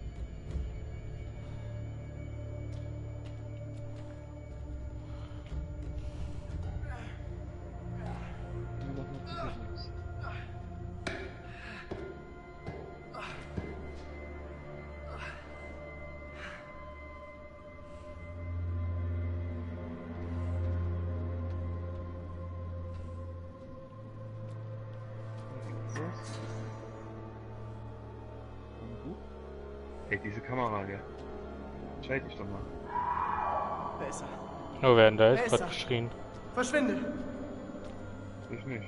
Ey, diese Kamera, gell? Entscheid dich doch mal. Besser. Oh, werden da ist Besser. gerade geschrien. Verschwinde! Ich nicht.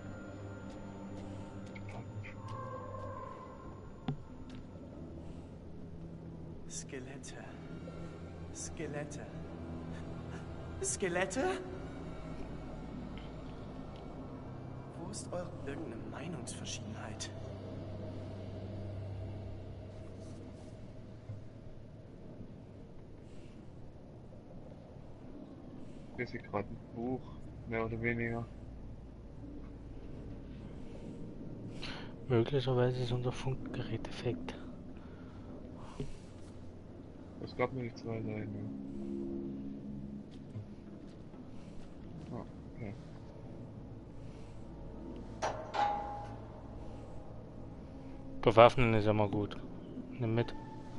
Skelette. Skelette. Skelette? Wo ist eure irgendeine Meinungsverschiedenheit? Hier ist gerade ein Buch, mehr oder weniger. Möglicherweise ist unser Funkgerät defekt. Es gab nur die zwei Seiten. Ah, okay. Bewaffnen ist immer gut. Nimm mit.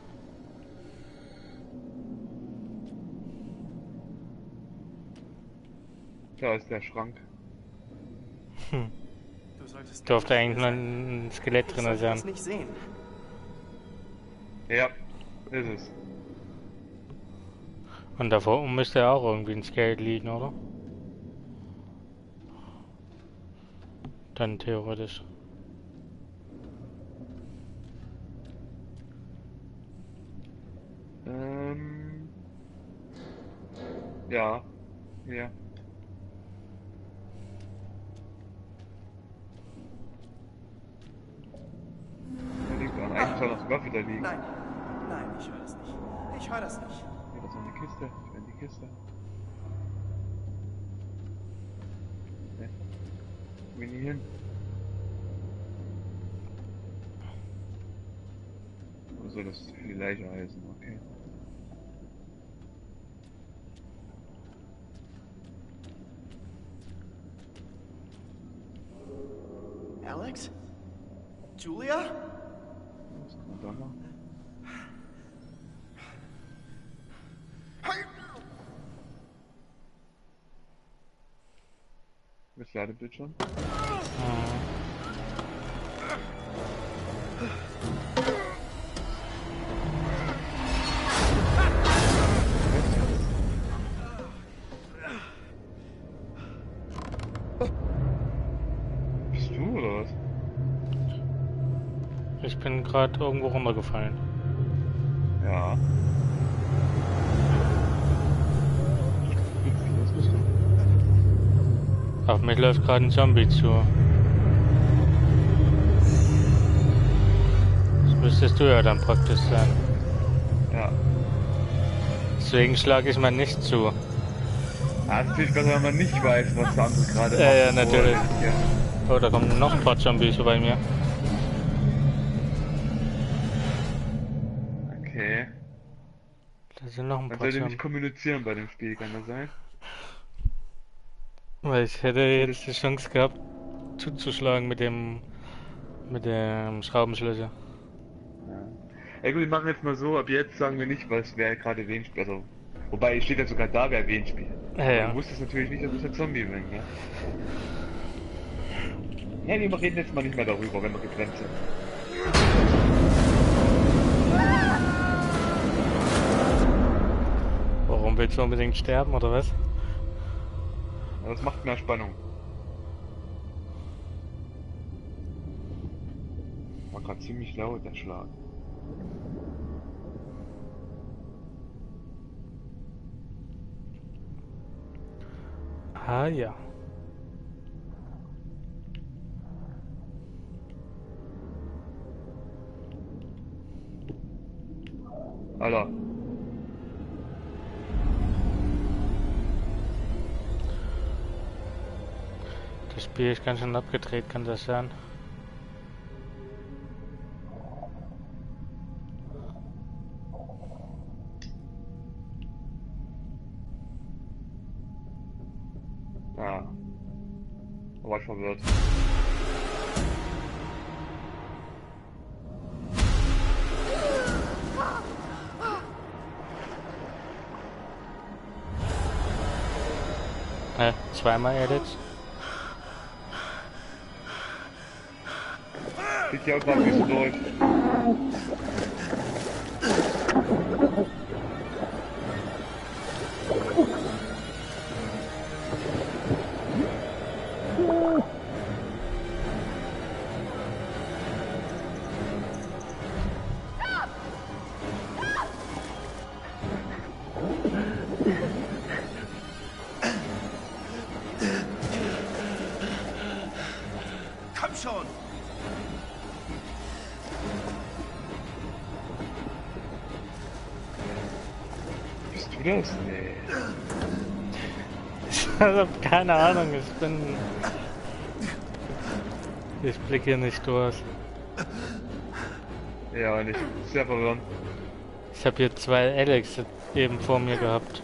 Da ist der Schrank. Hm. Du solltest Dürfte eigentlich nur ein Skelett ich drin sollte sein. das nicht sehen. Ja, ist es. Und davor müsste ja auch irgendwie ein Skelett liegen, oder? Dann theoretisch. Ähm. Ja. Ja. Da liegt an. Eigentlich soll noch die Waffe da liegen. Nein, nein, ich höre das nicht. Ich höre das nicht. Hier, das ist noch eine Kiste. Ich will in die Kiste. Ne. Wo bin ich hin? Wo soll das für die Leiche heißen? Okay. Alex? Julia? Was kann man da machen? Das Ladebildschirm? Bist du oder was? Ich bin gerade irgendwo runtergefallen. Ja. Auf mich läuft gerade ein Zombie zu. Das müsstest du ja dann praktisch sein. Ja. Deswegen schlage ich mal nicht zu. Ah, ist natürlich besser, wenn man nicht weiß, was der andere gerade Ja, macht. ja, natürlich. Ja. Oh, da kommen noch ein paar Zombies bei mir. Okay. Da sind noch ein Man paar sollte nicht Zombies. kommunizieren bei dem Spiel, kann das sein? Weil ich hätte jetzt die Chance gehabt, zuzuschlagen mit dem mit dem Schraubenschlüssel. Ja. Ey gut, wir machen jetzt mal so, ab jetzt sagen wir nicht, was wer gerade wen spielt. Also, wobei steht ja sogar da, wer wen spielt. Ja, ja. Du wusstest natürlich nicht, dass ich ein Zombie bin, ne? Ja, wir reden jetzt mal nicht mehr darüber, wenn wir getrennt sind. Warum willst du unbedingt sterben, oder was? Ja, das macht mehr Spannung. War gerade ziemlich laut, der Schlag. Ah ja. Alter. Spiel ist ganz schön abgedreht, kann das sein? Ja. Da war ich verwirrt. Äh, zweimal Alex. Sieht ja auch gerade nicht so durch. Komm schon! Bist du das? Nee. Ich hab keine Ahnung, ich bin... Ich blicke hier nicht durch. Ja, und ich bin sehr verwirrt. Ich habe hier zwei Alex eben vor mir gehabt.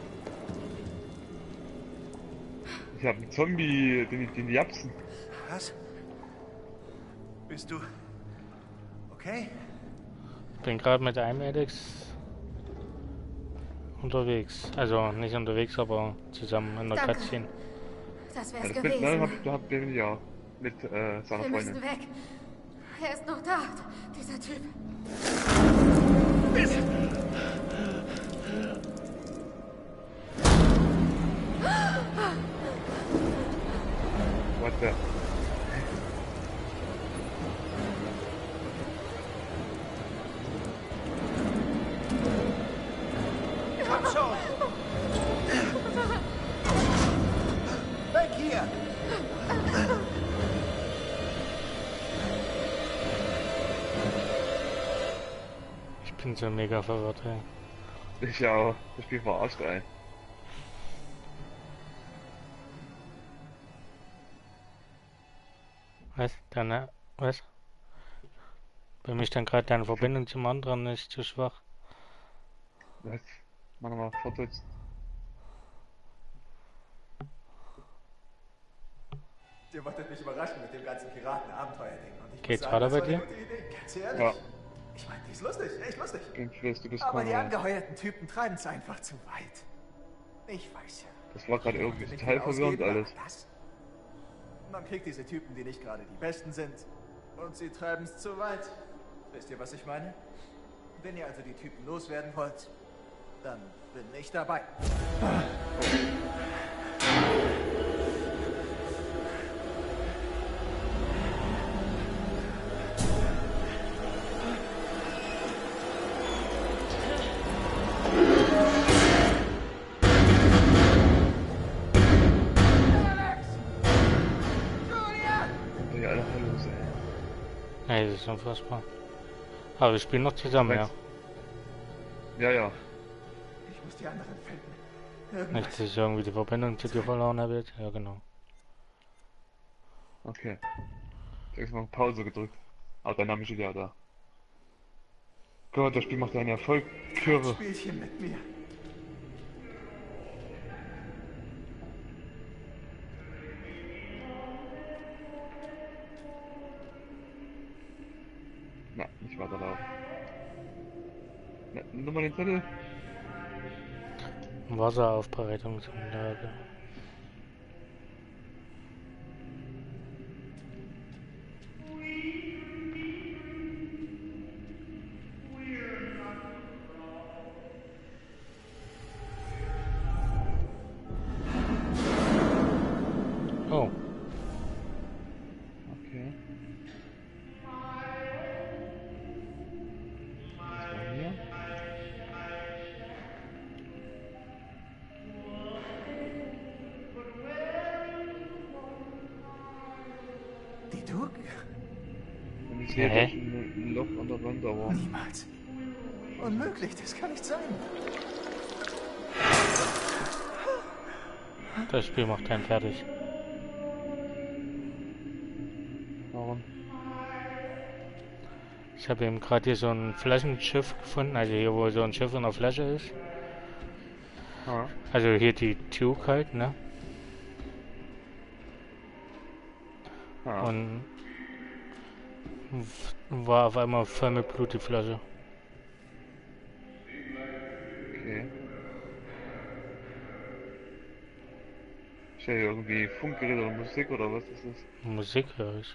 Ich habe einen Zombie, den, den Japsen. Was? Bist du... okay? Bin gerade mit einem Alex unterwegs. Also nicht unterwegs, aber zusammen in der Danke. Cutscene. Das Ja, wär's das mit, gewesen. nein, hab, hab den ja mit äh, seiner Wir müssen Freundin. weg. Er ist noch da, dieser Typ. What the? Komm schon! Weg hier! Ich bin so mega verwirrt, ey. Ich auch. Das Spiel verarscht ein. Was? Deine... Was? Bei mir stand gerade deine Verbindung zum anderen nicht zu schwach. Was? Mach nochmal fortsetzen. Ihr wolltet mich überraschen mit dem ganzen Piraten-Abenteuer-Ding. Und ich Geht's muss sagen, weiter das bei war eine dir? gute Idee, ganz ehrlich. Ja. Ich meine, die ist lustig, echt lustig. Ich weiß, du bist Aber die Konrad. angeheuerten Typen treiben es einfach zu weit. Ich weiß ja. Das war gerade irgendwie Nicht total viel verwirrend ausgeben, alles. aber das? Man kriegt diese Typen, die nicht gerade die Besten sind. Und sie treiben es zu weit. Wisst ihr, was ich meine? Wenn ihr also die Typen loswerden wollt, dann bin ich dabei. Ja, alle Hallos, ey. Ey, das ist unfassbar. Aber wir spielen noch zusammen, ja. Ja, ja. Ich muss die anderen finden. Irgendwas. Nicht, dass ich irgendwie die Verbindung zu dir verloren habe jetzt. Ja, genau. Okay. Ich hab erstmal Pause gedrückt. Aber dann habe ich wieder da. Gott, das Spiel macht einen Erfolg. Kirre. Spielchen mit mir. Na, nicht weiterlaufen. Na, nimm mal den Zettel. Wasseraufbereitungsanlage. Oh. Okay. Was war hier? Die Duke? Und ich sehe Hä? doch ein Loch an der Wand, aber... Niemals. Unmöglich, das kann nicht sein. Das Spiel macht einen fertig. Ich habe eben gerade hier so ein Flaschenschiff gefunden, also hier wo so ein Schiff in der Flasche ist. Ja. Also hier die Tube halt, ne? Ja. Und war auf einmal voll mit Blut die Flasche. Okay. Ist ja irgendwie Funkgerät oder Musik oder was ist das? Musik höre ich.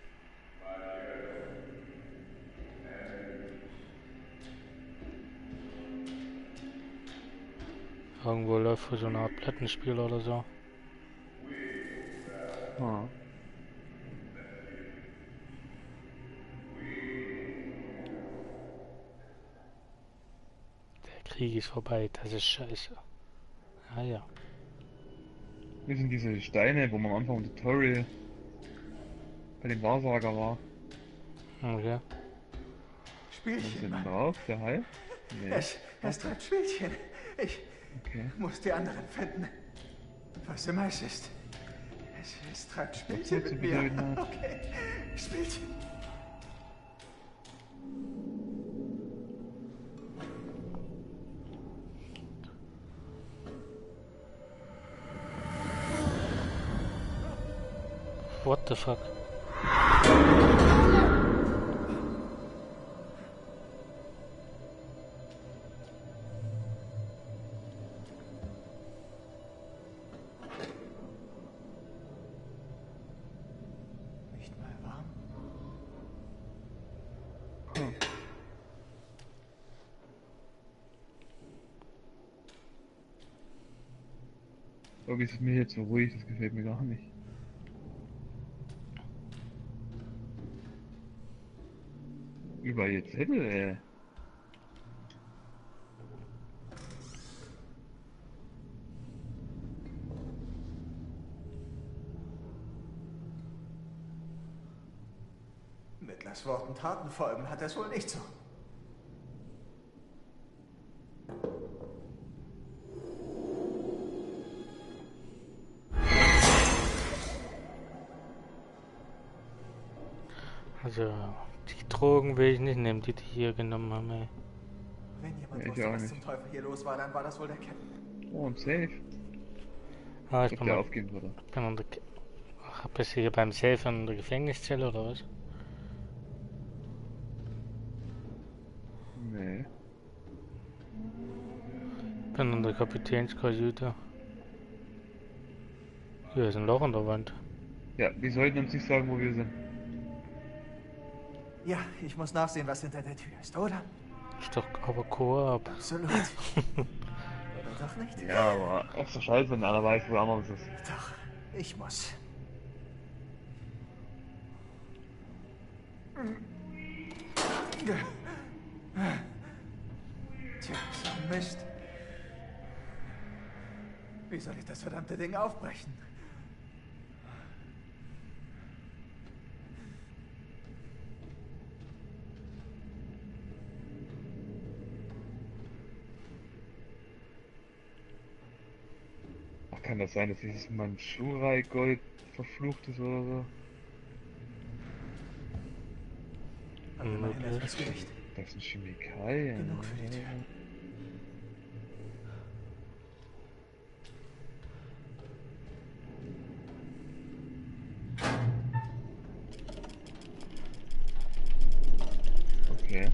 Irgendwo läuft für so eine Art Plattenspieler oder so. Ah. Der Krieg ist vorbei, das ist scheiße. Ah ja. Hier sind diese Steine, wo man am Anfang im Tutorial bei dem Wahrsager war. Okay. Was Spielchen, ist denn Mann. drauf? Der Hai? Nee. Es, es treibt Spielchen. Ich Okay. muss die anderen finden. Was immer es ist. Es, es treibt Spielchen zu mit mir. bedeuten hat. Okay. Spielchen. What the fuck? Nicht mal warm. Hm. Irgendwie ist es mir hier zu ruhig, das gefällt mir gar nicht. Überall jetzt Zettel, ey. Mit Lass Worten Taten folgen hat er es wohl nicht so. Also, die Drogen will ich nicht nehmen, die die hier genommen haben, ey. Wenn jemand Ja, ich wusste, auch was nicht. zum Teufel hier los war, dann war das wohl der Captain. Oh, ein Safe. Ah, ich Ob bin, der mal, aufgehen würde. bin unter... Ach, bist du hier beim Safe in der Gefängniszelle oder was? Nee. Bin in der Kapitänskajüte. Hier ist ein Loch in der Wand. Ja, die sollten uns nicht sagen, wo wir sind. Ja, ich muss nachsehen, was hinter der Tür ist, oder? Ist doch aber Koop. Absolut. Oder doch nicht? Ja, aber ist doch scheiße, wenn einer weiß, wo der andere ist. Doch, ich muss. Tja, so ein Mist. Wie soll ich das verdammte Ding aufbrechen? Ach, kann das sein, dass dieses Mandschurei-Gold verflucht ist oder so? Aber immerhin etwas Gewicht. Das sind Chemikalien. Genug für die Tür. Okay.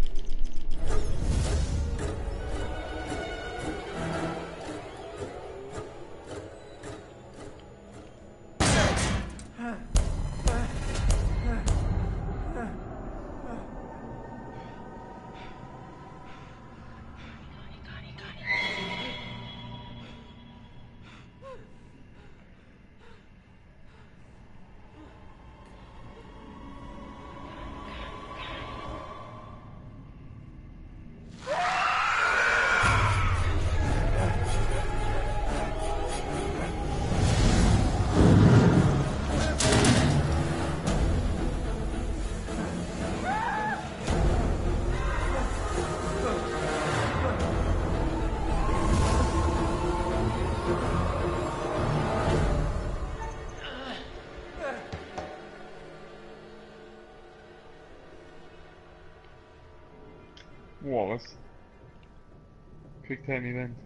Quicktime Event.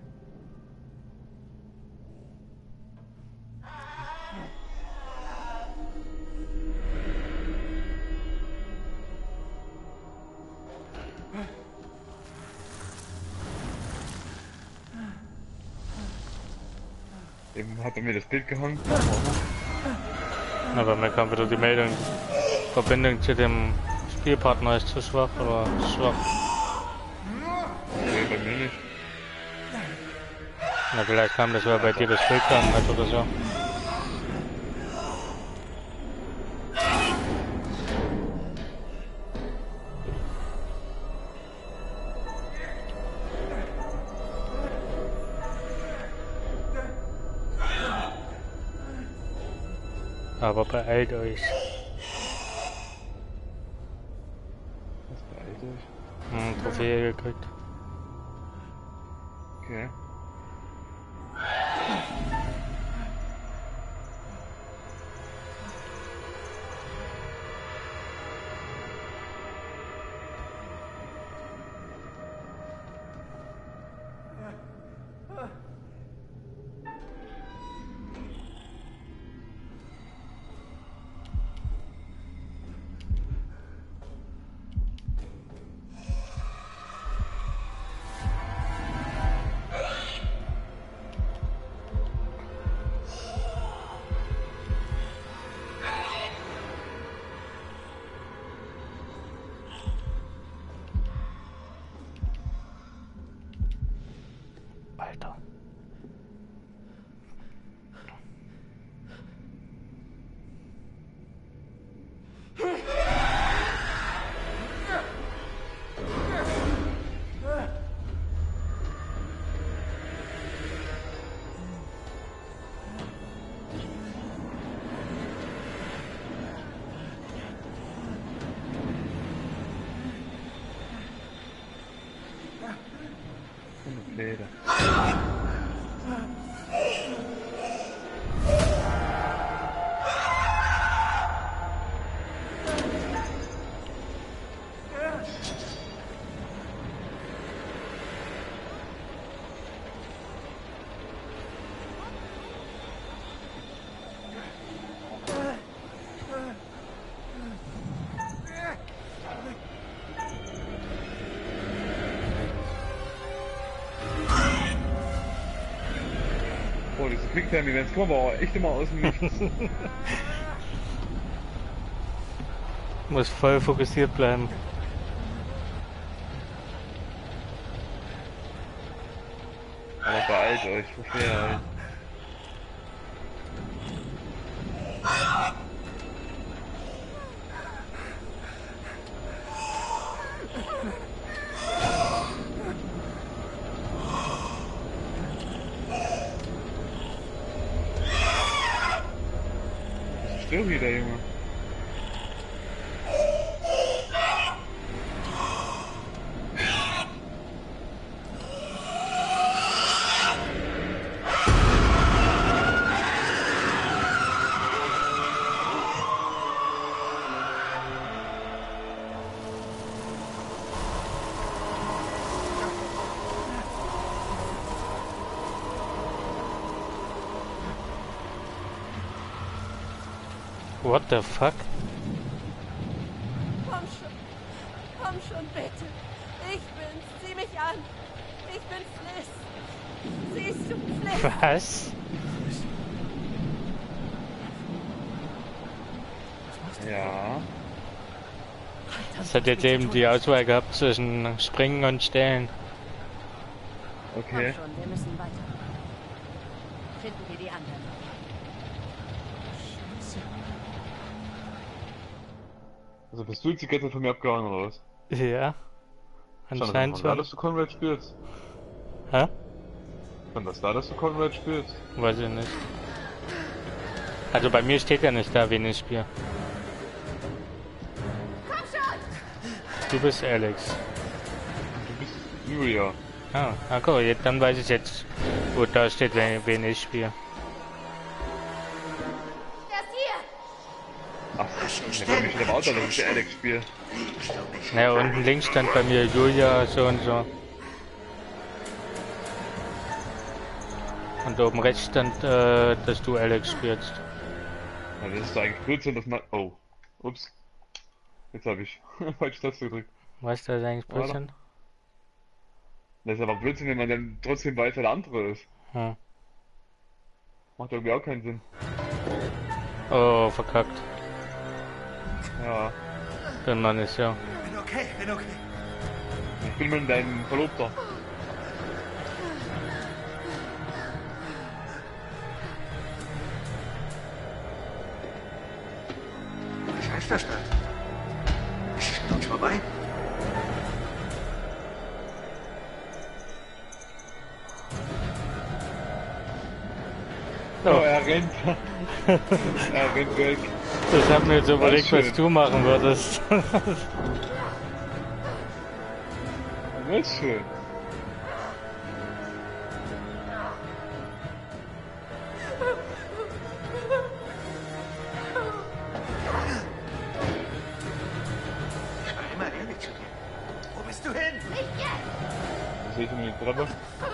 Eben hat er mir das Bild gehangen. Aber mir kam wieder die Meldung, Verbindung zu dem Spielpartner ist zu schwach oder schwach. Nee, bei mir nicht. Na, vielleicht kam das, weil bei dir das Bild kam hat oder so. Aber beeilt euch. Was beeilt euch? Hm, Trophäe gekriegt. Okay. Alter. Leder. Oh, diese Quicktime-Events kommen aber auch echt immer aus dem Nichts. Muss voll fokussiert bleiben. Aber beeilt euch, wofür halt. Still wieder, Junge. What the fuck? Komm schon. Komm schon, bitte. Ich bin's. Sieh mich an. Ich bin Fliss. Siehst du, Fliss? Was? Ja. Das hat jetzt eben die Auswahl gehabt zwischen Springen und Stellen. Okay. Komm schon, wir müssen weiter. Finden wir die anderen. Also bist du jetzt die Kette von mir abgehauen oder was? Ja. Anscheinend schon. War das, dass du Conrad spielst? Hä? Kann das da, dass du Conrad spielst? Weiß ich nicht. Also bei mir steht ja nicht da, wen ich spiele. Komm schon! Du bist Alex. Du bist Julia. Ah, okay, jetzt, dann weiß ich jetzt, wo da steht, wen, wen ich spiele. Ach, ich habe mich im Auto, dass ich der Alex spiele. Naja, unten links stand bei mir Julia, so und so. Und oben rechts stand, äh, dass du Alex spielst. Ja, das ist eigentlich Blödsinn, dass man... Oh. Ups. Jetzt habe ich falsch das gedrückt. Weißt du, das ist eigentlich Blödsinn? Das ist aber Blödsinn, wenn man dann trotzdem weiß, wer der andere ist. Hm. Macht irgendwie auch keinen Sinn. Oh, verkackt. Ja. Bin man nicht, ja. Bin okay, bin okay. Ich bin mit deinem Verlobter. Ich einverstanden. Ist es nun vorbei? Oh, er rennt. Er rennt weg. Das hat mir jetzt überlegt, was du machen würdest. Das ist schön. Ich war immer ehrlich zu dir. Wo bist du hin? Nicht jetzt! Sehe ich in die Treppe?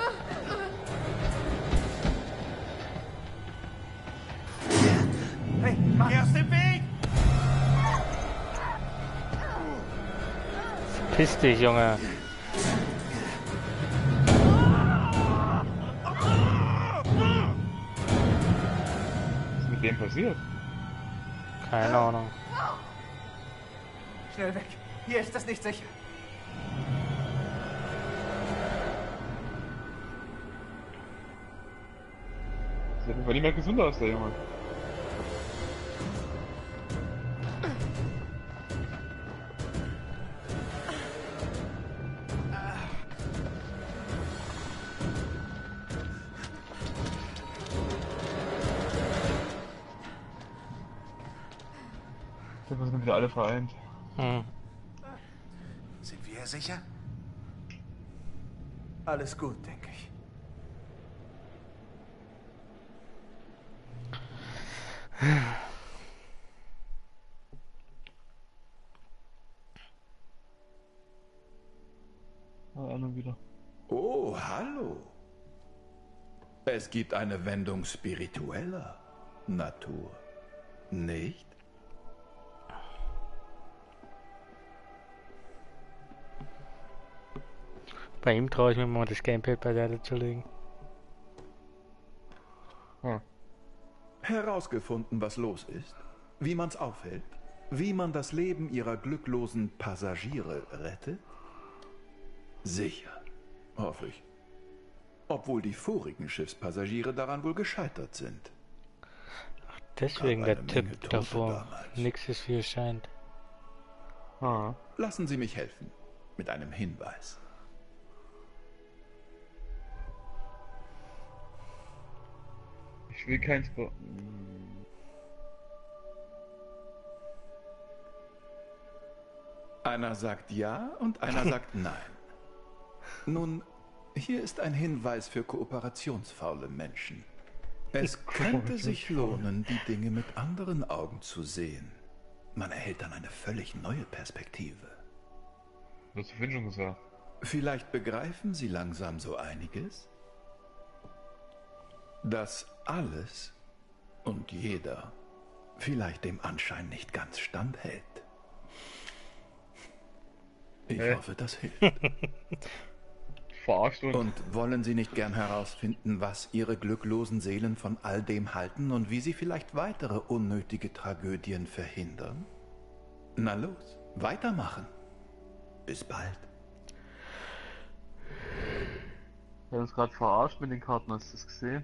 Hey, geh aus dem Weg! Piss dich, Junge. Was ist mit dem passiert? Keine Ahnung. Schnell weg. Hier ist das nicht sicher. Sieht auf jeden Fall nicht mehr gesund aus, der Junge. Wir sind wieder alle vereint. Hm. Sind wir hier sicher? Alles gut, denke ich. Ah, wieder. Oh, hallo. Es gibt eine Wendung spiritueller Natur, nicht? Bei ihm traue ich mir mal das Gamepad beiseite zu legen. Hm. Herausgefunden, was los ist, wie man's aufhält, wie man das Leben ihrer glücklosen Passagiere rettet? Sicher, hoffe ich. Obwohl die vorigen Schiffspassagiere daran wohl gescheitert sind. Ach, deswegen Gab der eine Tipp Menge Tote davor. damals. Nix ist wie es scheint. Ah. Lassen Sie mich helfen. Mit einem Hinweis. Ich will kein Spo... Einer sagt ja und einer sagt nein. Nun, hier ist ein Hinweis für kooperationsfaule Menschen. Es könnte sich lohnen, die Dinge mit anderen Augen zu sehen. Man erhält dann eine völlig neue Perspektive. Das hast du vorhin schon gesagt. Vielleicht begreifen Sie langsam so einiges? Dass alles und jeder vielleicht dem Anschein nicht ganz standhält. Ich Hä? hoffe, das hilft. Verarscht uns. Und wollen Sie nicht gern herausfinden, was Ihre glücklosen Seelen von all dem halten und wie Sie vielleicht weitere unnötige Tragödien verhindern? Na los, weitermachen. Bis bald. Wir haben uns gerade verarscht mit den Karten, hast du das gesehen?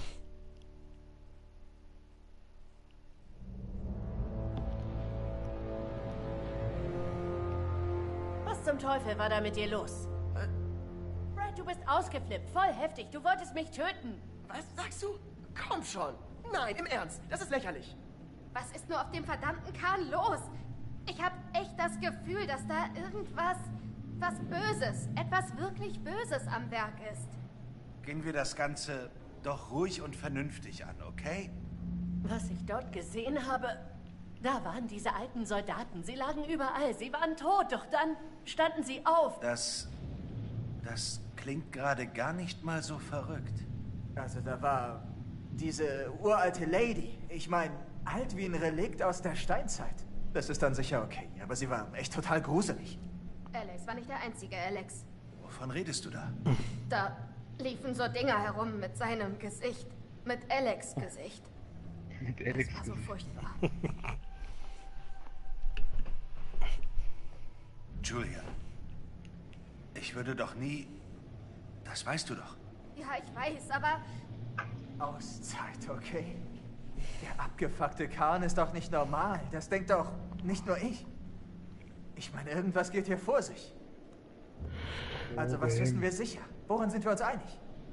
Was zum Teufel war da mit dir los? Brad, du bist ausgeflippt, voll heftig. Du wolltest mich töten. Was sagst du? Komm schon. Nein, im Ernst. Das ist lächerlich. Was ist nur auf dem verdammten Kahn los? Ich habe echt das Gefühl, dass da irgendwas, was Böses, etwas wirklich Böses am Werk ist. Gehen wir das Ganze doch ruhig und vernünftig an, okay? Was ich dort gesehen habe, da waren diese alten Soldaten. Sie lagen überall, sie waren tot, doch dann standen sie auf. Das... das klingt gerade gar nicht mal so verrückt. Also da war diese uralte Lady. Ich meine, alt wie ein Relikt aus der Steinzeit. Das ist dann sicher okay, aber sie war echt total gruselig. Alex war nicht der einzige Alex. Wovon redest du da? Da liefen so Dinger herum mit seinem Gesicht. Mit Alex' Gesicht. Mit Alex' Das war so furchtbar. Julia, ich würde doch nie... Das weißt du doch. Ja, ich weiß, aber... Auszeit, okay? Der abgefuckte Kahn ist doch nicht normal. Das denkt doch nicht nur ich. Ich meine, irgendwas geht hier vor sich. Also, was wissen wir sicher? Woran sind wir uns einig?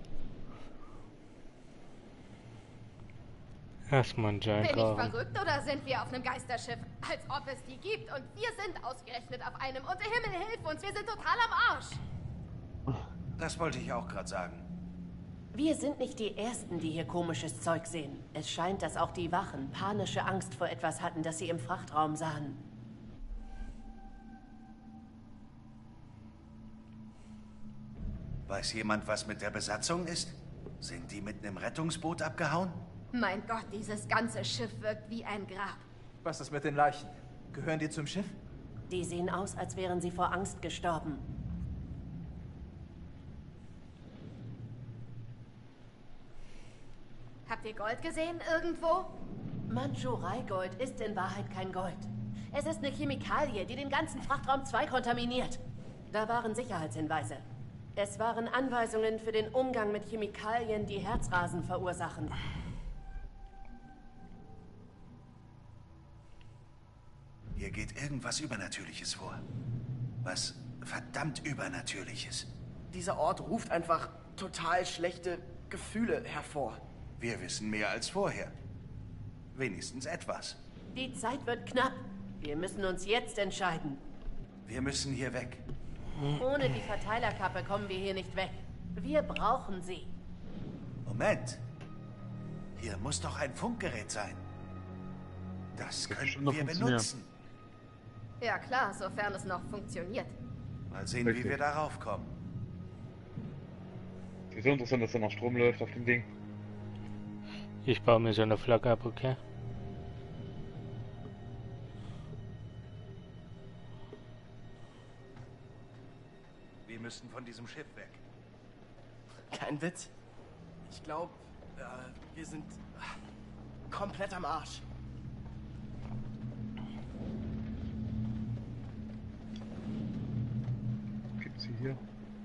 Erstmal ein Giant Bin ich graben. verrückt oder sind wir auf einem Geisterschiff? Als ob es die gibt und wir sind ausgerechnet auf einem und der Himmel hilft uns, wir sind total am Arsch. Das wollte ich auch gerade sagen. Wir sind nicht die Ersten, die hier komisches Zeug sehen. Es scheint, dass auch die Wachen panische Angst vor etwas hatten, das sie im Frachtraum sahen. Weiß jemand, was mit der Besatzung ist? Sind die mit einem Rettungsboot abgehauen? Mein Gott, dieses ganze Schiff wirkt wie ein Grab. Was ist mit den Leichen? Gehören die zum Schiff? Die sehen aus, als wären sie vor Angst gestorben. Habt ihr Gold gesehen irgendwo? Mandschurei-Gold ist in Wahrheit kein Gold. Es ist eine Chemikalie, die den ganzen Frachtraum zwei kontaminiert. Da waren Sicherheitshinweise. Es waren Anweisungen für den Umgang mit Chemikalien, die Herzrasen verursachen. Hier geht irgendwas Übernatürliches vor. Was verdammt Übernatürliches. Dieser Ort ruft einfach total schlechte Gefühle hervor. Wir wissen mehr als vorher. Wenigstens etwas. Die Zeit wird knapp. Wir müssen uns jetzt entscheiden. Wir müssen hier weg. Ohne die Verteilerkappe kommen wir hier nicht weg. Wir brauchen sie. Moment. Hier muss doch ein Funkgerät sein. Das könnten wir benutzen. Ja klar, sofern es noch funktioniert. Mal sehen, Richtig. wie wir darauf kommen. Ist so interessant, dass da noch Strom läuft auf dem Ding. Ich baue mir so eine Flagge ab, okay? Wir müssen von diesem Schiff weg. Kein Witz. Ich glaube, äh, wir sind äh, komplett am Arsch. Gibt's sie hier?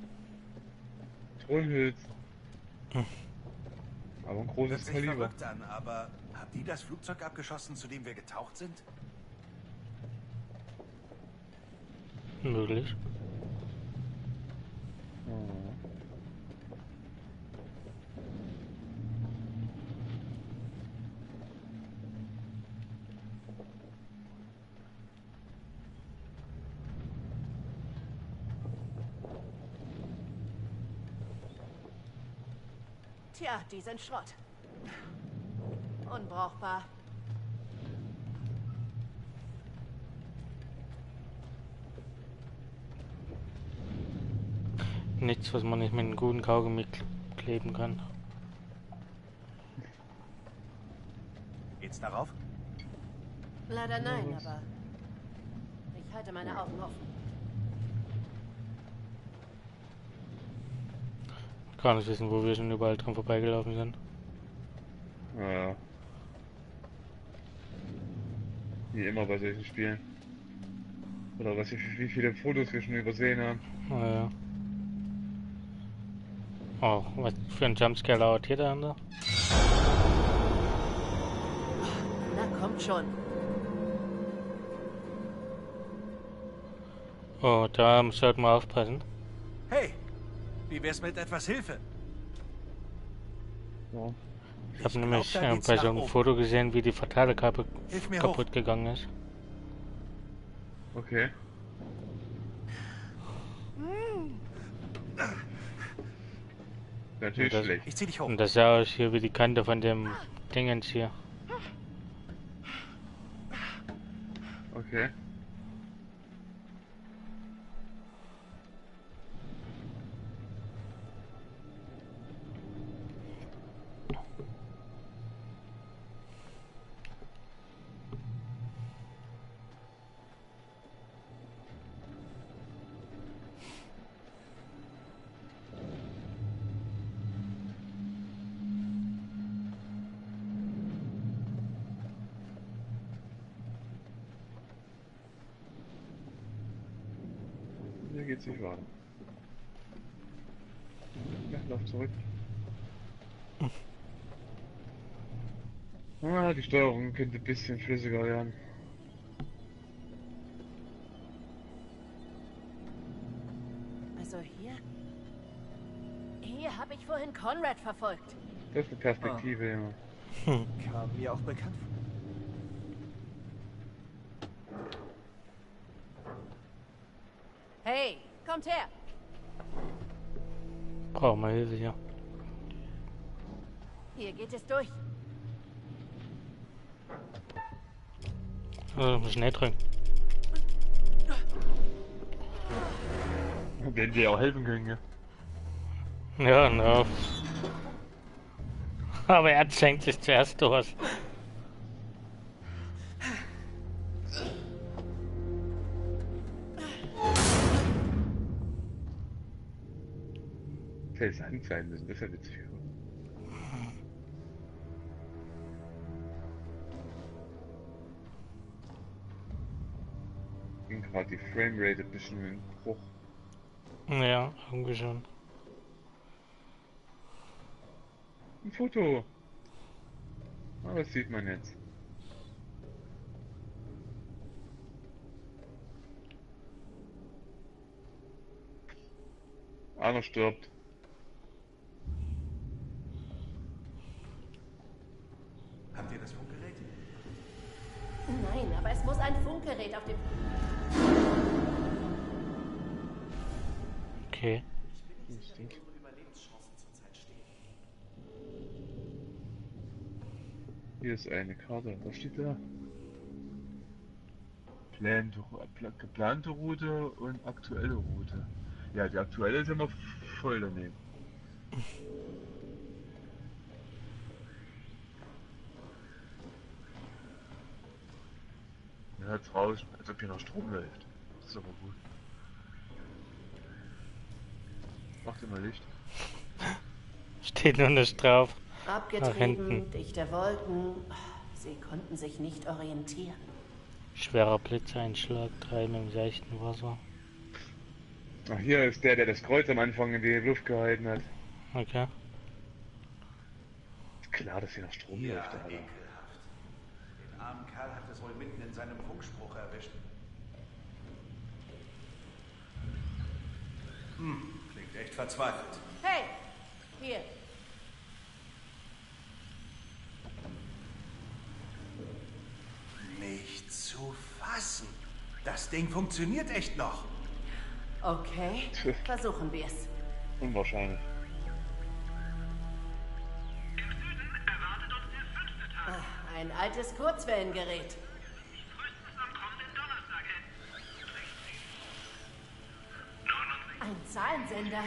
Tonhülsen. Hm. Aber ein Hört großes sich Kaliber. verrückt an, aber haben die das Flugzeug abgeschossen, zu dem wir getaucht sind? Möglich. Tja, die sind Schrott. Unbrauchbar. Nichts, was man nicht mit einem guten Kaugummi kleben kann. Geht's darauf? Leider nein, aber ich halte meine Augen offen. Gar nicht wissen, wo wir schon überall dran vorbeigelaufen sind. Ja. Wie immer bei solchen Spielen. Oder was, wie, wie viele Fotos wir schon übersehen haben. Naja. Oh, was für ein Jumpscare lauert hier dahinter? Na, kommt schon. Oh, da sollten wir aufpassen. Hey, wie wär's mit etwas Hilfe? Ja. Ich habe glaub, nämlich da äh, geht's bei nach so einem oben. Foto gesehen, wie die Verteilerkappe Hilf mir kaputt hoch. gegangen ist. Okay. Natürlich Und das- schlecht. Ich zieh dich hoch. Und das sah aus hier wie die Kante von dem Dingens hier. Okay. Hier geht's nicht weiter. Ja, lauf zurück. Ah, die Steuerung könnte ein bisschen flüssiger werden. Also hier? Hier habe ich vorhin Conrad verfolgt. Das ist eine Perspektive, immer. Hm. Kam mir auch bekannt vor. Hey, kommt her! Brauchen wir Hilfe hier. Hier geht es durch. Also, schnell drücken. Wenn wir auch helfen können, ja. Ja, no. Aber er schenkt sich zuerst durch. Felsend sein müssen, das ist ja witzig. Ging gerade die Framerate ein bisschen in Bruch. Ja, irgendwie schon. Ein Foto. Ah, das sieht man jetzt. Einer stirbt. Habt ihr das Funkgerät? Nein, aber es muss ein Funkgerät auf dem... Okay. Hier ist eine Karte. Was steht da? Plante, geplante Route und aktuelle Route. Ja, die aktuelle ist immer voll daneben. Man hört's raus, als ob hier noch Strom läuft. Das ist aber gut. Macht immer Licht. Steht nur nicht drauf. Abgetrieben, dichte Wolken. Sie konnten sich nicht orientieren. Schwerer Blitzeinschlag, treiben im seichten Wasser. Ach, hier ist der, der das Kreuz am Anfang in die Luft gehalten hat. Okay. Ist klar, dass hier noch Strom Ja, läuft, Alter. ekelhaft. Den armen Kerl hat es wohl mitten in seinem Funkspruch erwischt. Hm, klingt echt verzweifelt. Hey, hier. Nicht zu fassen. Das Ding funktioniert echt noch. Okay, versuchen wir es. Unwahrscheinlich. Ah, ein altes Kurzwellengerät. Ein Zahlensender.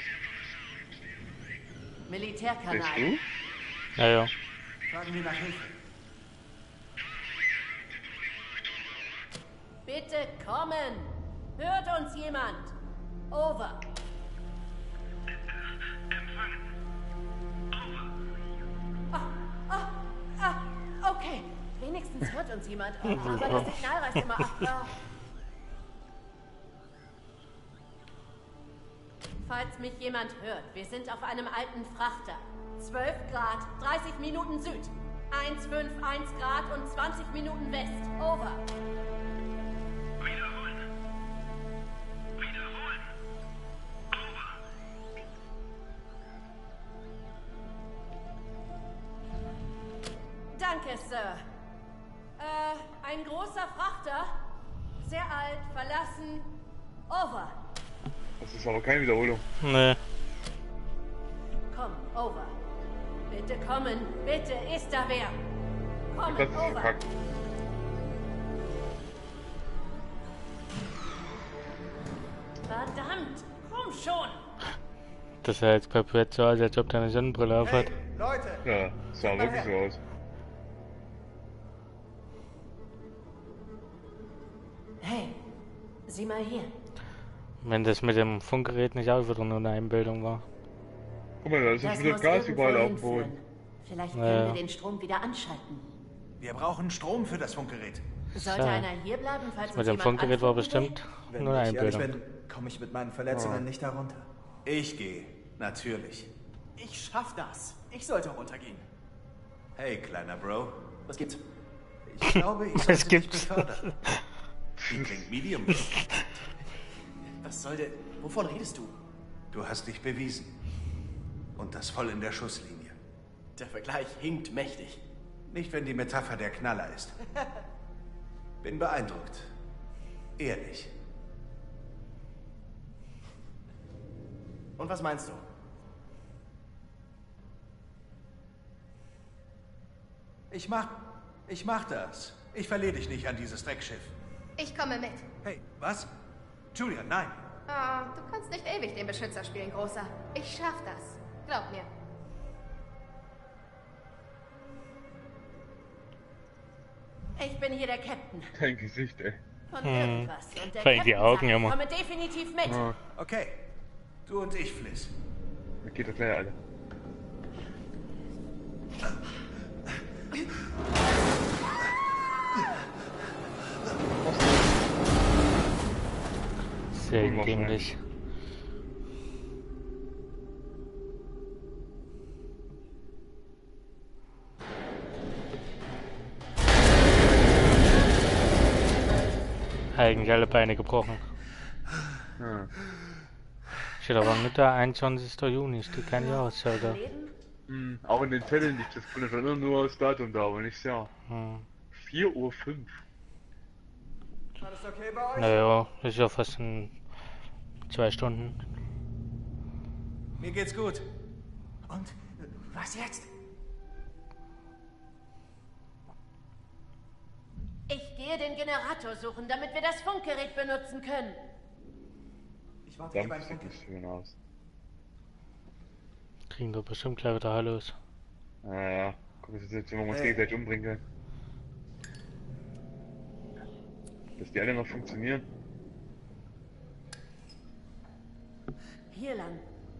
Militärkanal. Bist du? Ja, ja. Fragen wir nach Hilfe. Bitte kommen! Hört uns jemand? Over. Ah, ah, ah, okay. Wenigstens hört uns jemand. Aber das Signal reißt immer ab. Ah. Falls mich jemand hört, wir sind auf einem alten Frachter. zwölf Grad, dreißig Minuten Süd. eins fünf eins Grad und zwanzig Minuten West. Over. Wiederholen. Wiederholen. Over. Danke, Sir. Äh, ein großer Frachter. Sehr alt, verlassen. Over. Das ist aber keine Wiederholung. Nee. Komm, over. Bitte kommen. Bitte, ist da wer? Kommen, Das ist over. verkackt. Verdammt, komm schon. Das sah jetzt komplett so aus, als ob der eine Sonnenbrille auf hat. Hey, Leute! Ja, sah wirklich so aus. Hey, sieh mal hier. Wenn das mit dem Funkgerät nicht auch wieder nur eine Einbildung war. Guck mal, da ist Das schon wieder muss Gas irgendwo überall auf dem hinführen. Boden. Vielleicht Ja, können ja. wir den Strom wieder anschalten. Wir brauchen Strom für das Funkgerät. Sollte Ja. einer hier bleiben, falls uns Mit dem jemand Funkgerät war anfunken will? bestimmt Wenn nur eine ich ehrlich Einbildung. bin, komme ich mit meinen Verletzungen Oh. nicht herunter. Ich gehe, natürlich. Ich schaff das. Ich sollte runtergehen. Hey, kleiner Bro. Was gibt's? Ich glaube, ich Was sollte dich gibt's? befördern. Die klingt Medium, Bro. Was soll der... Wovon redest du? Du hast dich bewiesen. Und das voll in der Schusslinie. Der Vergleich hinkt mächtig. Nicht, wenn die Metapher der Knaller ist. Bin beeindruckt. Ehrlich. Und was meinst du? Ich mach... Ich mach das. Ich verliere dich nicht an dieses Dreckschiff. Ich komme mit. Hey, was? Julia, nein. Ah, du kannst nicht ewig den Beschützer spielen, Großer. Ich schaff das. Glaub mir. Ich bin hier der Captain Dein Gesicht, ey. von Hm. irgendwas. Und der Vor allem die Captain Augen sagt, ich immer. komme definitiv mit. Ja, Okay. Du und ich, Fliss. das geht doch gleich alle. Sehr dämlich. Eigentlich alle Beine gebrochen. Ja. Steht aber mit der einundzwanzigster Juni, steht kein Jahreszahl da. Hm, auch in den Zetteln liegt das Kunde schon immer nur das Datum da, aber nicht das Jahr. Hm. vier Uhr fünf. Alles okay bei euch? Naja, ist ja fast in zwei Stunden. Mir geht's gut. Und was jetzt? Ich gehe den Generator suchen, damit wir das Funkgerät benutzen können. Ich warte hier Dann beim sieht Funken. das schön aus. Kriegen wir bestimmt gleich wieder Hallos. Naja, guck mal, jetzt, wenn wir uns Hey. gegenseitig umbringen können. Dass die alle noch funktionieren. Hier lang.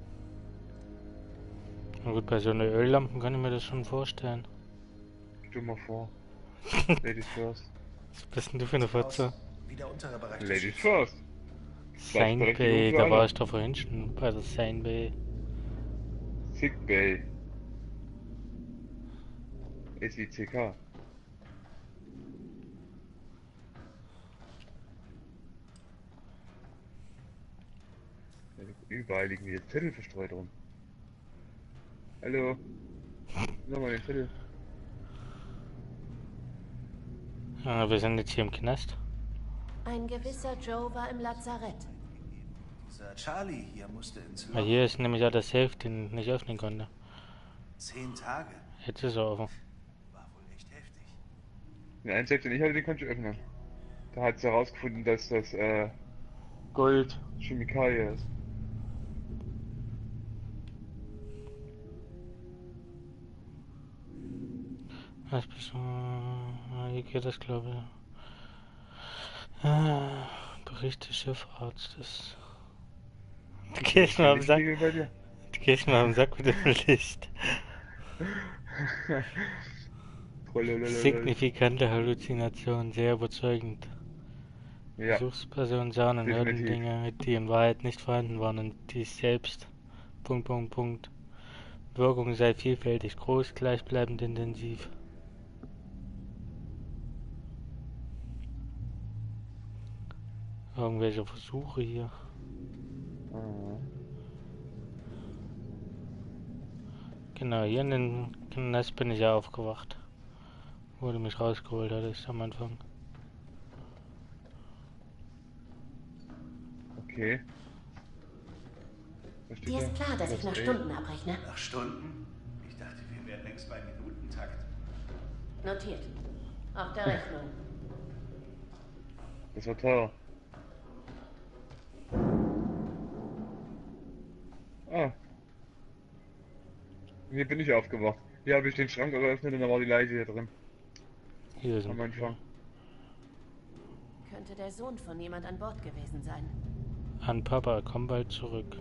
Na gut, bei so einer Öllampen kann ich mir das schon vorstellen. Stell dir mal vor. Ladies first. Was bist denn du für eine Fotze? Wie der untere Bereich des Ladies Schiffs. first. Sein Bay, Gleichberechtigung für da war alle. ich doch vorhin schon bei der Sein Bay. Sick Bay. S I C K. Überall liegen die Zettel verstreut rum. Hallo. Nochmal den Zettel. Ja, wir sind jetzt hier im Knast. Ein gewisser Joe war im Lazarett. Dieser Charlie hier musste ins Weil Loch. hier ist nämlich ja der Safe, den ich nicht öffnen konnte. Zehn Tage. Jetzt ist er offen. War wohl echt heftig. Den einen Safe, den ich hatte, den konnte ich öffnen. Da hat sie herausgefunden, dass das äh, Gold Chemikalie ist. Was bist du? Ah, hier geht das, glaube ich. Ah, Bericht des Schifffahrts. Du gehst mir am Sack. Bei dir? Du gehst mir am Sack mit dem Licht. Signifikante Halluzination, sehr überzeugend. Ja. Versuchspersonen sahen und hörten Definitiv. Dinge, die in Wahrheit nicht vorhanden waren und dies selbst. Punkt, Punkt, Punkt. Wirkung sei vielfältig, groß, gleichbleibend, intensiv. Irgendwelche Versuche hier. Ah. Genau, hier in den Knast bin ich ja aufgewacht. Wo du mich rausgeholt hattest am Anfang. Okay. Was steht Dir ist da? klar, dass ich nach Das Stunden abrechne. Nach Stunden? Ich dachte, wir wären längst bei Minutentakt. Notiert. Auf der Rechnung. Das war teuer. Ah. Hier bin ich aufgewacht. Hier habe ich den Schrank geöffnet und da war die Leiche hier drin. Hier ist Am Anfang. Könnte der Sohn von jemand an Bord gewesen sein. An Papa, komm bald zurück.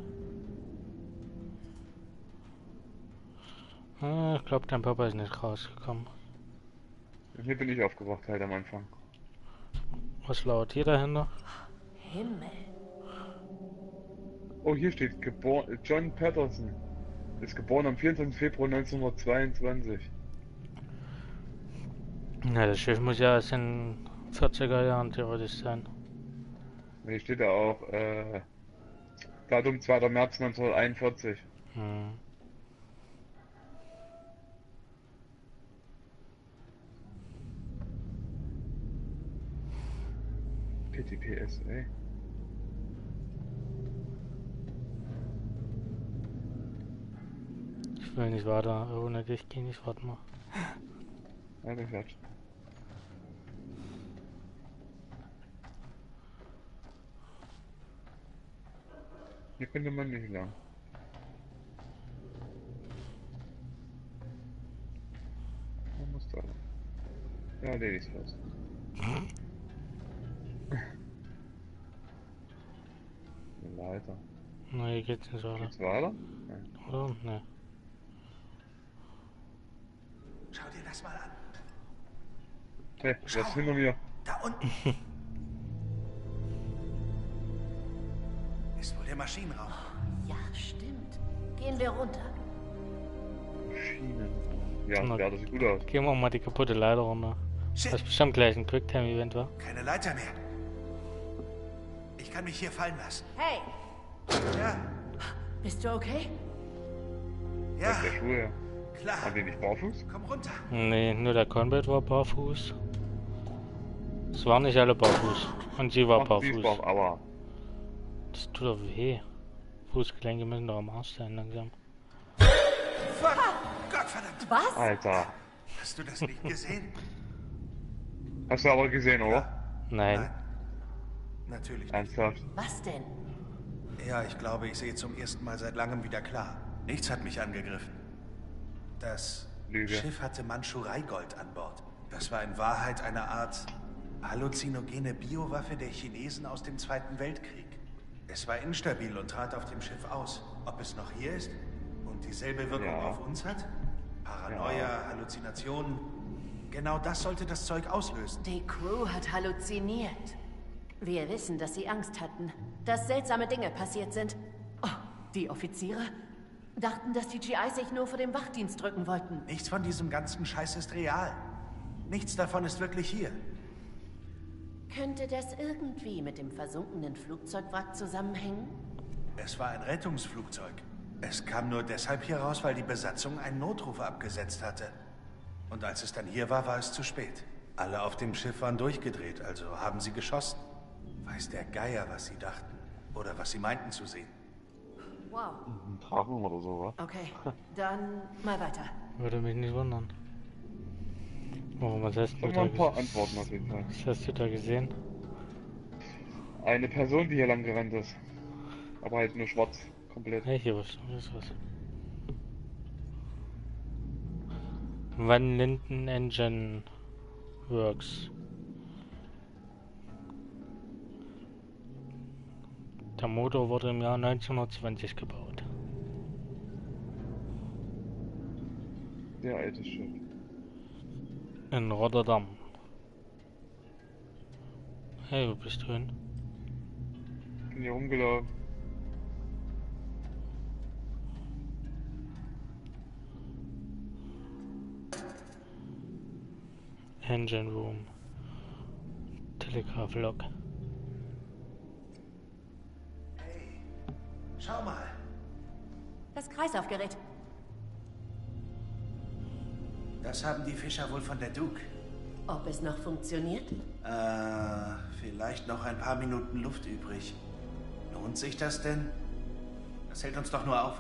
Ah, ich glaube, dein Papa ist nicht rausgekommen. Hier bin ich aufgewacht halt am Anfang. Was lauert hier dahinter? Himmel. Oh, hier steht geboren John Patterson. Ist geboren am vierundzwanzigsten Februar neunzehnhundertzweiundzwanzig. Na, das Schiff muss ja aus den vierziger Jahren theoretisch sein. Hier steht ja auch äh, Datum zweiter März neunzehnhunderteinundvierzig. Hm. P T P S, ey. Ich will nicht weiter, ohne dich gehen, ich warte mal. Ja, das wird. Hier könnte man nicht lang. Man muss da lang. Ja, Ladies first. Eine Leiter. Na, hier geht's nicht weiter. Geht's weiter? Nein. Oder? Ne. Schau dir das mal an. Hey, was ist hinter mir? Da unten. Ist wohl der Maschinenraum. Ja, stimmt. Gehen wir runter. Maschinen. Ja, Na, ja, das sieht gut aus. Gehen wir mal die kaputte Leiter runter. Shit. Das ist bestimmt gleich ein Quicktime-Event, wa? Keine Leiter mehr. Ich kann mich hier fallen lassen. Hey, Ja, bist du okay? ja, Der Schuhe, ja. klar. Waren die nicht barfuß? Komm runter. Nee, nur der Combat war barfuß. Es waren nicht alle barfuß. Und sie war Ach, sie ist barfuß. bar- aber Das tut doch weh. Fußgelenke müssen doch am Arsch sein langsam. Fuck! Gottverdammt! Was? Alter. Hast du das nicht gesehen? Hast du aber gesehen, oder? Nein. Nein. Natürlich nicht. Ernsthaft? Was denn? Ja, ich glaube, ich sehe zum ersten Mal seit langem wieder klar. Nichts hat mich angegriffen. Das Lüge. Schiff hatte Mandschurei-Gold an Bord. Das war in Wahrheit eine Art halluzinogene Biowaffe der Chinesen aus dem Zweiten Weltkrieg. Es war instabil und trat auf dem Schiff aus. Ob es noch hier ist und dieselbe Wirkung Ja. auf uns hat? Paranoia, Ja. Halluzinationen. Genau das sollte das Zeug auslösen. Die Crew hat halluziniert. Wir wissen, dass sie Angst hatten, dass seltsame Dinge passiert sind. Oh, die Offiziere dachten, dass die G Is sich nur vor dem Wachdienst drücken wollten. Nichts von diesem ganzen Scheiß ist real. Nichts davon ist wirklich hier. Könnte das irgendwie mit dem versunkenen Flugzeugwrack zusammenhängen? Es war ein Rettungsflugzeug. Es kam nur deshalb hier raus, weil die Besatzung einen Notruf abgesetzt hatte. Und als es dann hier war, war es zu spät. Alle auf dem Schiff waren durchgedreht, also haben sie geschossen. Weiß der Geier, was sie dachten. Oder was sie meinten zu sehen. Wow. Ein Drachen oder so, wa? Okay, dann mal weiter. Würde mich nicht wundern. Oh, was hast du Noch da mal ein paar gesehen? Antworten auf jeden Fall. Was hast du da gesehen? Eine Person, die hier lang gerannt ist. Aber halt nur schwarz. Komplett. Hey, hier was, hier ist was. Van Linden Engine Works. Der Motor wurde im Jahr neunzehnhundertzwanzig gebaut. Sehr altes Schiff. In Rotterdam. Hey, wo bist du hin? Bin hier rumgelaufen. Engine Room. Telegraphlog. Hey, schau mal. Das Kreislaufgerät. Das haben die Fischer wohl von der Duke. Ob es noch funktioniert? Äh, vielleicht noch ein paar Minuten Luft übrig. Lohnt sich das denn? Das hält uns doch nur auf.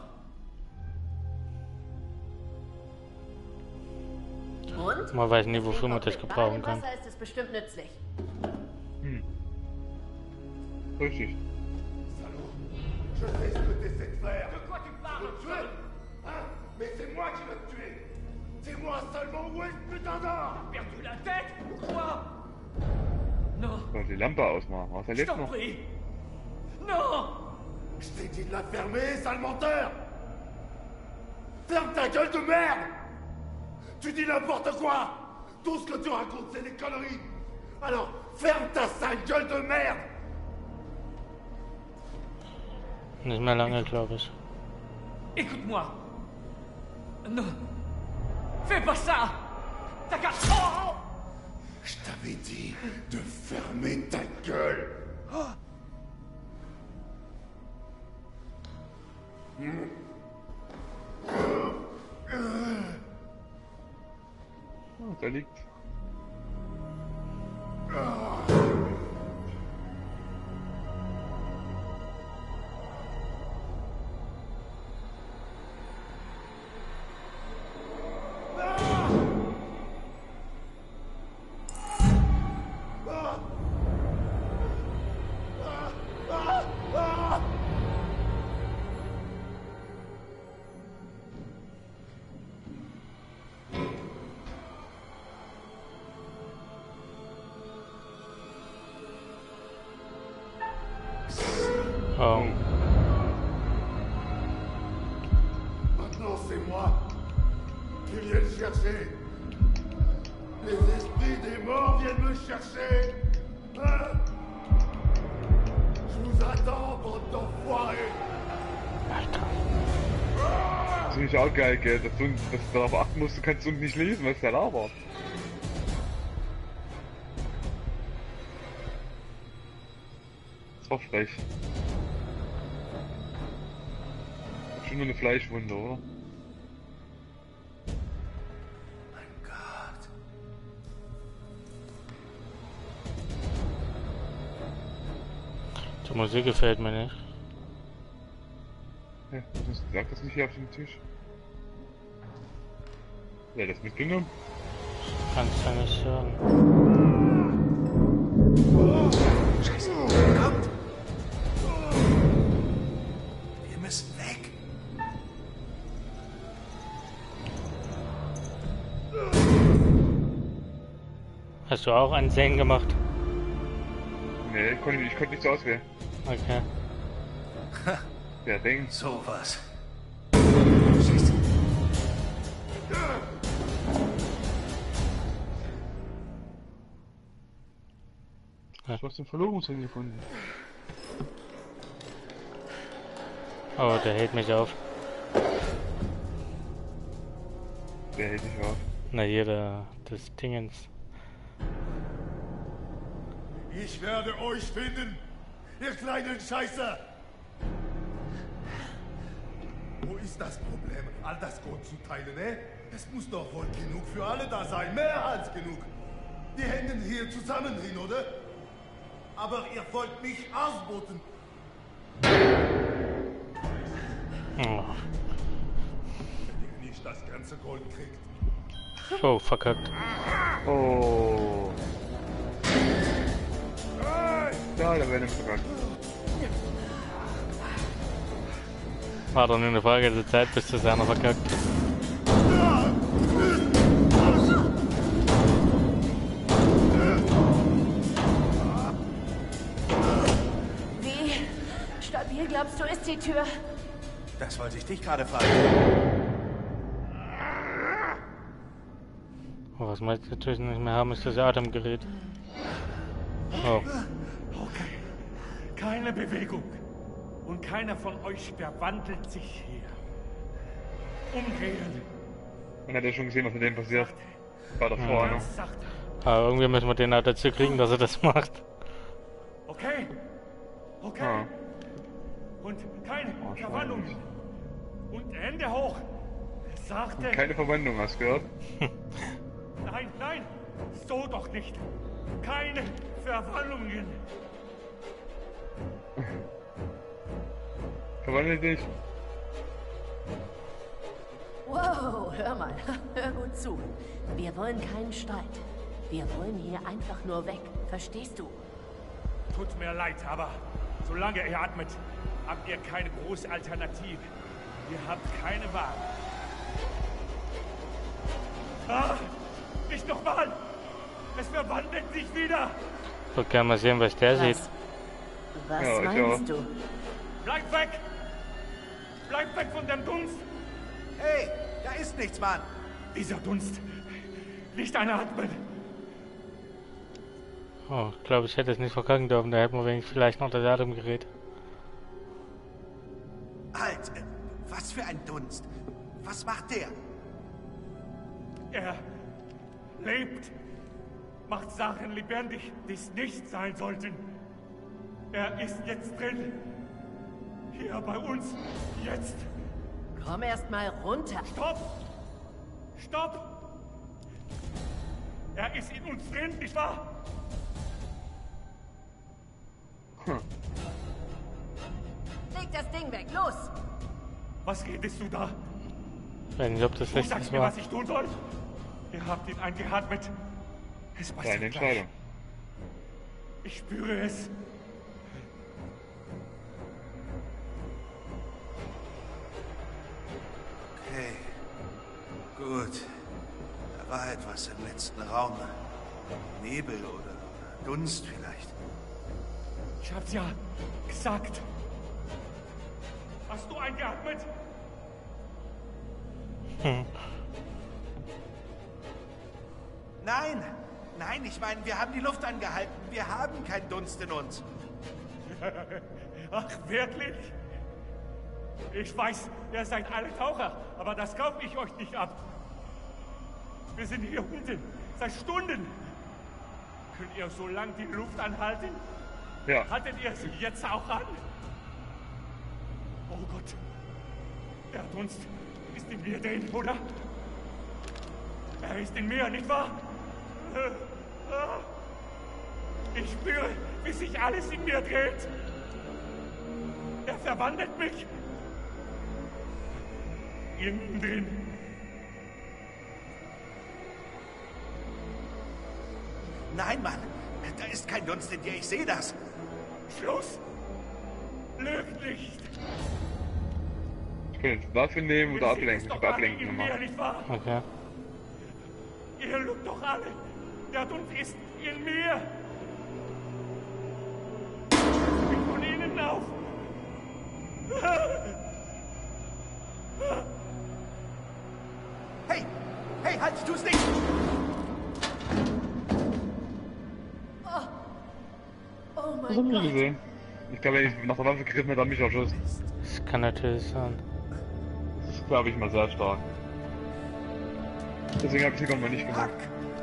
Und? Man weiß nie, wofür man das Mit gebrauchen warmem kann. Wasser ist es bestimmt nützlich. Hm. Richtig. Je sais ce que t'essaies de faire. De quoi tu parles, Joel? Hein? Mais c'est moi qui veux te tuer. C'est moi seulement. Où est ce putain d'or? Perdu la tête ou quoi? Non. Soll die Lampe ausmachen. Was er Je lebt t'en noch? prie. Non. Je t'ai dit de la fermer, sale menteur. Ferme ta gueule de merde. Tu dis n'importe quoi. Tout ce que tu racontes, c'est des conneries. Alors, ferme ta sale gueule de merde. Nicht mehr lange, glaube ich. Écoute-moi. Non. Fais pas ça. T'as qu'à... Oh! Je t'avais dit de fermer ta gueule. Oh. Oh, da liegt. Oh. Maintenant, c'est moi qui viens le chercher. Les esprits des morts viennent me chercher. Hein? Je vous attends, bande d'enfoirés. Das finde ich auch geil, gell? Dass du, dass du darauf achten musst, du kannst unten nicht lesen, was der labert. Das war frech. Schon nur eine Fleischwunde, oder? Mein Gott. Die Musik gefällt mir nicht. Ja, das sagt das nicht hier auf dem Tisch. Ja, das mitgenommen. Kannst du nicht sagen. Scheiße, kommt! Wir müssen weg. Hast du auch einen Zen gemacht? Nee, ich konnte, ich konnte nichts auswählen. Okay. Ja, denkt. So was. Ja. Du hast den Verlobungsring gefunden. Oh, der hält mich auf. Der hält dich auf. Na hier, der, des Dingens. Ich werde euch finden, ihr kleinen Scheißer! Wo ist das Problem, all das Gold zu teilen, eh? Es muss doch wohl genug für alle da sein, mehr als genug. Die hängen hier zusammen hin, oder? Aber ihr wollt mich ausboten. Oh. Wenn ihr nicht das ganze Gold kriegt. Oh, verkackt. Oh. Ja, da wäre verkackt. War doch nur eine Frage der Zeit, bis das einer verkackt. Wie stabil glaubst du, ist die Tür? Das wollte ich dich gerade fragen. Oh, was wir jetzt natürlich nicht mehr haben, ist das Atemgerät. Oh. Okay. Keine Bewegung. Und keiner von euch verwandelt sich hier. Umgehen. Man hat ja schon gesehen, was mit dem passiert. War davor, ne? Aber irgendwie müssen wir den halt dazu kriegen, dass er das macht. Okay? Okay? Ja. Und keine Verwandlung. Und Hände hoch. Sagte... Und keine Verwandlung, hast du gehört? Nein, nein. So doch nicht. Keine Verwandlungen. Verwandle dich. Wow, hör mal, hör gut zu. Wir wollen keinen Streit. Wir wollen hier einfach nur weg. Verstehst du? Tut mir leid, aber solange er atmet, habt ihr keine große Alternative. Ihr habt keine Wahl. Ah, nicht nochmal! Es verwandelt sich wieder! Ich würde gerne mal sehen, was der Was? sieht. Was Ja, ich meinst auch. du? Bleib weg! Bleib weg von dem Dunst! Hey, da ist nichts, Mann. Dieser Dunst! Nicht einatmen! Oh, ich glaube, ich hätte es nicht verkacken dürfen. Da hätten wir wenigstens vielleicht noch das Atemgerät. Halt, äh, was für ein Dunst. Was macht der? Er lebt, macht Sachen lebendig, die es nicht sein sollten. Er ist jetzt drin. Hier bei uns, jetzt. Komm erst mal runter. Stopp! Stopp! Er ist in uns drin, nicht wahr? Hm. Leg das Ding weg, los! Was redest du da? Ich weiß nicht, ob das Du richtig sagst mir, war. was ich tun soll? Ihr habt ihn eingeatmet. Es passiert Deine gleich. Entscheidung. Ich spüre es. Okay. Gut. Da war etwas im letzten Raum. Nebel oder, oder Dunst vielleicht. Ich hab's ja gesagt. Hast du eingeatmet? Hm. Nein! Nein, ich meine, wir haben die Luft angehalten. Wir haben keinen Dunst in uns. Ach, wirklich? Ich weiß, ihr seid alle Taucher, aber das kaufe ich euch nicht ab. Wir sind hier unten, seit Stunden. Könnt ihr so lange die Luft anhalten? Ja. Haltet ihr sie jetzt auch an? Oh Gott. Der Dunst ist in mir drin, oder? Er ist in mir, nicht wahr? Ich spüre, wie sich alles in mir dreht. Er verwandelt mich. Innen drin. Nein, Mann. Da ist kein Dunst in dir. Ich sehe das. Schluss. Lügt nicht. Ich kann jetzt Waffe nehmen oder ablenken. Ich hab ablenken in mir, gemacht. nicht wahr? Okay. Ihr lügt doch alle. Der Dunst ist in mir. Ich bin von innen auf. Hey! Hey, halt! Tu's nicht! Oh, oh Das hab mein ich Gott. gesehen. Ich glaube, wenn ich nach der Waffe gegriffen hätte, hat mich erschossen. Das kann natürlich sein. Das ist, glaube ich, mal sehr stark. Deswegen habe ich sogar mal nicht gemacht.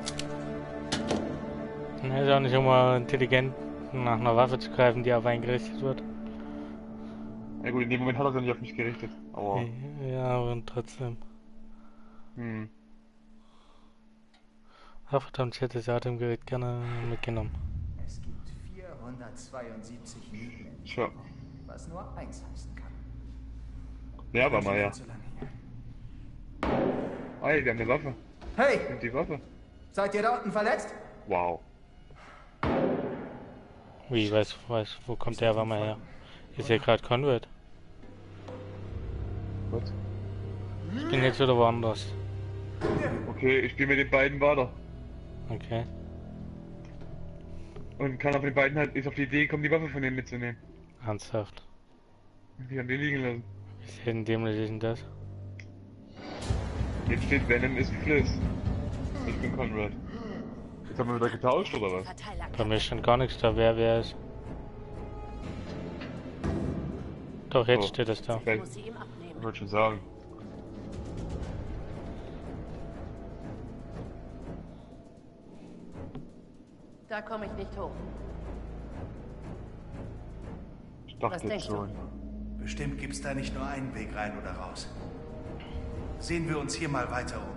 Er ist auch nicht immer intelligent, nach einer Waffe zu greifen, die auf einen gerichtet wird. Ja gut, in dem Moment hat er sich nicht auf mich gerichtet. Aber. Ja, aber trotzdem. Hm. Ach verdammt, ich hätte das Atemgerät gerne mitgenommen. Es gibt vierhundertzweiundsiebzig Newton, Tja. was nur eins heißen kann. Ja, aber mal ja. Zu lange her. Hey, wir haben eine Waffe. Hey! Nimmt die Waffe. Seid ihr da unten verletzt? Wow. Wie, weiß, weiß, wo kommt der Waffe her? Ist hier gerade Conrad? Was? Ich bin jetzt wieder woanders. Okay, ich spiele mit den beiden weiter. Okay. Und kann auf den beiden halt, ist auf die Idee gekommen, die Waffe von denen mitzunehmen. Ernsthaft. Die haben den liegen lassen. Wie sehen dämlich ist denn das? Jetzt steht Venom ist Fliss. Ich bin Conrad. Jetzt haben wir wieder getauscht, oder was? Bei mir stand gar nichts da, wer wer ist. Doch, jetzt Oh, steht es da. okay. Ich wollte schon sagen. Da komme ich nicht hoch. Ich Was dachte denkst jetzt schon. Bestimmt gibt's da nicht nur einen Weg rein oder raus. Sehen wir uns hier mal weiter um.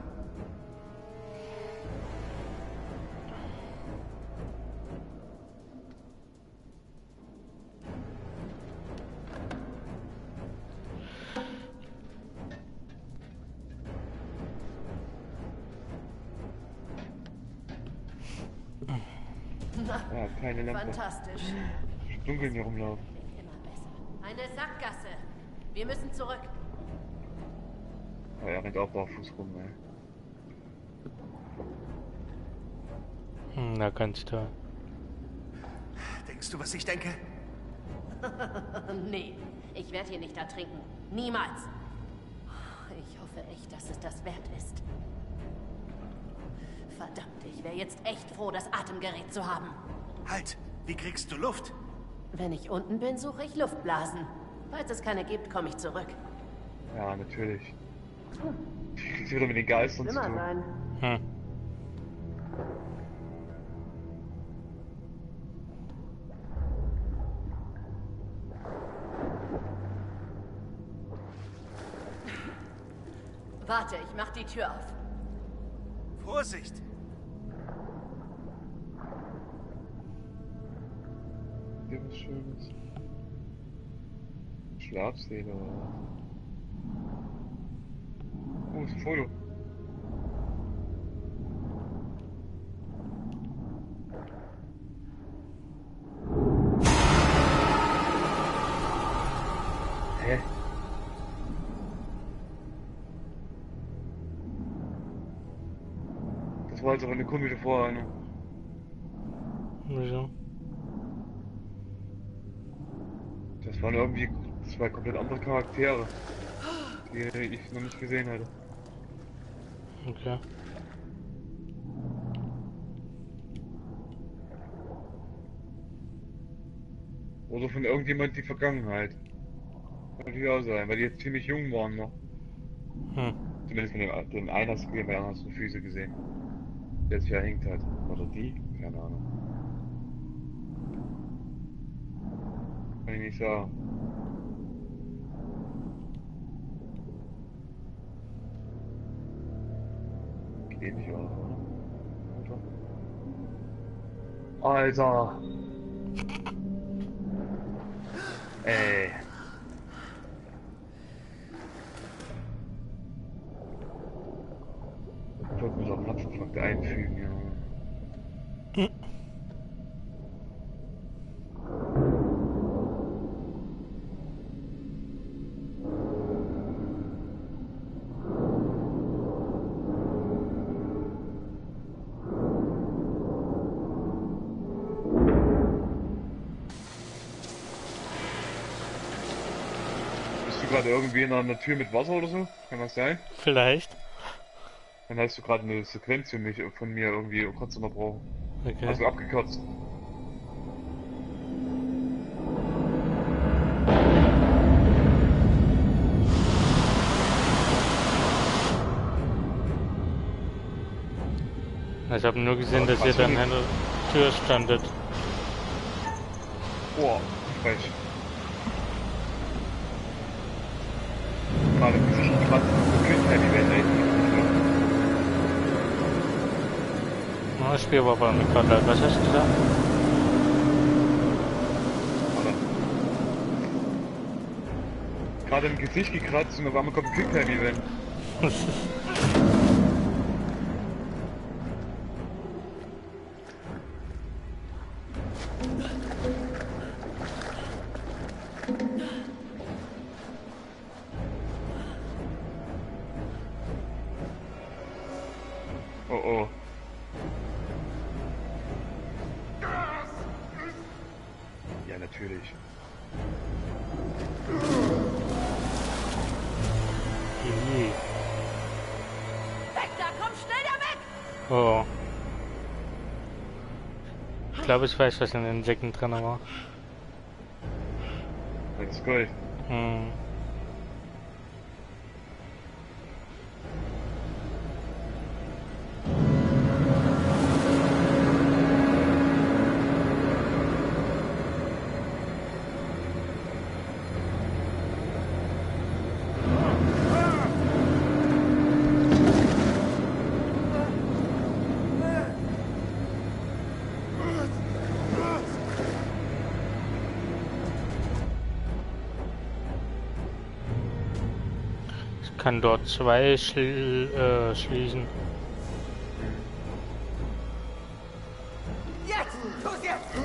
Na, Ja, keine Lampe. fantastisch. Dunkel hier rumlaufen. Eine Sackgasse. Wir müssen zurück. Ja, er rennt auch barfuß rum, ey. Na, ganz toll. Denkst du, was ich denke? Nee, ich werde hier nicht ertrinken. Niemals. Ich hoffe echt, dass es das wert ist. Verdammt, ich wäre jetzt echt froh, das Atemgerät zu haben. Halt! Wie kriegst du Luft? Wenn ich unten bin, suche ich Luftblasen. Falls es keine gibt, komme ich zurück. Ja, natürlich. Ich krieg's wieder mit den Geistern zu tun. Sein. Hm. Warte, ich mach die Tür auf. Vorsicht! Hier was Schönes. Schlafsäle oder was? Oh, ist ein Foto. Hä? Das war jetzt aber eine komische Vorahnung. Wieso? Das waren irgendwie zwei komplett andere Charaktere, die ich noch nicht gesehen hatte. Okay. Oder von irgendjemand die Vergangenheit. Kann natürlich auch sein, weil die jetzt ziemlich jung waren noch. Hm. Zumindest von dem, den einen hast du gesehen, bei dem anderen hast du Füße gesehen. Der sich erhängt hat. Oder die? Keine Ahnung. Kann ich nicht sagen. Geht nicht aus, oder? Alter! Ey! Ich wollte mich auf Herzinfarkt einfügen, ja. Hm. Gerade irgendwie in einer Tür mit Wasser oder so? Kann das sein? Vielleicht. Dann hast du gerade eine Sequenz für mich, von mir irgendwie kurz unterbrochen. Okay. Also abgekürzt. Ich habe nur gesehen, dass ihr dann hinter der Tür standet. Boah, frech. Gerade wie sich gerade geküsst die Wände Na, das Spiel war aber mit Konrad. Was hast du gesagt? Gerade im Gesicht gekratzt und auf einmal kommt ein Quicktime-Event. Oh oh. Ja, natürlich. Weg da, komm schnell da weg! Oh. Ich glaube, ich weiß, was in den Insekten drin war. Das ist Gold. Hm. Kann dort zwei schl äh, schließen. Jetzt! Los jetzt!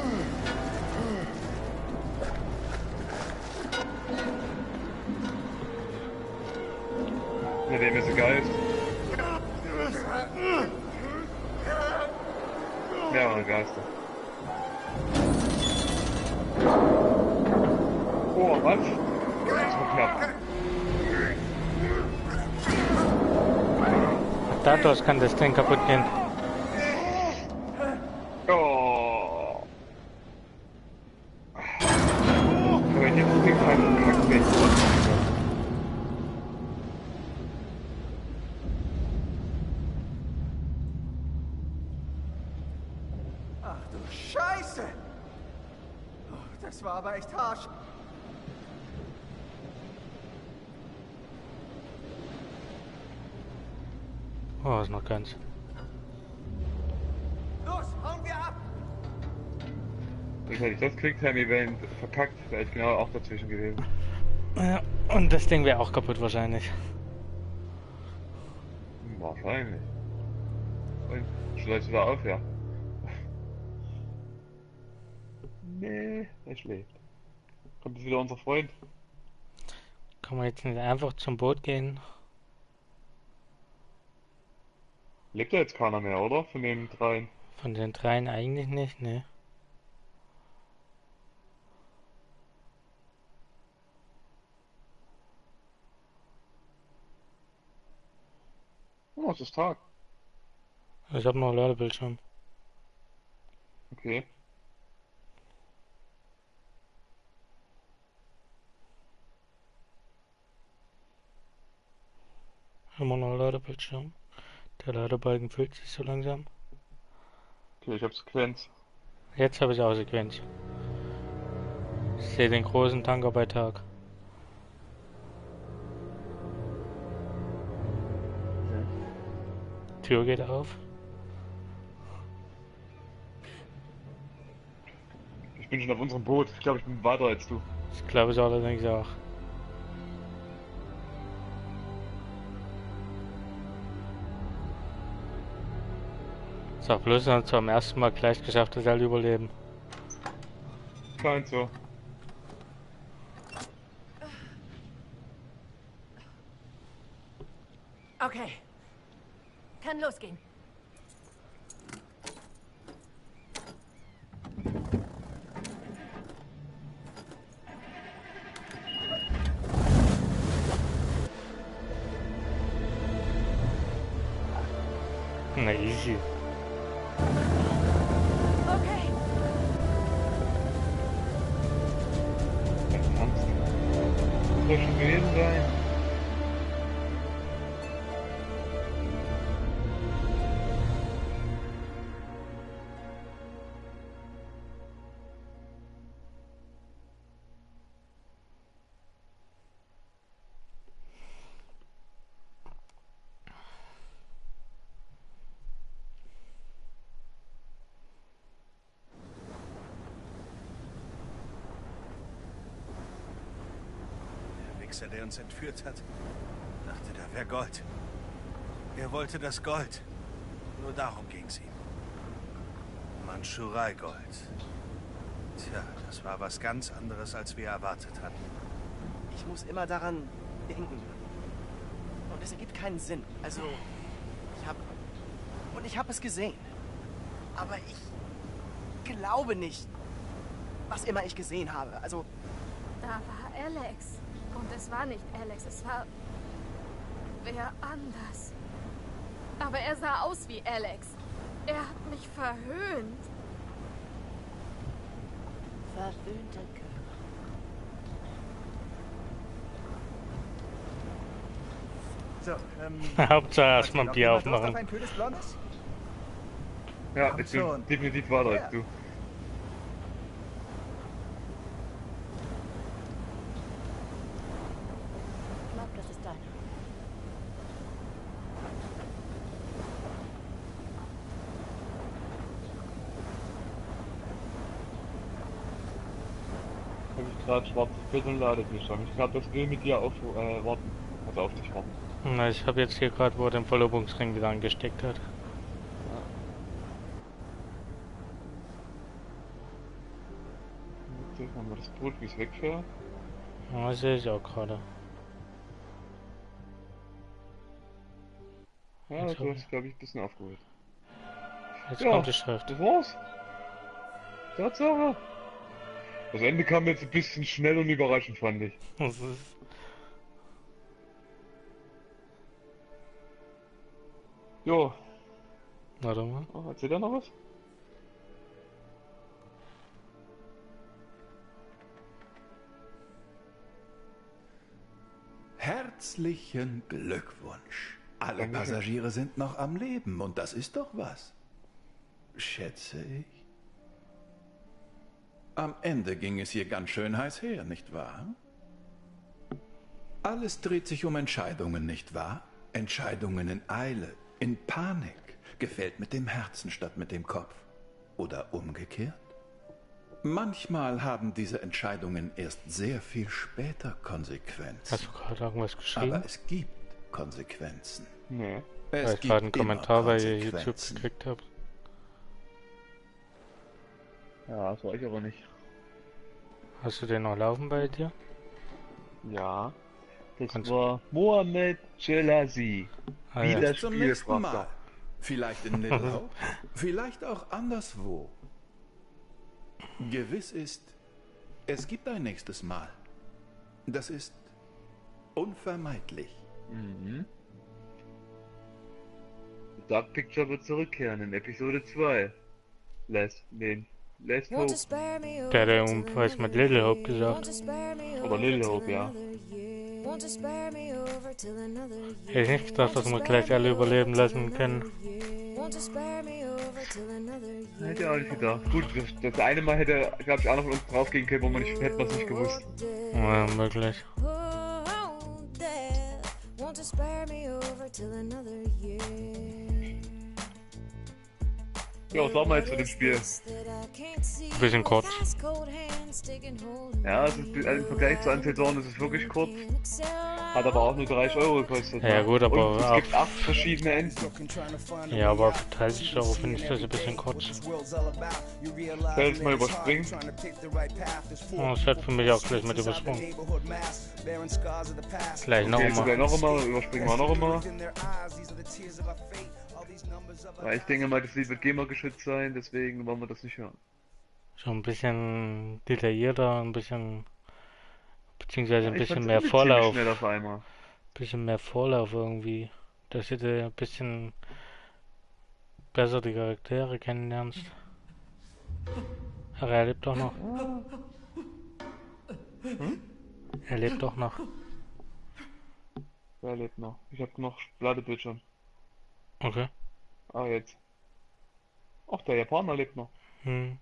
Ja, dem ist egal. Mehrere Geister. Oh, was? Das war knapp. Dadurch kann das Ding kaputt gehen. Oh. Aber jetzt Ding kann nicht. Ach du Scheiße! Oh, das war aber echt harsch. Oh, ist noch ganz. Los, hauen wir ab! Ich hätte ich das Quicktime-Event verkackt, wäre ich genau auch dazwischen gewesen. Ja, und das Ding wäre auch kaputt wahrscheinlich. Wahrscheinlich. Und schläfst du da auf, ja? Nee, er schläft. Kommt jetzt wieder unser Freund? Kann man jetzt nicht einfach zum Boot gehen? Lebt da jetzt keiner mehr, oder? Von den dreien? Von den dreien eigentlich nicht, ne? Oh, es ist Tag. Ich habe noch Ladebildschirm. Okay. Immer noch Ladebildschirm. Der Ladebalken füllt sich so langsam. Okay, ich habe Sequenz. Jetzt habe ich auch Sequenz. Ich sehe den großen Tanker bei Tag. Tür geht auf. Ich bin schon auf unserem Boot. Ich glaube, ich bin weiter als du. Ich glaube es allerdings auch. Sag bloß, dass wir zum ersten Mal gleich geschafft, dass alle überleben. Scheint so. Okay. Kann losgehen. Na easy. Okay. Soll schon gewesen sein. Der uns entführt hat, dachte, da wäre Gold. Er wollte das Gold. Nur darum ging's ihm. Mandschurei-Gold. Tja, das war was ganz anderes, als wir erwartet hatten. Ich muss immer daran denken. Und es ergibt keinen Sinn. Also, ich habe... Und ich habe es gesehen. Aber ich glaube nicht, was immer ich gesehen habe. Also... Da war Alex. Und es war nicht Alex, es war... wer anders. Aber er sah aus wie Alex. Er hat mich verhöhnt. Verwöhnte Girl. So, ähm... Hauptsache erstmal ein Bier aufmachen. Ein kühles Blondes? Ja, ich bin definitiv weiter als du. Gerade schwarzes Bild und Ladebildschirm. Ich glaube, das will mit dir auf, äh, warten. Also auf dich warten. Na, ich habe jetzt hier gerade, wo er den Verlobungsring wieder angesteckt hat. Ja. Jetzt haben wir das Boot, wie es wegfährt. Ja, das sehe ich auch gerade. Ja, das hast glaube ich, ein bisschen aufgeholt. Jetzt Ja, kommt die Schrift. das war's. Tatsache. Das Ende kam jetzt ein bisschen schnell und überraschend, fand ich. Das ist Jo. Warte mal. Oh, erzählt er noch was? Herzlichen Glückwunsch. Alle Passagiere sind noch am Leben und das ist doch was. Schätze ich. Am Ende ging es hier ganz schön heiß her, nicht wahr? Alles dreht sich um Entscheidungen, nicht wahr? Entscheidungen in Eile, in Panik. Gefällt mit dem Herzen statt mit dem Kopf. Oder umgekehrt? Manchmal haben diese Entscheidungen erst sehr viel später Konsequenzen. Hast du gerade irgendwas geschrieben? Aber es gibt Konsequenzen. Nee. Weil Es ich gerade einen gibt Kommentar immer bei YouTube Konsequenzen. gekriegt habe. Ja, das war ich aber nicht. Hast du den noch laufen bei dir? Ja. Das Kannst war Mohamed Jelazi. Ah, Wie ja. das Bis zum Spiel nächsten fragt Mal. Vielleicht in Little Hope, vielleicht auch anderswo. Gewiss ist, es gibt ein nächstes Mal. Das ist unvermeidlich. Mhm. Dark Picture wird zurückkehren in Episode zwei. Last, nee, Last Hope. Der hat ja irgendwas mit Little Hope gesagt. Oder Little Hope, ja. Hätte ich nicht gedacht, dass wir gleich alle überleben lassen können. Hätte ich auch nicht gedacht. Gut, das, das eine Mal hätte, glaube ich, auch noch von uns draufgehen können, wo man nicht, hätte man es nicht gewusst. Ja, möglich. Ja, was sagen wir jetzt zu dem Spiel? Bisschen kurz. Ja, es ist, also im Vergleich zu Until Dawn ist es wirklich kurz. Hat aber auch nur dreißig Euro gekostet. Ja, ne? gut, aber Und es auch- gibt acht verschiedene Enden. Ja, aber für dreißig Euro finde ich das ein bisschen kurz. Soll ich mal überspringen? Oh, das hat für mich auch gleich mit übersprungen. Gleich noch Okay, sogar einmal. noch einmal, überspringen wir noch einmal. Weil ich denke mal, das Lied wird GEMA geschützt sein, deswegen wollen wir das nicht hören. Schon ein bisschen detaillierter, ein bisschen, beziehungsweise ein Ja, ich bisschen fand's mehr irgendwie ziemlich Vorlauf. schnell auf einmal. Bisschen mehr Vorlauf irgendwie. Dass du dir ein bisschen besser die Charaktere kennenlernst. Aber er lebt doch noch. Hm? Er lebt doch noch. Wer lebt noch? Ich hab noch Ladebildschirm. Okay. Ah, jetzt. Ach, der Japaner lebt noch. Hm.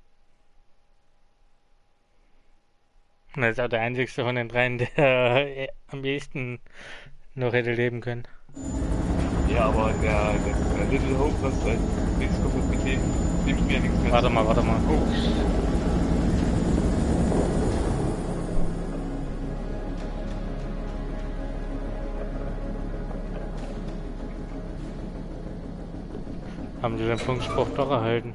Und er ist auch der einzigste von den dreien, der äh, am ehesten noch hätte leben können. Ja, aber der, der, der Little Hope, was als nächstes kommt mit dem, dem Spiel ja nichts mehr. Warte mal, warte mal. Oh. Haben sie den Funkspruch doch erhalten?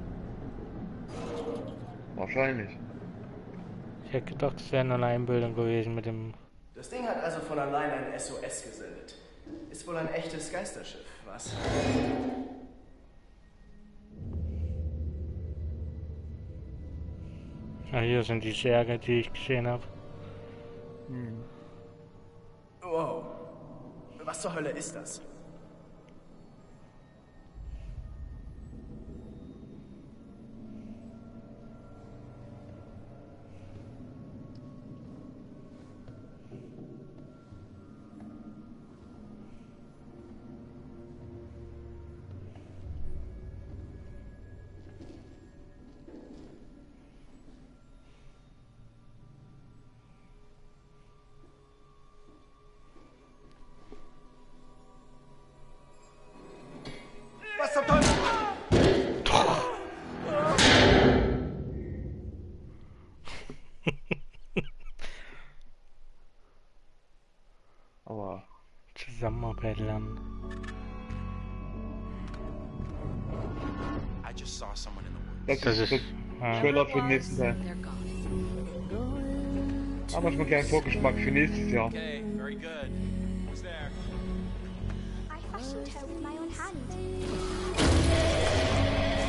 Wahrscheinlich. Ich hätte gedacht, es wäre nur eine Einbildung gewesen mit dem... Das Ding hat also von allein ein S O S gesendet. Ist wohl ein echtes Geisterschiff, was? Ah, hier sind die Särge, die ich gesehen habe. Hm. Wow. Was zur Hölle ist das? Was zum Teufel? Aber... Zusammenarbeit lernen. I just saw someone in the woods. Das, Das ist ist... der Ja. Trailer für den nächsten Teil. Aber schon mal einen kleinen Vorgeschmack für nächstes Jahr. Okay, very good. Who's there? I fashioned her with my own hand.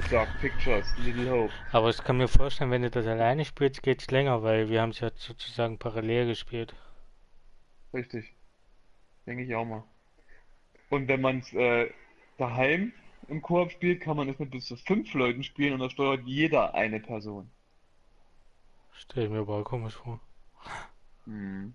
Dark Pictures, Little Hope. Aber ich kann mir vorstellen, wenn du das alleine spielst, geht's länger, weil wir haben es ja sozusagen parallel gespielt. Richtig. Denke ich auch mal. Und wenn man es äh, daheim im Koop spielt, kann man es mit bis zu fünf Leuten spielen und da steuert jeder eine Person. Stell ich mir aber komisch vor. Hm.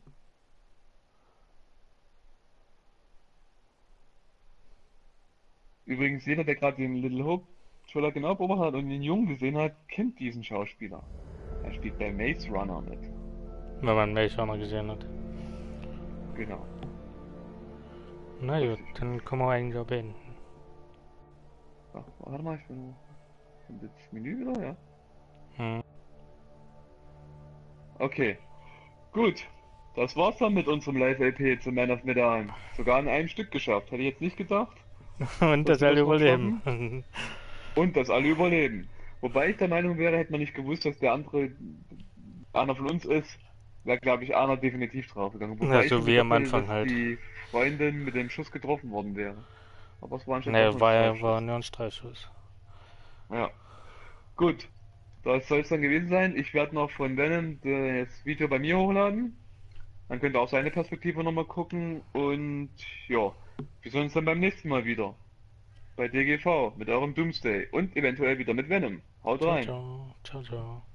Übrigens, jeder, der gerade den Little Hope Trailer genau beobachtet hat und den Jungen gesehen hat, kennt diesen Schauspieler. Er spielt bei Maze Runner mit. Wenn man Maze Runner gesehen hat. Genau. Na gut, dann können wir eigentlich auch beenden. Ach, warte mal, ich bin das Menü wieder, ja? Hm. Okay. Gut. Das war's dann mit unserem Live-L P zu Man of Medan. Sogar in einem Stück geschafft. Hätte ich jetzt nicht gedacht. Und dass alle überleben. Und dass alle überleben. Wobei ich der Meinung wäre, hätte man nicht gewusst, dass der andere einer von uns ist, wäre, glaube ich, einer definitiv draufgegangen. Wobei Ja, so ich wie am hätte, Anfang dass halt. die Freundin mit dem Schuss getroffen worden wäre. Aber es war anscheinend Ne, doch nur war, ein ja- Streifschuss. war nur ein Streifschuss. Ja. Gut. Das soll es dann gewesen sein. Ich werde noch von Venom das Video bei mir hochladen. Dann könnt ihr auch seine Perspektive nochmal gucken. Und ja, wir sehen uns dann beim nächsten Mal wieder. Bei D G V mit eurem Doomsday. Und eventuell wieder mit Venom. Haut Ciao, rein. ciao. Ciao, ciao.